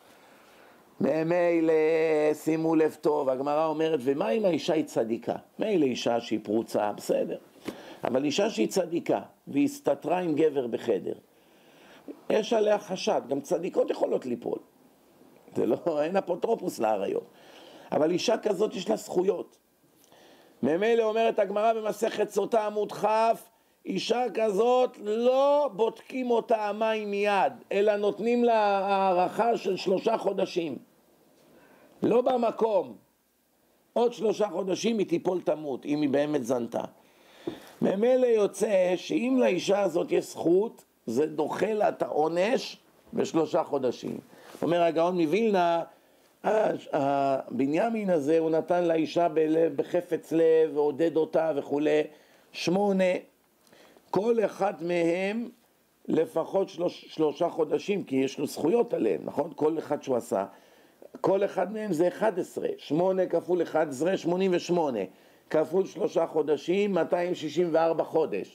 מילא שימו לב טוב, הגמרא אומרת, ומה אם האישה היא צדיקה? מילא אישה שהיא פרוצה, בסדר. אבל אישה שהיא צדיקה, והיא הסתתרה עם גבר בחדר, יש עליה חשד, גם צדיקות יכולות ליפול. זה לא, אין אפוטרופוס לעריות. אבל אישה כזאת יש לה זכויות. ממילא אומרת הגמרא במסכת סוטה עמוד כ', אישה כזאת לא בודקים אותה המים מיד, אלא נותנים לה הערכה של שלושה חודשים. לא במקום. עוד שלושה חודשים היא תיפול תמות, אם היא באמת זנתה. ממילא יוצא שאם לאישה הזאת יש זכות, זה דוחה לה את העונש בשלושה חודשים. אומר הגאון מווילנה, הבנימין הזה הוא נתן לאישה בלב, בחפץ לב ועודד אותה וכו'. שמונה, כל אחד מהם לפחות שלוש, שלושה חודשים, כי יש לו זכויות עליהם, נכון? כל אחד שהוא עשה, כל אחד מהם זה אחד עשר, שמונה כפול אחד עשר, שמונים ושמונה, כפול שלושה חודשים, מאתיים שישים וארבע חודש.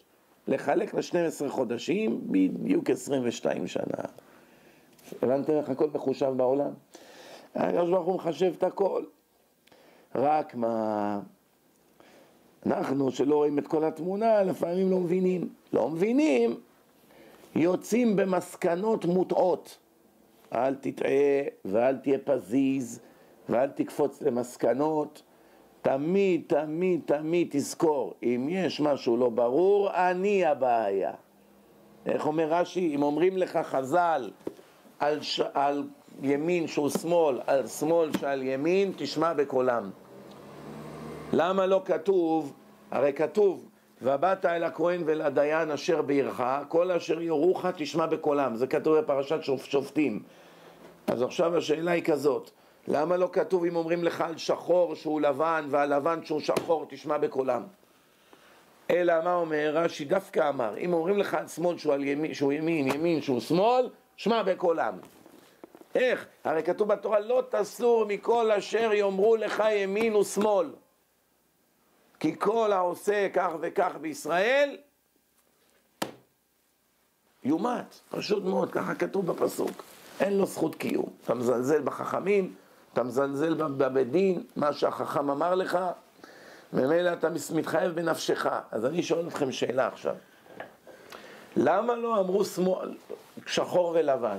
לחלק ל-שנים עשר חודשים, בדיוק עשרים ושתיים שנה. הבנתם איך הכל מחושב בעולם? הקדוש ברוך הוא מחשב את הכל. רק מה, אנחנו שלא רואים את כל התמונה, לפעמים לא מבינים. לא מבינים, יוצאים במסקנות מוטעות. אל תטעה ואל תהיה פזיז ואל תקפוץ למסקנות. תמיד, תמיד, תמיד תזכור, אם יש משהו לא ברור, אני הבעיה. איך אומר רש"י? אם אומרים לך חז"ל על, ש... על ימין שהוא שמאל, על שמאל שעל ימין, תשמע בקולם. למה לא כתוב? הרי כתוב, ובאת אל הכהן ואל הדיין אשר בעירך, כל אשר יורוך תשמע בקולם. זה כתוב בפרשת שופטים. אז עכשיו השאלה היא כזאת, למה לא כתוב אם אומרים לך על שחור שהוא לבן ועל לבן שהוא שחור תשמע בקולם? אלא מה אומר? רש"י דווקא אמר, אם אומרים לך על שמאל שהוא, על ימין, שהוא ימין, ימין שהוא שמאל, שמע בקולם. איך? הרי כתוב בתורה לא תסור מכל אשר יאמרו לך ימין ושמאל, כי כל העושה כך וכך בישראל יומת. פשוט מאוד, ככה כתוב בפסוק. אין לו זכות קיום. אתה מזלזל בחכמים, אתה מזלזל בבית דין, מה שהחכם אמר לך, ומילא אתה מתחייב בנפשך. אז אני שואל אתכם שאלה עכשיו. למה לא אמרו שמאל, שחור ולבן?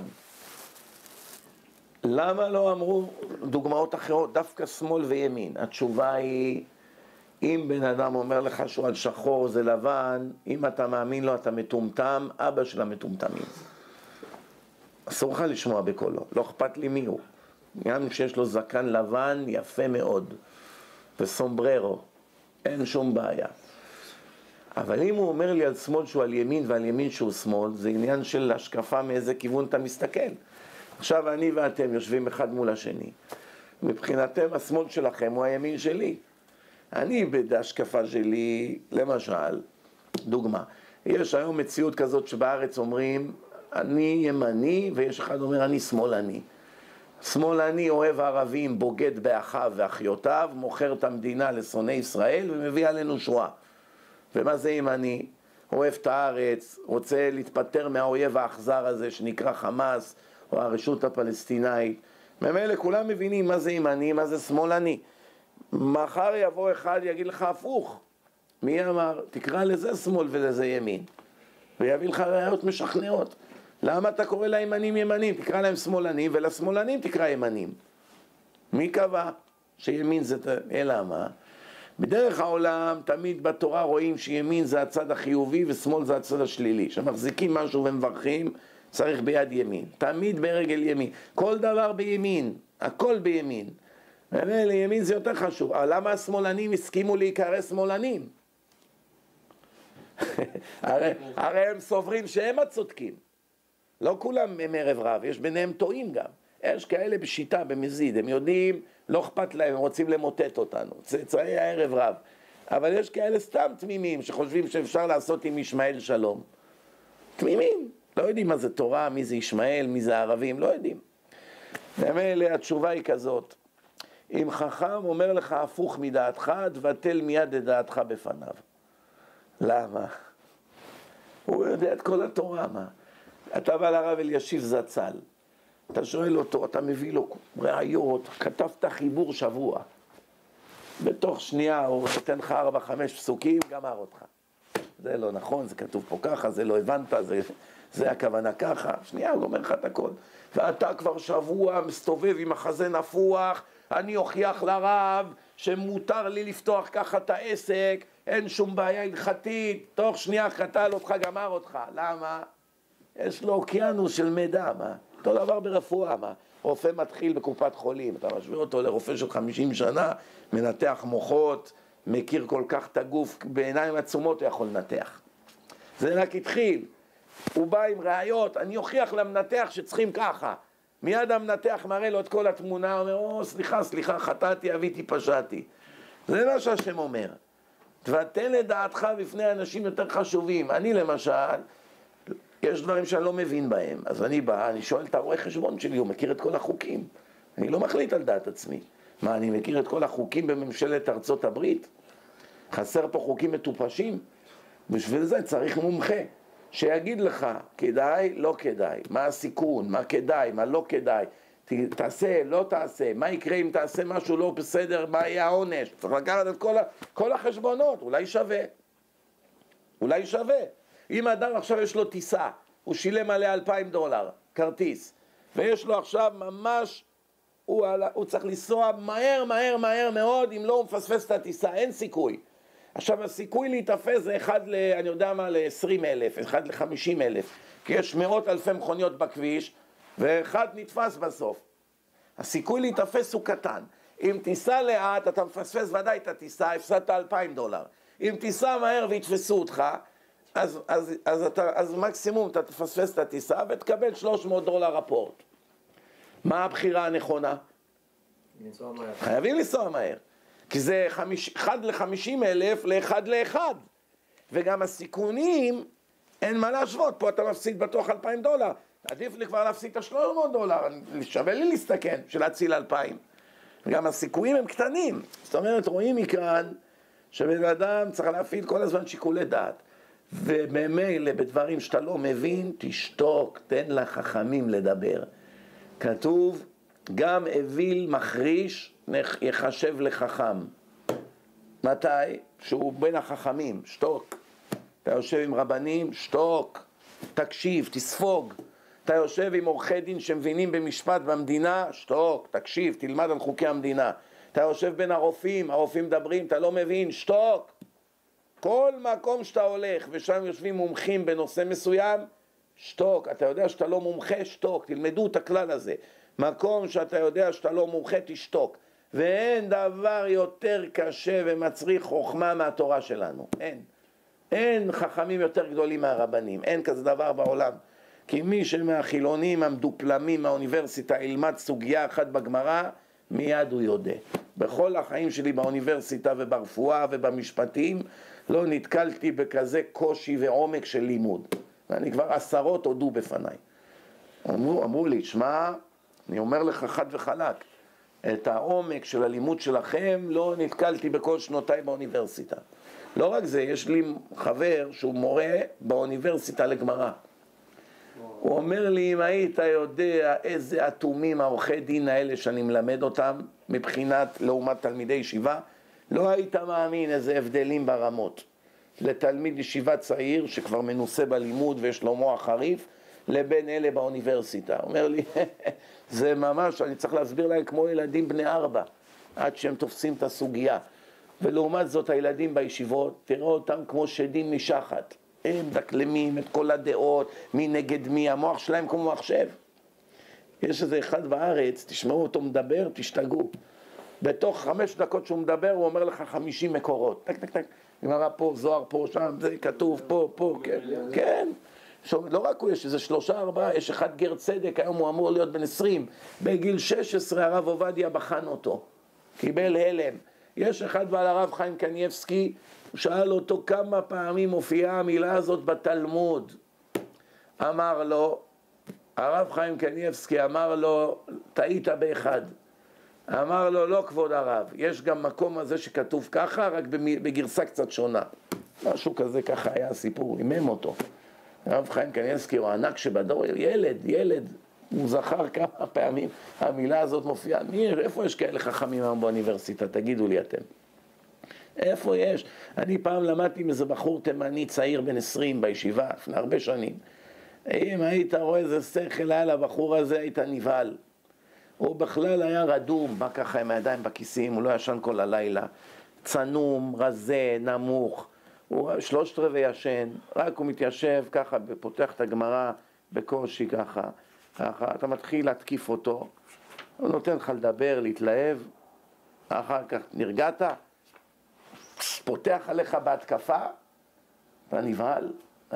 למה לא אמרו דוגמאות אחרות, דווקא שמאל וימין? התשובה היא, אם בן אדם אומר לך שהוא על שחור זה לבן, אם אתה מאמין לו אתה מטומטם, אבא של המטומטמים. אסור לך לשמוע בקולו, לא אכפת לי מי הוא. גם שיש לו זקן לבן יפה מאוד, וסומבררו, אין שום בעיה. אבל אם הוא אומר לי על שמאל שהוא על ימין ועל ימין שהוא שמאל, זה עניין של השקפה מאיזה כיוון אתה מסתכל. עכשיו אני ואתם יושבים אחד מול השני. מבחינתם השמאל שלכם הוא הימין שלי. אני בהשקפה שלי, למשל, דוגמה, יש היום מציאות כזאת שבארץ אומרים, אני ימני, ויש אחד אומר, אני שמאלני. שמאלני אוהב ערבים, בוגד באחיו ואחיותיו, מוכר את המדינה לשונאי ישראל ומביא עלינו שואה. ומה זה ימני? אוהב את הארץ, רוצה להתפטר מהאויב האכזר הזה שנקרא חמאס, או הרשות הפלסטינאית. ממילא כולם מבינים מה זה ימני, מה זה שמאלני. מחר יבוא אחד יגיד לך הפוך. מי אמר? תקרא לזה שמאל ולזה ימין. ויביא לך ראיות משכנעות. למה אתה קורא לימנים ימנים? תקרא להם שמאלנים, ולשמאלנים תקרא ימנים. מי קבע שימין זה... אלא מה? בדרך העולם תמיד בתורה רואים שימין זה הצד החיובי ושמאל זה הצד השלילי. כשמחזיקים משהו ומברכים, צריך ביד ימין. תמיד ברגל ימין. כל דבר בימין. הכל בימין. ומילא ימין זה יותר חשוב. אבל למה השמאלנים הסכימו להיקרא שמאלנים? הרי, הרי הם סוברים שהם הצודקים. לא כולם הם ערב רב, יש ביניהם טועים גם. יש כאלה בשיטה, במזיד, הם יודעים, לא אכפת להם, הם רוצים למוטט אותנו. צאצאי הערב רב. אבל יש כאלה סתם תמימים שחושבים שאפשר לעשות עם ישמעאל שלום. תמימים. לא יודעים מה זה תורה, מי זה ישמעאל, מי זה ערבים, לא יודעים. ומילא התשובה היא כזאת. אם חכם אומר לך הפוך מדעתך, תבטל מיד את דעתך בפניו. למה? הוא יודע את כל התורה, מה? אתה בא לרב אלישיב זצ"ל, אתה שואל אותו, אתה מביא לו ראיות, כתבת חיבור שבוע. בתוך שנייה הוא נותן לך ארבע, חמש פסוקים, גמר אותך. זה לא נכון, זה כתוב פה ככה, זה לא הבנת, זה, זה הכוונה ככה. שנייה, הוא אומר לך את הכל. ואתה כבר שבוע מסתובב עם החזה נפוח, אני אוכיח לרב שמותר לי לפתוח ככה את העסק, אין שום בעיה הלכתית, תוך שנייה קטל אותך, גמר אותך. למה? יש לו אוקיינוס של מידע, מה? אותו דבר ברפואה, מה? רופא מתחיל בקופת חולים, אתה משווה אותו לרופא של חמישים שנה, מנתח מוחות, מכיר כל כך את הגוף, בעיניים עצומות הוא יכול לנתח. זה רק התחיל. הוא בא עם ראיות, אני אוכיח למנתח שצריכים ככה. מיד המנתח מראה לו את כל התמונה, אומר, או, סליחה, סליחה, חטאתי, אביתי, פשעתי. זה מה שהשם אומר. תבטל את דעתך בפני אנשים יותר חשובים. אני למשל, יש דברים שאני לא מבין בהם. אז אני בא, אני שואל את הרואה חשבון שלי, הוא מכיר את כל החוקים. אני לא מחליט על דעת עצמי. מה, אני מכיר את כל החוקים בממשלת ארצות הברית? חסר פה חוקים מטופשים? בשביל זה צריך מומחה, שיגיד לך, כדאי, לא כדאי, מה הסיכון, מה כדאי, מה לא כדאי, תעשה, לא תעשה, מה יקרה אם תעשה משהו לא בסדר, מה יהיה העונש, צריך לקחת את כל, ה, כל החשבונות, אולי שווה, אולי שווה. אם אדם עכשיו יש לו טיסה, הוא שילם עליה אלפיים דולר, כרטיס, ויש לו עכשיו ממש, הוא, הוא צריך לנסוע מהר, מהר, מהר מאוד, אם לא הוא מפספס את הטיסה, אין סיכוי. עכשיו הסיכוי להתאפס זה אחד ל... אני יודע מה, ל-עשרים אלף, אחד ל-חמישים אלף, כי יש מאות אלפי מכוניות בכביש, ואחד נתפס בסוף. הסיכוי להתאפס הוא קטן. אם תיסע לאט, אתה מפספס ודאי את הטיסה, הפסדת אלפיים דולר. אם תיסע מהר ויתפסו אותך, אז, אז, אז, אתה, אז מקסימום אתה תפספס את הטיסה ותקבל שלוש מאות דולר רפורט. מה הבחירה הנכונה? לנסוע מהר. חייבים לנסוע מהר. כי זה חמיש, אחד לחמישים אלף לאחד לאחד. וגם הסיכונים, אין מה להשוות. פה אתה מפסיד בטוח אלפיים דולר. עדיף לי כבר להפסיד את ה-שלוש מאות דולר. שווה לי להסתכן, של להציל אלפיים. וגם הסיכויים הם קטנים. זאת אומרת, רואים מכאן שבן אדם צריך להפעיל כל הזמן שיקולי דעת. ובמילא בדברים שאתה לא מבין, תשתוק, תן לחכמים לדבר. כתוב, גם אוויל מחריש יחשב לחכם. מתי? שהוא בין החכמים, שתוק. אתה יושב עם רבנים, שתוק. תקשיב, תספוג. אתה יושב עם עורכי דין שמבינים במשפט במדינה, שתוק, תקשיב, תלמד על חוקי המדינה. אתה יושב בין הרופאים, הרופאים מדברים, אתה לא מבין, שתוק. כל מקום שאתה הולך ושם יושבים מומחים בנושא מסוים, שתוק. אתה יודע שאתה לא מומחה, שתוק. תלמדו את הכלל הזה. מקום שאתה יודע שאתה לא מומחה, תשתוק. ואין דבר יותר קשה ומצריך חוכמה מהתורה שלנו. אין. אין חכמים יותר גדולים מהרבנים. אין כזה דבר בעולם. כי מי שמהחילונים המדופלמים מהאוניברסיטה ילמד סוגיה אחת בגמרא, מיד הוא יודע. בכל החיים שלי באוניברסיטה וברפואה ובמשפטים, לא נתקלתי בכזה קושי ועומק של לימוד. ואני כבר עשרות הודו בפניי. אמרו, אמרו לי, שמע, אני אומר לך חד וחלק, את העומק של הלימוד שלכם לא נתקלתי בכל שנותיי באוניברסיטה. לא רק זה, יש לי חבר שהוא מורה באוניברסיטה לגמרא. הוא אומר לי, אם היית יודע איזה אטומים העורכי דין האלה שאני מלמד אותם, מבחינת לעומת תלמידי ישיבה, לא היית מאמין איזה הבדלים ברמות. לתלמיד ישיבה צעיר שכבר מנוסה בלימוד ויש לו מוח חריף, לבין אלה באוניברסיטה. הוא אומר לי, זה ממש, אני צריך להסביר להם כמו ילדים בני ארבע, עד שהם תופסים את הסוגיה. ולעומת זאת הילדים בישיבות, תראה אותם כמו שדים משחת. הם דקלמים את כל הדעות, מי נגד מי, המוח שלהם כמו מחשב. יש איזה אחד בארץ, תשמעו אותו מדבר, תשתגעו. בתוך חמש דקות שהוא מדבר, הוא אומר לך חמישים מקורות. טק, טק, טק. גמרא פה, זוהר פה, שם, זה כתוב פה, פה, כן. כן. לא רק הוא, יש איזה שלושה, ארבעה, יש אחד גר צדק, היום הוא אמור להיות בן עשרים. בגיל שש עשרה הרב עובדיה בחן אותו. קיבל הלם. יש אחד בעל הרב חיים קניאבסקי, הוא שאל אותו כמה פעמים מופיעה המילה הזאת בתלמוד. אמר לו, הרב חיים קניאבסקי אמר לו, טעית באחד. אמר לו, לא כבוד הרב, יש גם מקום הזה שכתוב ככה, רק בגרסה קצת שונה. משהו כזה, ככה היה הסיפור, אימם אותו. הרב חיים קניאבסקי הוא ענק שבדור, ילד, ילד, הוא זכר כמה פעמים, המילה הזאת מופיעה. מי, איפה יש כאלה חכמים היום באוניברסיטה? תגידו לי אתם. איפה יש? אני פעם למדתי עם איזה בחור תימני צעיר בן עשרים בישיבה, לפני הרבה שנים. אם היית רואה איזה שכל היה לבחור הזה, היית נבהל. הוא בכלל היה רדום, בא ככה עם הידיים בכיסים, הוא לא ישן כל הלילה. צנום, רזה, נמוך, הוא שלושת רבעי ישן, רק הוא מתיישב ככה, פותח את הגמרא בקושי ככה, ככה, אתה מתחיל להתקיף אותו, הוא נותן לך לדבר, להתלהב, אחר כך נרגעת, פותח עליך בהתקפה, אתה נבהל,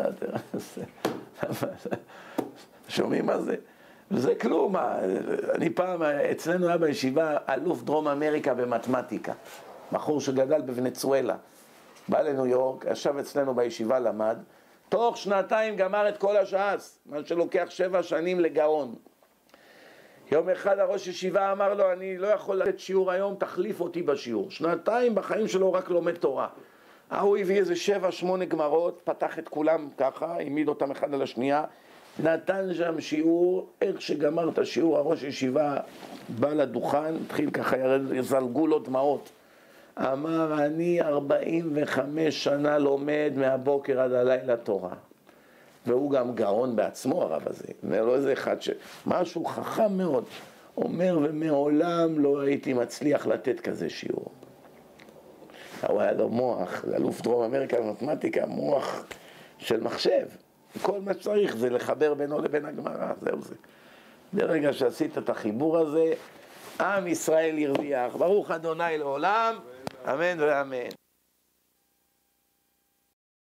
שומעים מה זה? זה כלום, אני פעם, אצלנו היה בישיבה אלוף דרום אמריקה במתמטיקה, בחור שגדל בוונצואלה, בא לניו יורק, ישב אצלנו בישיבה, למד, תוך שנתיים גמר את כל הש"ס, מה שלוקח שבע שנים לגאון. יום אחד הראש ישיבה אמר לו, אני לא יכול לתת שיעור היום, תחליף אותי בשיעור. שנתיים בחיים שלו רק לומד תורה. ההוא הביא איזה שבע, שמונה גמרות, פתח את כולם ככה, העמיד אותם אחד על השנייה, נתן שם שיעור, איך שגמר את השיעור, הראש ישיבה בא לדוכן, התחיל ככה, יזלגו לו דמעות. אמר, אני ארבעים וחמש שנה לומד מהבוקר עד הלילה תורה. והוא גם גאון בעצמו, הרב הזה. ולא איזה אחד ש... משהו חכם מאוד. אומר, ומעולם לא הייתי מצליח לתת כזה שיעור. הוא היה לו מוח, אלוף דרום אמריקה במתמטיקה, מוח של מחשב. כל מה שצריך זה לחבר בינו לבין הגמרא, זהו זה. ברגע שעשית את החיבור הזה, עם ישראל ירוויח. ברוך אדוני לעולם, אמן ואמן.